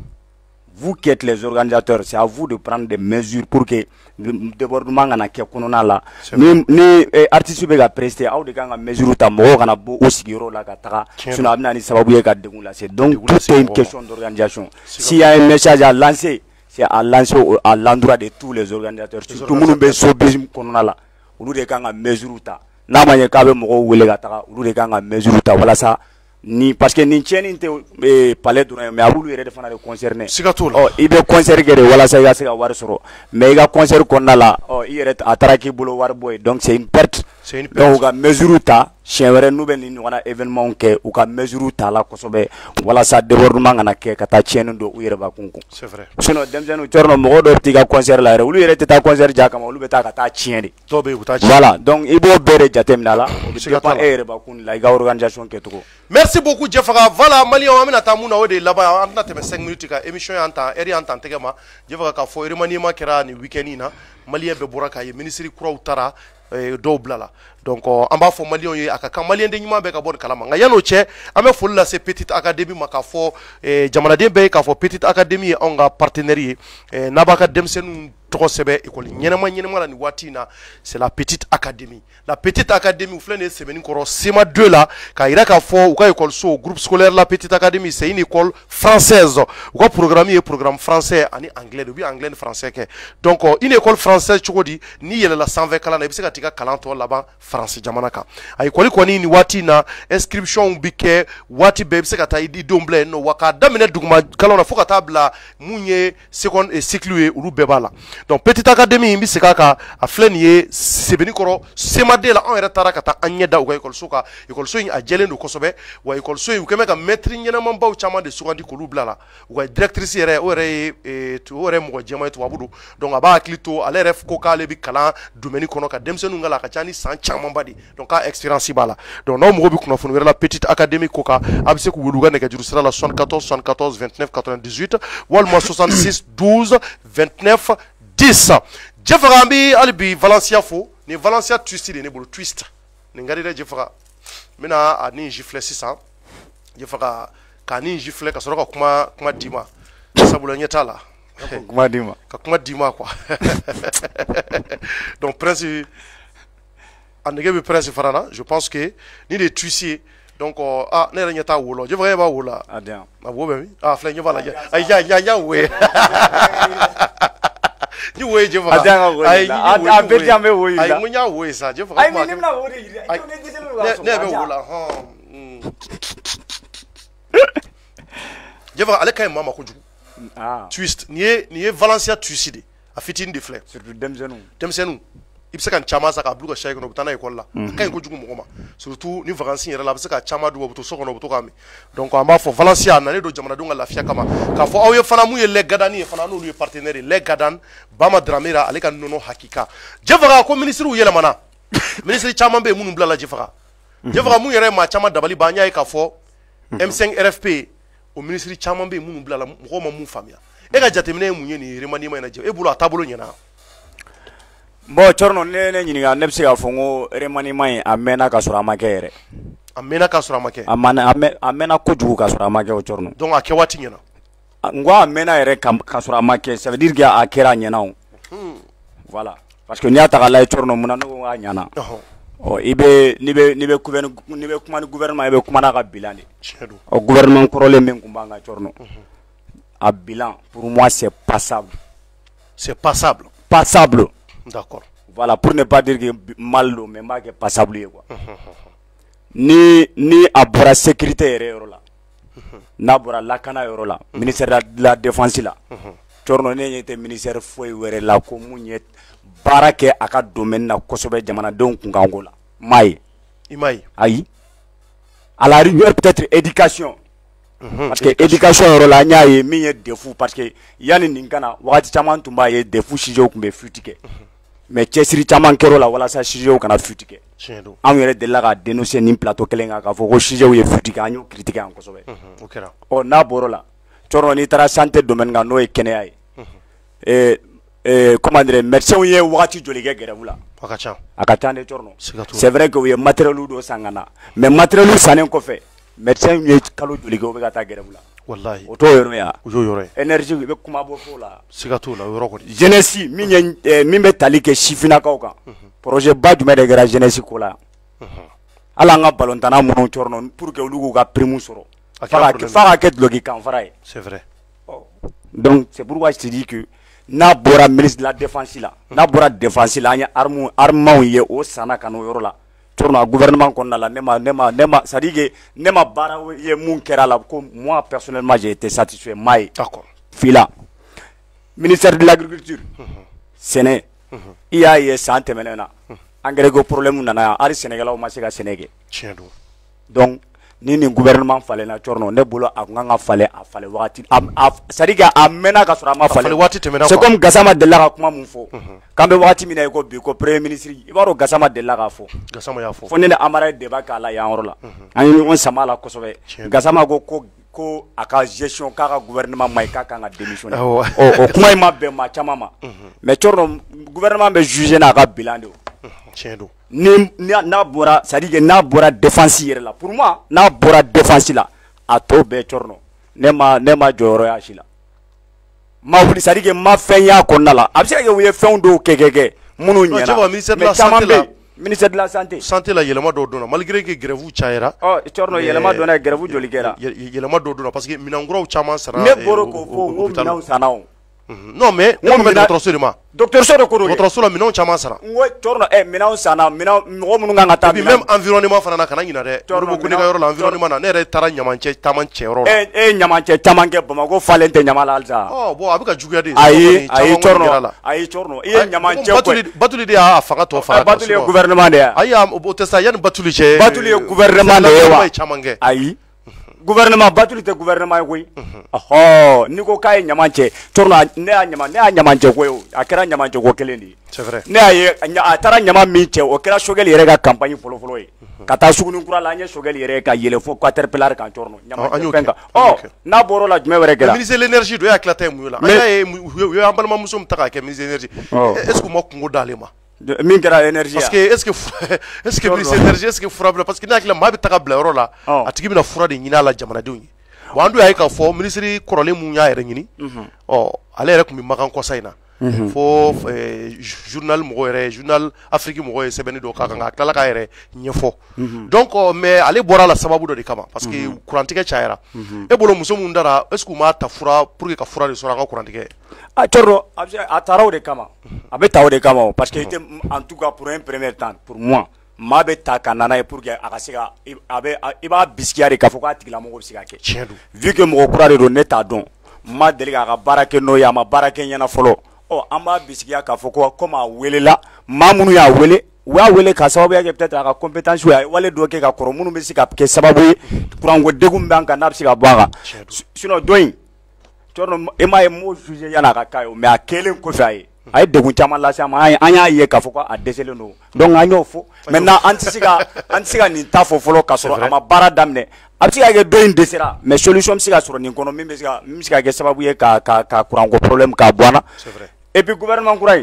vous qui êtes les organisateurs c'est à vous de prendre des mesures pour que débordement kana kɛ kɔnɔna la ni artiste bɛ ka prester aw de kan ka mesure ta mɔgɔw kana bɔ o sigiyɔrɔ la ka taga sinon a bɛ na ni sababu ye ka degun lase donc tout est une question d'organisation s'il y a un message à lancer c'est à lancer à l'endroit de tous les organisateurs surtout minnu bɛ showbiz kɔnɔna la olu de kan ka mesure ta n'a ma ɲɛ k'a bɛ mɔgɔw wele ka taga olu de kan ka mesure ta walasa ni parce que nin tiɲɛni tɛ palais dɔrɔn ye mais a b'olu yɛrɛ de fana de concerné
siga t'o la
i bɛ concert kɛ de walasa i ka se ka wari sɔrɔ mais i ka concert kɔnɔna la i yɛrɛ a taara k'i bolo wari bɔ ye donc c'est une perte donc u ka mesure ta siɲɛ wɛrɛ n'u bɛ nin ɲɔgɔnna événement kɛ u ka mesure ta la kosɛbɛ walasa débordement kana kɛ ka taa tiɲɛni don u yɛrɛ bakun kun
c'est vrai
sinon denmisɛnninw Tchorno mɔgɔ dɔw bɛ t'i ka concert la yɛrɛ olu yɛrɛ tɛ taa concert ja kama olu bɛ taa ka taa tiɲɛ de
dɔw bɛ yen u bɛ taa tiɲɛ
voilà donc i b'o bɛɛ de jateminɛ a la o bɛ dépend e yɛrɛ bakun la i ka organisation kɛcogo
merci beaucoup Jefaga voilà Malien an bɛna taa mun na o de ye laban an tɛna tɛmɛ 5 minutes kan émission y'an ta heure y'an ta tɛgɛ ma Jefaga k'a fɔ remaniement kɛra nin week-end in na Malien bɛɛ bɔra k'a ye ministre kuraw taara dɔw bila la donc an b'a fɔ Malien ye a ka kan Malien den ɲuman bɛɛ ka bɔ nin kalama nka yan'o cɛ an bɛ foli lase Petite Académie ma k'a fɔ jamanaden bɛɛ ye k'a fɔ Petite Académie ye anw ka partenaire ye n'a b'a ka denmisɛnninw tɔgɔ sɛbɛn école ɲɛnama la nin waati in na c'est la Petite Académie u filɛ nin ye sɛbɛnni kɔrɔ CEMA 2 la k'a yira k'a fɔ u ka école groupe scolaire la Petite Académie c'est une école française u ka programme ye programme français ani anglais de u bɛ anglais ni français kɛ donc une école française cogo di n'i yɛlɛla sanfɛ kalan na i bɛ se ka t'i ka kalan tɔ laban France jamana kan a école kɔni nin waati in na inscription bi kɛ waati bɛɛ i bɛ se ka taa i denw bila yen nɔ wa k'a daminɛ duguma kalanw na fo ka taa bila mun ye seconde cycle ye olu bɛɛ b'a la donc Petite Académie in bɛ segin a kan a filɛ nin ye sɛbɛnni kɔrɔ CEMA 2 la anw yɛrɛ taara ka taa an ɲɛ da u ka école kan école in a jɛlen don kosɛbɛ wa école in u kɛn bɛ ka maître ɲɛnamabaw caman de sugandi k'olu bila la u ka directrice yɛrɛ o yɛrɛ ye mɔgɔ jɛman ye tubabu don donc a b'a hakili to ale yɛrɛ ko k'ale bɛ kalan domaine kɔnɔ ka denmisɛnninw kalan a ka ca ni san camanba de donc k'a expérience b'a la donc n'aw mago bɛ kunnafoni wɛrɛ la Petite Académie ko kan a bɛ se k'u wele u ka nɛgɛjuru sira la 74 74 29 98 walima 66 12 29 10 Jefaga an bɛ hali bi Valencia fo ni Valencia twist de ne bolo twist nin ka di dɛ Jefaga n bɛna a ni giflɛ sisan Jefaga k'a ni giflɛ ka sɔrɔ ka kuma d'i ma sabula ɲɛ t'a la
kuma d'i ma
ka kuma d'i ma quoi donc Prince a nege bɛ Prince fana na je pense que ni de twist ye donc ne yɛrɛ ɲɛ t'a wo la Jefaga e b'a wo la a wo bɛ min filɛ ɲɛ b'a la n y'a wo ye ni wo ye Jefaga
a bɛɛ caman bɛ wo yi la
ayi n ko n y'a wo ye sa Jefaga
ayi mais ne bɛna wo de yira
ne bɛ wo la Jefaga ale ka ɲi maa ma kojugu twist nin ye Valencia twist de a fitinin de filɛ
surtout denmisɛnninw i bɛ se ka caman san k'a bila u ka chaise kɔnɔ u bɛ taa n'a ye école la a ka ɲi kojugu mɔgɔ ma surtout ni vacances yɛrɛ la a bɛ se ka caman dun u bɛ to so kɔnɔ u bɛ to k'a min donc an b'a fɔ Valencia a nalen don jamanadenw ka lafiya kama k'a fɔ aw ye fana mun ye Les Gadani ye fana n'olu ye partenaire ye Les Gadan Bama Dramera ale ka nɔnɔ hakika Jefaga ko ministres yɛlɛmana ministres caman bɛ yen minnu bila la Jefaga mun yɛrɛ ye maa caman dabali ban an y'a ye k'a fɔ M5 RFP o ministres caman bɛ yen minnu bila la mɔgɔw ma mun faamuya e ka jateminɛ ye mun ye nin remaniement in na e bolo a taabolo ɲɛna bon chorno ne ɲininka ne bɛ se k'a fɔ ko remaniement in a mɛnna ka sɔrɔ a ma kɛ yɛrɛ.
A mɛnna ka sɔrɔ a ma kɛ.
a mɛnna kojugu ka sɔrɔ a ma kɛ o chorno.
donc a kɛ waati ɲɛna.
n ko a mɛnna yɛrɛ ka sɔrɔ a ma kɛ ça veut dire que a kɛra a ɲɛna o. voilà parce que n'i y'a ta k'a lajɛ chorno mun na ne ko k'a ɲɛna. n'i bɛ kuma ni gouvernement i bɛ kuma n'a ka bilan de. o gouvernement kɔrɔlen min tun b'an kan chorno. a bilan pour moi c'est passable.
C'est passable.
Passable.
D'accord.
Voilà, pour ne pas dire que mal, mais pas que passable. Quoi. Ni abora sécurité yɔrɔ la. N'a bɔra lakana yɔrɔ la, ministère de la défense la. Chorno ne était ministère foyi wɛrɛ la ko mun ye baara kɛ a ka domaine na kosɛbɛ jamanadenw kunkanko la. M'a ye.
I m'a ye.
Ayi. À la rigueur peut-être éducation. Parce que éducation yɔrɔ la an y'a ye min ye défaut parce que yanni nin kana wagati caman tun b'a ye défaut sujet tun bɛ futi kɛ mais cɛsiri caman kɛr'o la walasa sujet kana futi kɛ anw yɛrɛ delila ka dénoncer nin plateau kelen kan k'a fɔ ko sujet ye futi kɛ an y'o critiquer yan kosɛbɛ
o kɛra
n'a bɔr'o la Chorno n'i taara santé domaine kan n'o ye kɛnɛya ye comment dire médecins ye wagati joli kɛ grève la a ka ca de Chorno c'est vrai que u ye matériel dɔ san ka na mais matériel sannen kɔfɛ médecin ye kalo joli kɛ o bɛ ka taa grève la
wallahi
o t'o yɔrɔ ya
o y'o yɔrɔ ye
énergie i bɛ kuma bɔ fo la
siga t'o la o yɔrɔ kɔni
jeunesse min bɛ tali kɛ sifinnakaw kan projet ba jumɛn de kɛra jeunesse ko la hali an ka balontanna minnu Chorno pour que olu k'u ka prime sɔrɔ f'a ka kɛ duloki kanfara ye
c'est vrai
donc c'est pourquoi je te dis que n'a bɔra ministre de la défense la n'a bɔra défense la an ye armement ye o sanna ka n'o yɔrɔ la Chorno gouvernement kɔnɔna la ne ma c'est à dire que ne ma baara ye mun kɛra la ko moi personnellement j'ai été satisfait mai
d'accord
fila ministère de l'agriculture sɛnɛ i y'a ye san tɛmɛnen na engrais ko problème nana yan hali sɛnɛkɛlaw ma se ka sɛnɛ kɛ
tiɲɛ don
donc ni nin gouvernement falenna Chorno ne bolo a kun kan ka falen a falen wagati c'est à dire que a mɛnna ka sɔrɔ a ma falen c'est comme Gassama delila ka kuma mun fɔ k'an bɛ wagati min na i ko bi ko premier ministre i b'a dɔn Gassama delila k'a fɔ
Gassama y'a fɔ
fo ne ni Amara ye débat k'a la yan yɔrɔ la an ye ɲɔgɔn sama la kosɛbɛ Gassama ko a ka gestion k'a ka gouvernement ma ɲi k'a kan ka démissionner o kuma in ma bɛn maa caman ma mais Chorno gouvernement bɛ juger n'a ka bilan de o
tiɲɛ don
n'a bɔra c'est à dire que n'a bɔra défense yɛrɛ la pour moi n'a bɔra défense la a tɔ bɛɛ Chorno ne ma jɔyɔrɔ y'a si la ma wuli c'est à dire que ma fɛn y'a kɔnɔna la a bɛ se ka kɛ u ye fɛnw dɔw kɛ minnu ɲɛna mais caman bɛ yen ministère de la santé
la yɛlɛma dɔw donna malgré que grève cayara
Chorno yɛlɛma donna grève joli kɛra
yɛlɛma dɔw donna parce que minɛnkuraw caman sara
ne bɔra k'o fɔ n ko minɛnw sanna o
non mais ne ko bɛ dɔgɔtɔrɔso de ma
dɔgɔtɔrɔso de ko don
dɔgɔtɔrɔso la minɛnw caman sara
n ko Chorno minɛnw sanna mɔgɔ minnu kan ka taa
puis même environnement fana na kana ɲina dɛ Chorno ko ne ka yɔrɔ la environnement na ne yɛrɛ taara ɲamancɛ caman cɛ yɔrɔ la
e ɲamancɛ caman kɛ Bamakɔ falen tɛ ɲama la halisa
bon a bɛ ka juguya de
ayi Chorno i ye ɲamancɛ ko
Batuli de y'a fanga tɔ fara
Batuli ye gouvernement de ye
ayi o tɛ sa yanni Batuli cɛ
Batuli ye gouvernement de ye wa
caman kɛ
ayi gouvernement Batuli tɛ gouvernement ye koyi n'i ko k'a ye ɲamancɛ Chorno ne y'a ɲamancɛ ko ye a kɛra ɲamancɛ ko kelen de ye
c'est vrai
ne y'a ye a taara ɲama min cɛ o kɛra Sogɛli yɛrɛ ka campagne fɔlɔ ye ka taa Sugunikura la an ye Sogɛli yɛrɛ ka yɛlɛ fo Caterpillar kan Chorno ɲamancɛ fɛn kan n'a bɔr'o la jumɛn wɛrɛ kɛra
ministre de l'énergie do y'a tila ta ye mun ye la an y'a ye u ye an balimamuso min ta k'a kɛ ministre de l'énergie est-ce que u ma kungo d'ale ma
min kɛra énergie
parce que est-ce que ministre de l'énergie est-ce que fura bila parce que ne hakili la maa bɛ taga bila yɔrɔ la a tigi bɛna fura de ɲini a la jamanadenw ye bon an dun y'a ye k'a fɔ ministre kɔrɔlen mun y'a yɛrɛ ɲini ale yɛrɛ tun bɛ Makan kɔsa in na fo journal Afrique mɔgɔ ye sɛbɛnni dɔ k'a kan a tilala k'a yɛrɛ ɲɛfɔ donc mais ale bɔra la sababu dɔ de kama parce que kurantigɛ cayara e bolo muso mun dara est-ce que u m'a ta fura pour que ka fura de sɔrɔ an ka kurantigɛ
Chorno a taara o de kama a bɛ ta o de kama parce que en tout cas pour un premier temps pour moi maa bɛ ta ka nana ye pour que a ka se ka i b'a bisikiya de k'a fɔ k'a tigilamɔgɔ bɛ se ka kɛ
tiɲɛ don
vu que mɔgɔ kura de don ne t'a dɔn ma deli k'a ka baara kɛ n'o ye a ma baara kɛ ɲɛna fɔlɔ an b'a bisikiya k'a fɔ ko comme a welela maa minnu y'a wele u y'a wele ka sababuya kɛ peut-être a ka compétence ye wale dɔ kɛ ka kɔrɔ minnu bɛ se ka kɛ sababu ye kuranko degun b'an kan n'a bɛ se ka bɔ a kan sinon dɔ in Chorno e m'a ye m'o juger yan'a ka k'a ye mais a kɛlen kɔfɛ a ye degun caman lase an ma an y'a ye k'a fɔ ko a dɛsɛlen don donc an y'o fɔ maintenant an tɛ se ka nin ta fɔ fɔlɔ k'a sɔrɔ a ma baara daminɛ a bɛ se ka kɛ dɔ in dɛsɛra mais solution bɛ se ka sɔrɔ nin kɔnɔ min bɛ se ka kɛ sababu ye ka kuranko problème k'a bɔ an na et puis gouvernement kura in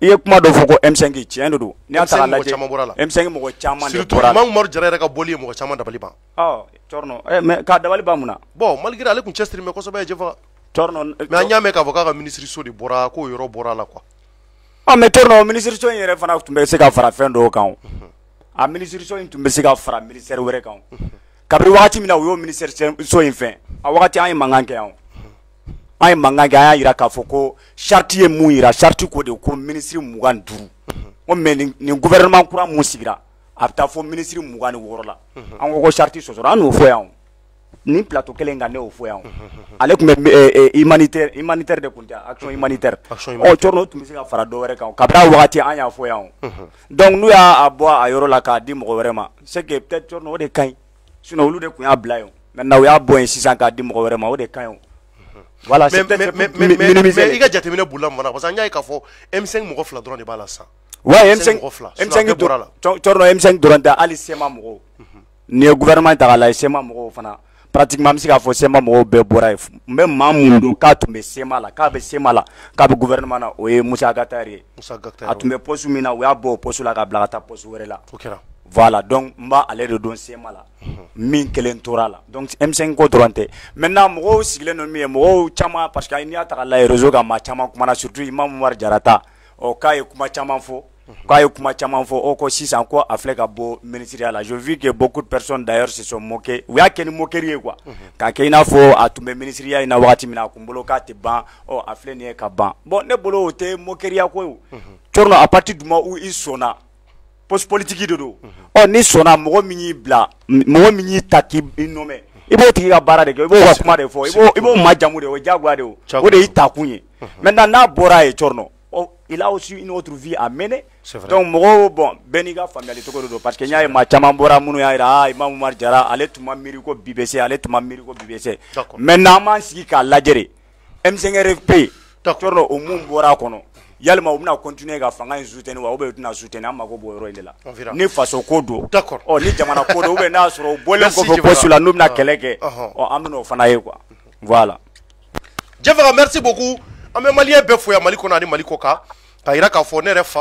i ye kuma dɔ fɔ ko M5 tiɲɛ de don ni y'a ta k'a lajɛ M5 mɔgɔ caman de bɔra
surtout Imam Umaru Jara yɛrɛ ka bɔli ye mɔgɔ caman dabali ban
Cɔrɔnɔ mais k'a dabali ban mun na
bon malgré ale kun cɛsiri mɛ kosɛbɛ Jɛfaga
Cɔrɔnɔ
mais an y'a mɛn k'a fɔ k'a ka ministre so de bɔra k'o yɔrɔ bɔra la quoi
mais Cɔrɔnɔ ministre so in yɛrɛ fana tun bɛ se ka fara fɛn dɔw kan a ministre so in tun bɛ se ka fara ministère wɛrɛ kan kabiri wagati min na u y'o ministère so in fɛn a wagati an ye mankan kɛ yan an ye mankan kɛ an y'a yira k'a fɔ ko charte ye mun yira charte ko de ko ministre 25 ko mais nin gouvernement kura mun sigira a bɛ taa fɔ ministre 26 la an ko charte sɔsɔra an n'o fɔ yan ni plateau kelen kan ne y'o fɔ yan ale tun bɛ humanitaire de kun tɛ action humanitaire Cɔrɔnɔ tun bɛ se ka fara dɔ wɛrɛ kan kabiri a wagati an y'a fɔ yan donc n'u y'a bɔ a yɔrɔ la k'a di mɔgɔ wɛrɛ ma c'est que peut-être Cɔrɔnɔ o de ka ɲi sinon olu de tun y'a bila yen maintenant u y'a bɔ yen sisan k'a di mɔgɔ wɛrɛ ma o de ka ɲi voilà
mais i ka jateminɛ b'u la mun na parce que an y'a ye k'a fɔ M5 mɔgɔ 2 dɔrɔn de b'a la sisan
ouais M5 Cɔrɔnɔ M5 dɔrɔn tɛ hali SEMA mɔgɔw ni ye gouvernement ta k'a lajɛ SEMA mɔgɔw fana pratiquement an bɛ se k'a fɔ SEMA mɔgɔw bɛɛ bɔra yen n bɛ maa mun don k'a tun bɛ SEMA la k'a bɛ SEMA la k'a bɛ gouvernement na o ye Musa Gatari ye a tun bɛ poste min na u y'a bɔ o poste la k'a bila ka taa poste wɛrɛ la voilà donc n b'a ale de don SEMA la min kelen tora la donc M5 ko dɔrɔn tɛ maintenant mɔgɔw sigilen don min ye mɔgɔw caman parce que n'i y'a ta k'a lajɛ réseau kan maa caman kumana surtout Imam Umaru Jarata k'a ye kuma caman fɔ ko sisan ko a filɛ ka bɔ ministériya la je vis que beaucoup de personnes d'ailleurs se sont moquées u y'a kɛ ni moquerie ye quoi k'a kɛ i n'a fɔ a tun bɛ ministériya in na wagati min na a kun bolo k'a tɛ ban a filɛ nin ye ka ban bon ne bolo o tɛ moquerie ko ye Cɔrɔnɔ à partir du moment où i sɔnna poste politique de don ni sɔnna mɔgɔ min y'i bila mɔgɔ min y'i ta k'i nommé i b'o tigi ka baara de kɛ i b'o ka kuma de fɔ i b'o majamu de o ye diyagoya de o de y'i ta kun ye maintenant n'a bɔra ye Cɔrɔnɔ il a aussi une autre vie à mener donc mɔgɔw bon bɛɛ n'i ka faamuyali cogo de don parce que n y'a ye maa caman bɔra minnu y'a yira Imam Umaru Jara ale tun ma miiri ko bi bɛ se ale tun ma miiri ko bi bɛ se maintenant an b'an sigi k'a lajɛ de M5RFP Cɔrɔnɔ o mun bɔra a kɔnɔ yalima u bɛna continuer ka fanga in soutenir wa ou bien u tɛna soutenir an mago b'o yɔrɔ in de la ni faso ko don ni jamana ko don ou bien n'a sɔrɔ u bɔlen kɔfɛ poste la n'u bɛna kɛlɛ kɛ an bɛna o fana ye quoi voilà.
Jɛfaga merci beaucoup an bɛ maliyɛn bɛɛ fo yan Mali kɔnɔ ani Mali kɔ kan k'a yira k'a fɔ ne yɛrɛ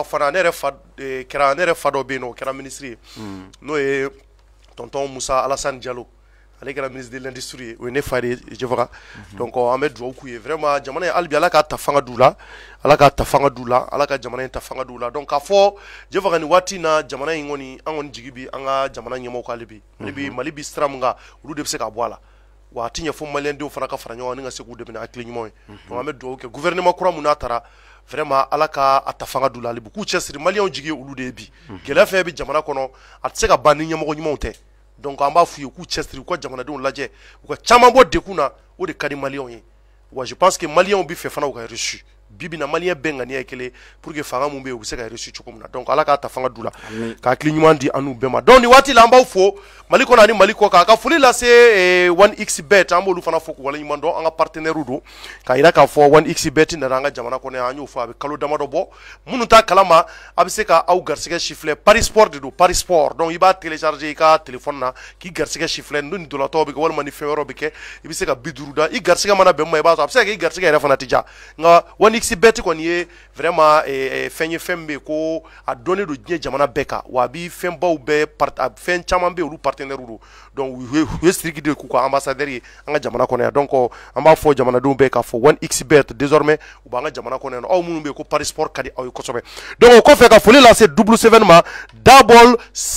fa dɔ bɛ yen nɔ o kɛra ministre ye n'o ye tonton Musa Alassane Diallo ale kɛra ministre de l'industrie ye o ye ne fa de ye Jɛfaga donc an bɛ dugawu k'u ye vraiment jamana in hali bi Ala k'a ta fanga d'u la Ala k'a ta fanga d'u la Ala ka jamana in ta fanga d'u la donc k'a fɔ Jɛfaga nin waati in na jamana in kɔni an kɔni jigi bi an ka jamana ɲɛmɔgɔw kan hali bi Mali bi sira min kan olu de bɛ se ka bɔ a la wa a ti ɲɛ fo maliyɛn denw fana ka fara ɲɔgɔn kan ni ka se k'u dɛmɛ hakili ɲuman ye donc an bɛ dugawu kɛ gouvernement kura mun n'a taara vraiment Ala ka a ta fanga d'u la hali bi k'u cɛsiri maliyɛnw jigi ye olu de ye bi gɛlɛya fɛn bɛ jamana kɔnɔ a tɛ se ka ban ni ɲɛmɔgɔ ɲumanw tɛ donc an b'a f'u ye k'u cɛsiri u ka jamanadenw lajɛ u ka caman bɔ dekun na o de ka di maliyɛnw ye wa je pense que maliyɛnw bɛ fɛ fana u ka reçu bi bi na maliyɛn bɛɛ ŋaniya ye kelen pour que fanga mun bɛ yen u bɛ se ka reçu cogo min na donc Ala k'a ta fanga d'u la ka hakili ɲuman di an n'u bɛɛ ma donc nin waati la an b'aw fo Mali kɔnɔ ani Mali kɔ kan ka foli lase 1xBet an b'olu fana fo k'u waleɲuman dɔn an ka partenaires don k'a yira k'a fɔ 1xBet nana an ka jamana kɔnɔ yan an y'o fɔ a bɛ kalo damadɔ bɔ minnu t'a kalama a bɛ se ka aw garisɛgɛ sifilɛ Paris Sport de don Paris Sport donc i b'a télécharger i ka téléphone na k'i garisɛgɛ sifilɛ ni dolatɔw bɛ kɛ walima ni fɛn wɛrɛw bɛ kɛ i bɛ se ka 50 da i garisɛgɛ mana bɛn ma i b'a sɔrɔ a bɛ se ka kɛ i garisɛgɛ yɛrɛ fana tɛ ja nka 1xBet kɔni ye vraiment fɛn ye fɛn min bɛ yen ko a dɔnnen don diɲɛ jamana bɛɛ kan wa a bɛ fɛnbaw bɛɛ fɛn caman bɛ yen olu partenaires don donc u ye siriki de k'u ka ambassadeur ye an ka jamana kɔnɔ yan donc an b'a fɔ jamanadenw bɛɛ k'a fɔ 1xBet désormais u b'an ka jamana kɔnɔ yan aw minnu bɛ yen ko Paris Sport ka di aw ye kosɛbɛ donc o kɔfɛ ka foli lase double 7 ma double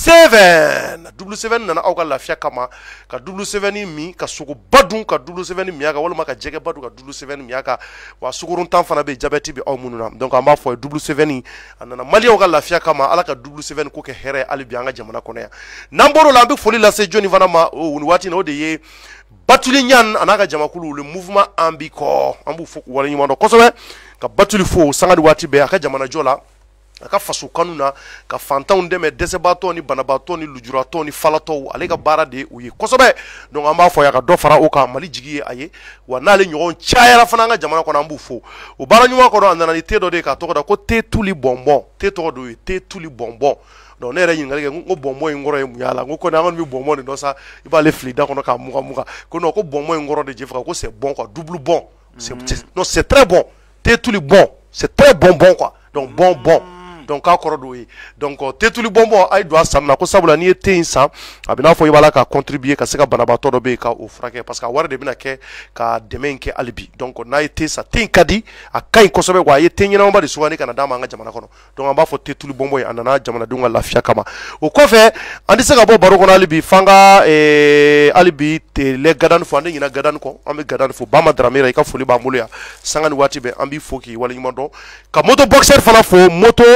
7 nana aw ka lafiya kama ka double 7 min ka sogoba dun ka double 7 min kan walima ka jɛgɛba dun ka double 7 min kan wa sukoruntan fana bɛ yen jabɛti bɛ aw minnu na donc an b'a fɔ double 7 a nana maliyɛnw ka lafiya kama Ala ka double 7 ko kɛ hɛrɛ ye hali bi an ka jamana kɔnɔ yan n'an bɔr'o la an bɛ foli lase jɔnni fana ma o nin waati in na o de ye Batuli Ɲan a n'a ka jamakulu le mouvement Ambicor an b'u fo k'u waleɲuman dɔn kosɛbɛ ka Batuli fo sanga ni waati bɛɛ a ka jamanajɔ la a ka faso kanu na ka fantanw dɛmɛ dɛsɛbaatɔw ni banabaatɔw ni lujuratɔw ni falatɔw ale ka baara de u ye kosɛbɛ donc an b'a fɔ a ka dɔ fara o kan Mali jigi ye a ye wa n'ale ɲɔgɔn cayara fana an ka jamana kɔnɔ an b'u fo o baara ɲuman kɔnɔ a nana ni te dɔ de ye k'a tɔgɔ da ko te tuli bɔnbɔn te tɔgɔ de ye te tuli bɔnbɔn donc ne yɛrɛ ɲininkali kɛ n ko bɔnbɔn in kɔrɔ ye mun y'a la n ko kɔni an kɔni bɛ bɔnbɔn de dɔn sa i b'ale fili da kɔnɔ k'a mugan ko non ko bɔnbɔn in kɔrɔ de Jɛfaga ko c'est bon quoi double bon non c'est très bon te tuli bon c'est très bon quoi donc bon donc k'a kɔrɔ do ye donc tetuli bonbon ay do sanna ko sabula ni te insan abina fo ibala ka contribuer ka se ka banabaatɔ dɔ be ka o furakɛ parce que a wari de bɛna kɛ ka dɛmɛ kɛ alibi donc n'a ye te sa te kadi a kaɲi kosɛbɛ wa a ye te ɲɛnamaba de sugandi kana d'a ma an ka jamana kɔnɔ donc an b'a fɔ tetuli bonbon ye a nana jamanadenw ka lafiya kama o kɔfɛ an tɛ se ka bɔ baro kɔnɔ alibi f'an ka alibi tele gadani fo an tɛ ɲina gadani kɔ an bɛ gadani fo Bama Dramé i ka foli b'an bolo yan sanga ni waati bɛɛ an b'i fo k'i waleɲuman dɔn ka moto boxer fana fo moto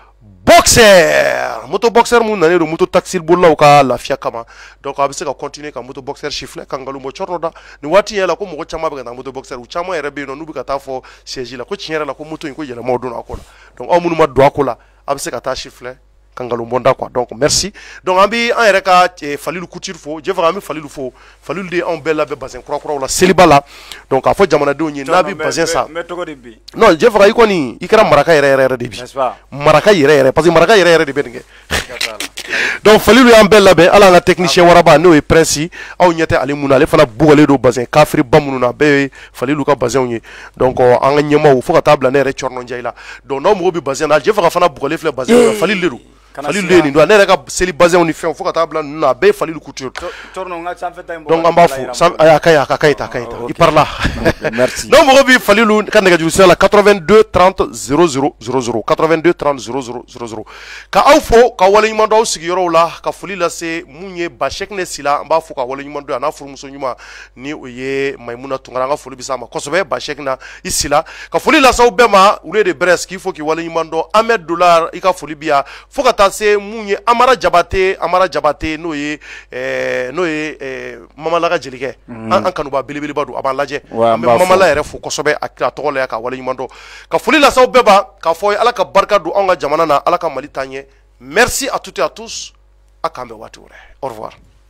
boxer mun nanen do moto taxi bolaw ka lafiya kama donc a bɛ se ka continuer ka moto boxer chiffle ka ngalon bɔ cɔrɔ da ni waati yɛlɛ ko mɔgɔ caman bɛ ka taa moto boxer u caman yɛrɛ bɛ yen nɔ n'u bɛ ka taa fɔ siège la ko tiɲɛ yɛrɛ la ko moto in ko yɛlɛmaw donna a ko la donc aw minnu ma don a ko la a bɛ se ka taa chiffle ka ngalon bɔnda quoi donc merci donc an bɛ an yɛrɛ ka Falilu Couture fo je fɛ an bɛ Falilu fo Falilu de anw bɛɛ labɛn bazin kura la seliba la donc k'a fɔ jamanadenw ye n'a bɛ bazin san non je fɛ i kɔni i kɛra maraka yɛrɛ de bi maraka yɛrɛ parce que maraka yɛrɛ de bɛ nin kɛ donc Falilu y'an bɛɛ labɛn ala an ka technicien waraba n'o ye Prince aw ɲɛ tɛ ale mun na ale fana bugɔlen don bazin kafiri ba minnu na bɛɛ ye Falilu ka bazinw ye donc an ka ɲɛmaaw fo ka taa bila ne yɛrɛ Cɔrɔnɔ Njayi la donc n'aw mago bɛ bazin na je fɛ ka fana bugɔlen filɛ bazin na Falilu de don Falilu de nin don ne yɛrɛ ka seli bazin ni fɛnw fo ka taa bila ninnu na a bɛɛ ye Falilu Couture donc an b'a fo a ka ɲi ta i parla n'aw mago bɛ Falilu ka nɛgɛjuru sira la 82 30 00 00 82 30 00 00 ka aw fo ka waleɲuman dɔn aw sigiyɔrɔw la ka foli lase mun ye Bachekne Sila an b'a fo ka waleɲuman dɔn a n'a furumuso ɲuman ni o ye Mayimuna Tunkara an ka foli bɛ s'a ma kosɛbɛ Bachekna i Sila ka foli lase aw bɛɛ ma Wule de Brest k'i fo k'i waleɲuman dɔn Ahmed Dolar i ka foli bɛ yan fo ka taa se mun ye Amara Jabate n'o ye Mamalaga Jelikɛ an kanuba belebeleba don a b'an lajɛ an bɛ Mamala yɛrɛ fo kosɛbɛ a tɔgɔ la ka waleɲuman dɔn ka foli lase aw bɛɛ ma k'a fɔ ala ka barika don anw ka jamana na ala ka Mali taa ɲɛ merci à toutes et à tous a k'an bɛn waati wɛrɛ au revoir.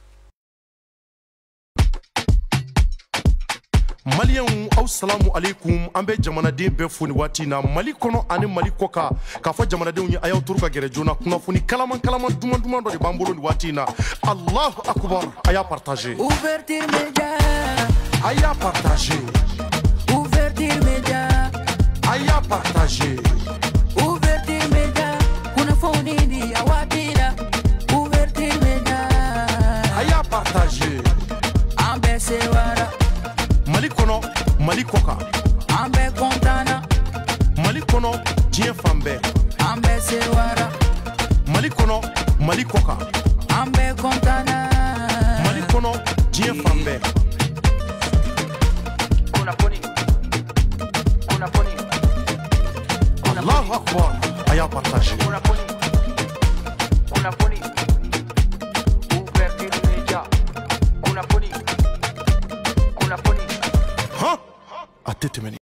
Maliens aw salamu alaikum an bɛ jamanaden bɛɛ fo ni waati na Mali kɔnɔ ani Mali kɔkan k'a fɔ jamanadenw ye a y'aw turu ka gɛrɛ joona kunnafoni kalaman duman dɔ de b'an bolo ni waati na Allahu akbar a y'a partager Ouverture Média a y'a partager Ouverture Média a y'a partager Ouverture Média kunnafoni di a waati la Ouverture Média a y'a partager an bɛ sewara Mali kɔnɔ Mali kɔkan an bɛ kontana Mali kɔnɔ diɲɛ fan bɛɛ an bɛ sewara Mali kɔnɔ Mali kɔkan an bɛ kontana Mali kɔnɔ diɲɛ fan bɛɛ Allahu akbar a y'a partager Ouverture Média kunnafoni a tɛ tɛmɛ